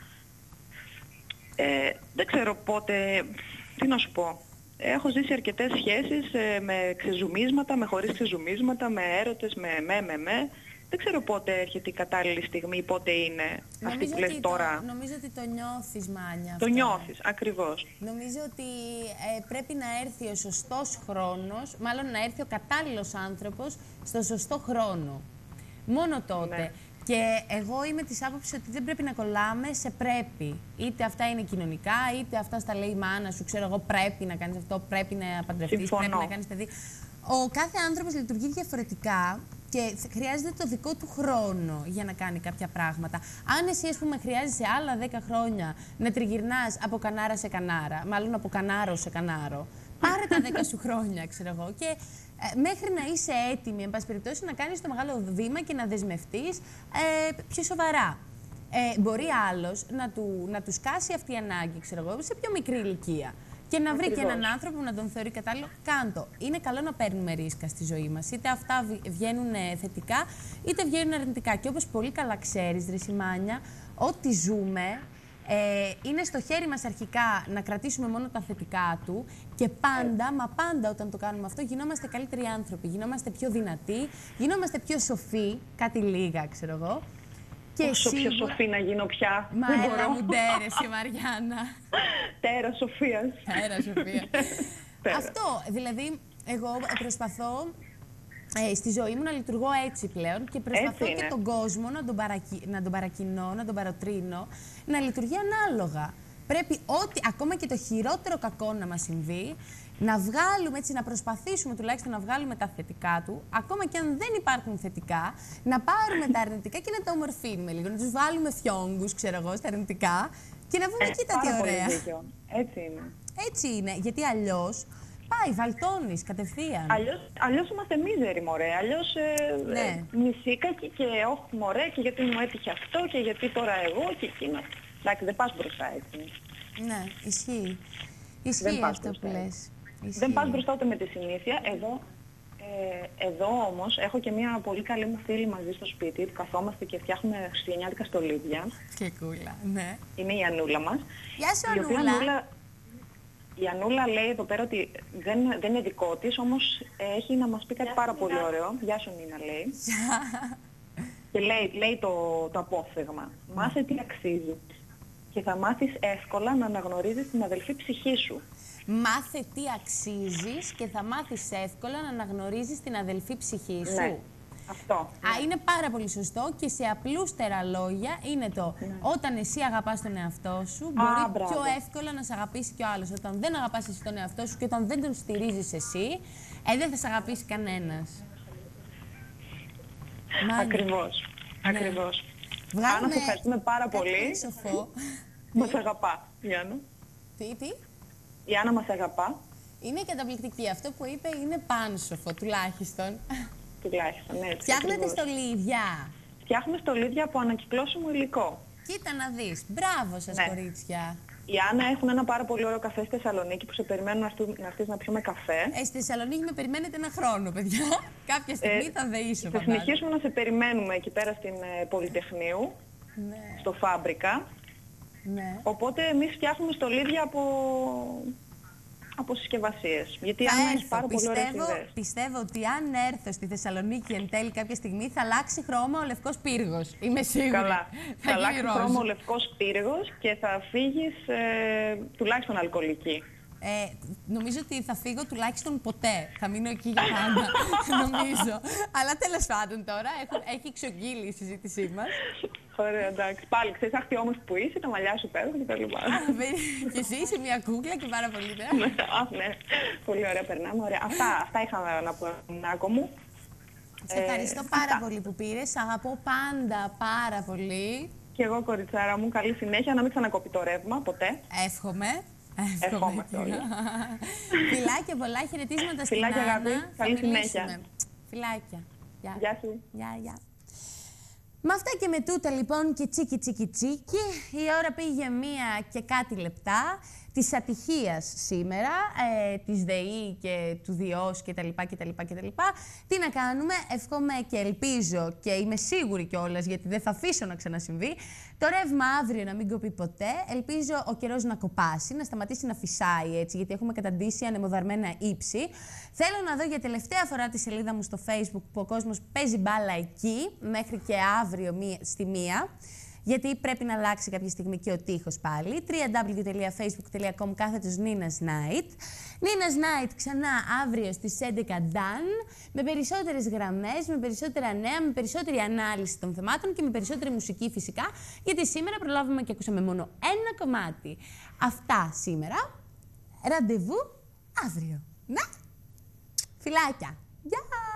Ε, δεν ξέρω πότε, τι να σου πω, έχω ζήσει αρκετές σχέσεις ε, με ξεζουμίσματα, με χωρίς ξεζουμίσματα, με έρωτες, με με με με. Δεν ξέρω πότε έρχεται η κατάλληλη στιγμή, πότε είναι νομίζω αυτή που λες τώρα. Το, νομίζω ότι το νιώθεις, Μάνια. Το αυτό. νιώθεις, ακριβώς. Νομίζω ότι ε, πρέπει να έρθει ο σωστός χρόνος, μάλλον να έρθει ο κατάλληλος άνθρωπος στο σωστό χρόνο. Μόνο τότε. Ναι. Και εγώ είμαι της άποψης ότι δεν πρέπει να κολλάμε σε πρέπει. Είτε αυτά είναι κοινωνικά, είτε αυτά στα λέει η μάνα σου, ξέρω εγώ, πρέπει να κάνεις αυτό, πρέπει να παντρευτείς, Συμφωνώ. πρέπει να κάνεις παιδί. Ο κάθε άνθρωπος λειτουργεί διαφορετικά και χρειάζεται το δικό του χρόνο για να κάνει κάποια πράγματα. Αν εσύ, ας πούμε, χρειάζεσαι άλλα δέκα χρόνια να τριγυρνάς από κανάρα σε κανάρα, μάλλον από κανάρο σε κανάρο, Πάρε τα δέκα σου χρόνια, ξέρω εγώ. Και ε, μέχρι να είσαι έτοιμη, εν πάση περιπτώσει, να κάνεις το μεγάλο βήμα και να δεσμευτείς ε, πιο σοβαρά. Ε, μπορεί άλλος να του, να του σκάσει αυτή η ανάγκη, ξέρω εγώ, σε πιο μικρή ηλικία. Και να βρει Ακριβώς. και έναν άνθρωπο που να τον θεωρεί κατάλληλο. Κάντο. Είναι καλό να παίρνουμε ρίσκα στη ζωή μας. Είτε αυτά βγαίνουν θετικά, είτε βγαίνουν αρνητικά. Και όπως πολύ καλά ξέρεις, Δρυσιμάνια, ό,τι ζούμε ε, είναι στο χέρι μας αρχικά να κρατήσουμε μόνο τα θετικά του. Και πάντα, μα πάντα όταν το κάνουμε αυτό, γινόμαστε καλύτεροι άνθρωποι. Γινόμαστε πιο δυνατοί, γινόμαστε πιο σοφοί. Κάτι λίγα, ξέρω εγώ. Και όσο σίγουρα... πιο σοφή να γίνω πια. Μα έλα μου ντέρεση, Μαριάννα. Τέρα Σοφίας. Τέρα Σοφία. Αυτό, δηλαδή, εγώ προσπαθώ ε, στη ζωή μου να λειτουργώ έτσι πλέον και προσπαθώ και τον κόσμο να τον, παρακι... να τον παρακινώ, να τον παροτρύνω, να λειτουργεί ανάλογα. Πρέπει ό,τι, ακόμα και το χειρότερο κακό να μας συμβεί, να βγάλουμε έτσι, να προσπαθήσουμε τουλάχιστον να βγάλουμε τα θετικά του, ακόμα και αν δεν υπάρχουν θετικά, να πάρουμε τα αρνητικά και να τα ομορφύνουμε λίγο. Να τους βάλουμε φιόγκους, ξέρω εγώ, στα αρνητικά και να πούμε, ε, κοίτα τι ωραία. Έτσι είναι. Έτσι είναι, γιατί αλλιώς πάει, βαλτώνεις κατευθείαν. Αλλιώς, αλλιώς είμαστε μίζεροι, μωρέ. Αλλιώς ε, ναι. ε, μισήκα και, και όχι, μωρέ, και γιατί μου έτυχε αυτό και γιατί τώρα εγώ και εκείνο. Εντάξει, δεν πας μπροστά έτσι. Ναι, ισχύει. Ισχύει αυτό που λες. Ισχύει. Δεν πας μπροστά ούτε με τη συνήθεια. Εδώ, ε, εδώ όμως έχω και μια πολύ καλή μου φίλη μαζί στο σπίτι που καθόμαστε και φτιάχνουμε χριστουγεννιάτικα στολίδια. Και κούλα, ναι. Είναι η Ανούλα μας. Γεια σου, η Ανούλα. Ανούλα. Η Ανούλα λέει εδώ πέρα ότι δεν, δεν είναι δικό της, όμως έχει να μας πει κάτι πάρα πολύ ωραίο. Γεια σου, Νίνα, λέει. Και λέει, λέει το, το απόφθεγμα. Μάθε τι αξίζει. Και θα μάθεις εύκολα να αναγνωρίζεις την αδελφή ψυχή σου. Μάθε τι αξίζεις και θα μάθεις εύκολα να αναγνωρίζεις την αδελφή ψυχή σου. Ναι, αυτό. Α, ναι. Είναι πάρα πολύ σωστό και σε απλούστερα λόγια είναι το ναι. Όταν εσύ αγαπάς τον εαυτό σου, μπορεί Α, πιο εύκολα να σε αγαπήσει κι ο άλλος. Όταν δεν αγαπάς εσύ τον εαυτό σου και όταν δεν τον στηρίζεις εσύ, ε, δεν θα σε αγαπήσει κανένας. Ακριβώς. Ναι. Ακριβώς. Βγάλουμε... Άννα, σε ευχαριστούμε πάρα πολύ. Σοφό. Μας αγαπά, η Άννα. Τι, τι. Η Άννα μας αγαπά. Είναι καταπληκτική. Αυτό που είπε είναι πάνσοφο, τουλάχιστον. Τουλάχιστον, ναι. Φτιάχνετε στολίδια. Φτιάχνουμε στολίδια από ανακυκλώσιμο υλικό. Κοίτα να δεις. Μπράβο σας, ναι. Κορίτσια. Η Άννα έχουν ένα πάρα πολύ ωραίο καφέ στη Θεσσαλονίκη που σε περιμένουν να έρθεις να πιούμε καφέ. Ε, στη Θεσσαλονίκη με περιμένετε ένα χρόνο, παιδιά. Κάποια στιγμή ε, θα δεήσω. Θα συνεχίσουμε να σε περιμένουμε εκεί πέρα στην ε, Πολυτεχνείου, ναι. στο Φάμπρικα. Ναι. Οπότε εμείς φτιάχνουμε στολίδια από, από συσκευασίες. Γιατί αν έχει πάρα πολύ ωραίες ιδέες. Πιστεύω ότι αν έρθω στη Θεσσαλονίκη εν τέλει κάποια στιγμή θα αλλάξει χρώμα ο λευκός πύργος. Είμαι σίγουρη. Καλά. Θα, θα αλλάξει χρώμα ο λευκός πύργος και θα φύγεις ε, τουλάχιστον αλκοολική. Ε, νομίζω ότι θα φύγω τουλάχιστον ποτέ. Θα μείνω εκεί για πάντα, νομίζω. Αλλά τέλος πάντων τώρα έχουν, έχει εξογγείλει η συζήτησή μας. Ωραία, εντάξει. Πάλι ξέρεις, αχτή όμως που είσαι, τα μαλλιά σου πέρα και τα λοιπά. Και εσύ είσαι μια κούκλα και πάρα πολύ ωραία. Αχ, ναι. Πολύ ωραία, περνάμε. Ωραία. Αυτά, αυτά είχα να πω, Νάκο μου. Σε ευχαριστώ ε, πάρα αυτά. πολύ που πήρες. Σ' αγαπώ πάντα πάρα πολύ. Και εγώ, κοριτσάρα μου, καλή συνέχεια. Να μην ξανακόπει το ρεύμα, ποτέ. Εύχομαι. Εύχομαι. Φιλάκια, πολλά χαιρετίσματα στην Φιλάκια, Άννα. αγάπη. Καλή συνέχεια. Φιλάκια. Γεια. Γεια σου. Γεια, γεια. Με αυτά και με τούτα λοιπόν και τσίκι τσίκι τσίκι, η ώρα πήγε μία και κάτι λεπτά της ατυχίας σήμερα, ε, της ΔΕΗ και του ΔΙΟΣ κτλ. κτλ, κτλ. Τι να κάνουμε, εύχομαι και ελπίζω και είμαι σίγουρη κιόλας, γιατί δεν θα αφήσω να ξανασυμβεί, το ρεύμα αύριο να μην κοπεί ποτέ. Ελπίζω ο καιρός να κοπάσει, να σταματήσει να φυσάει έτσι, γιατί έχουμε καταντήσει ανεμοδαρμένα ύψη. Θέλω να δω για τελευταία φορά τη σελίδα μου στο Facebook που ο κόσμος παίζει μπάλα εκεί, μέχρι και αύριο στη μία. Γιατί πρέπει να αλλάξει κάποια στιγμή και ο τοίχος πάλι. double-u double-u double-u τελεία facebook τελεία com κάθετος Nina's Night. Nina's Night ξανά αύριο στις έντεκα done, με περισσότερες γραμμές, με περισσότερα νέα, με περισσότερη ανάλυση των θεμάτων και με περισσότερη μουσική φυσικά, γιατί σήμερα προλάβουμε και ακούσαμε μόνο ένα κομμάτι. Αυτά σήμερα. Ραντεβού αύριο. Να! Φιλάκια! Γεια!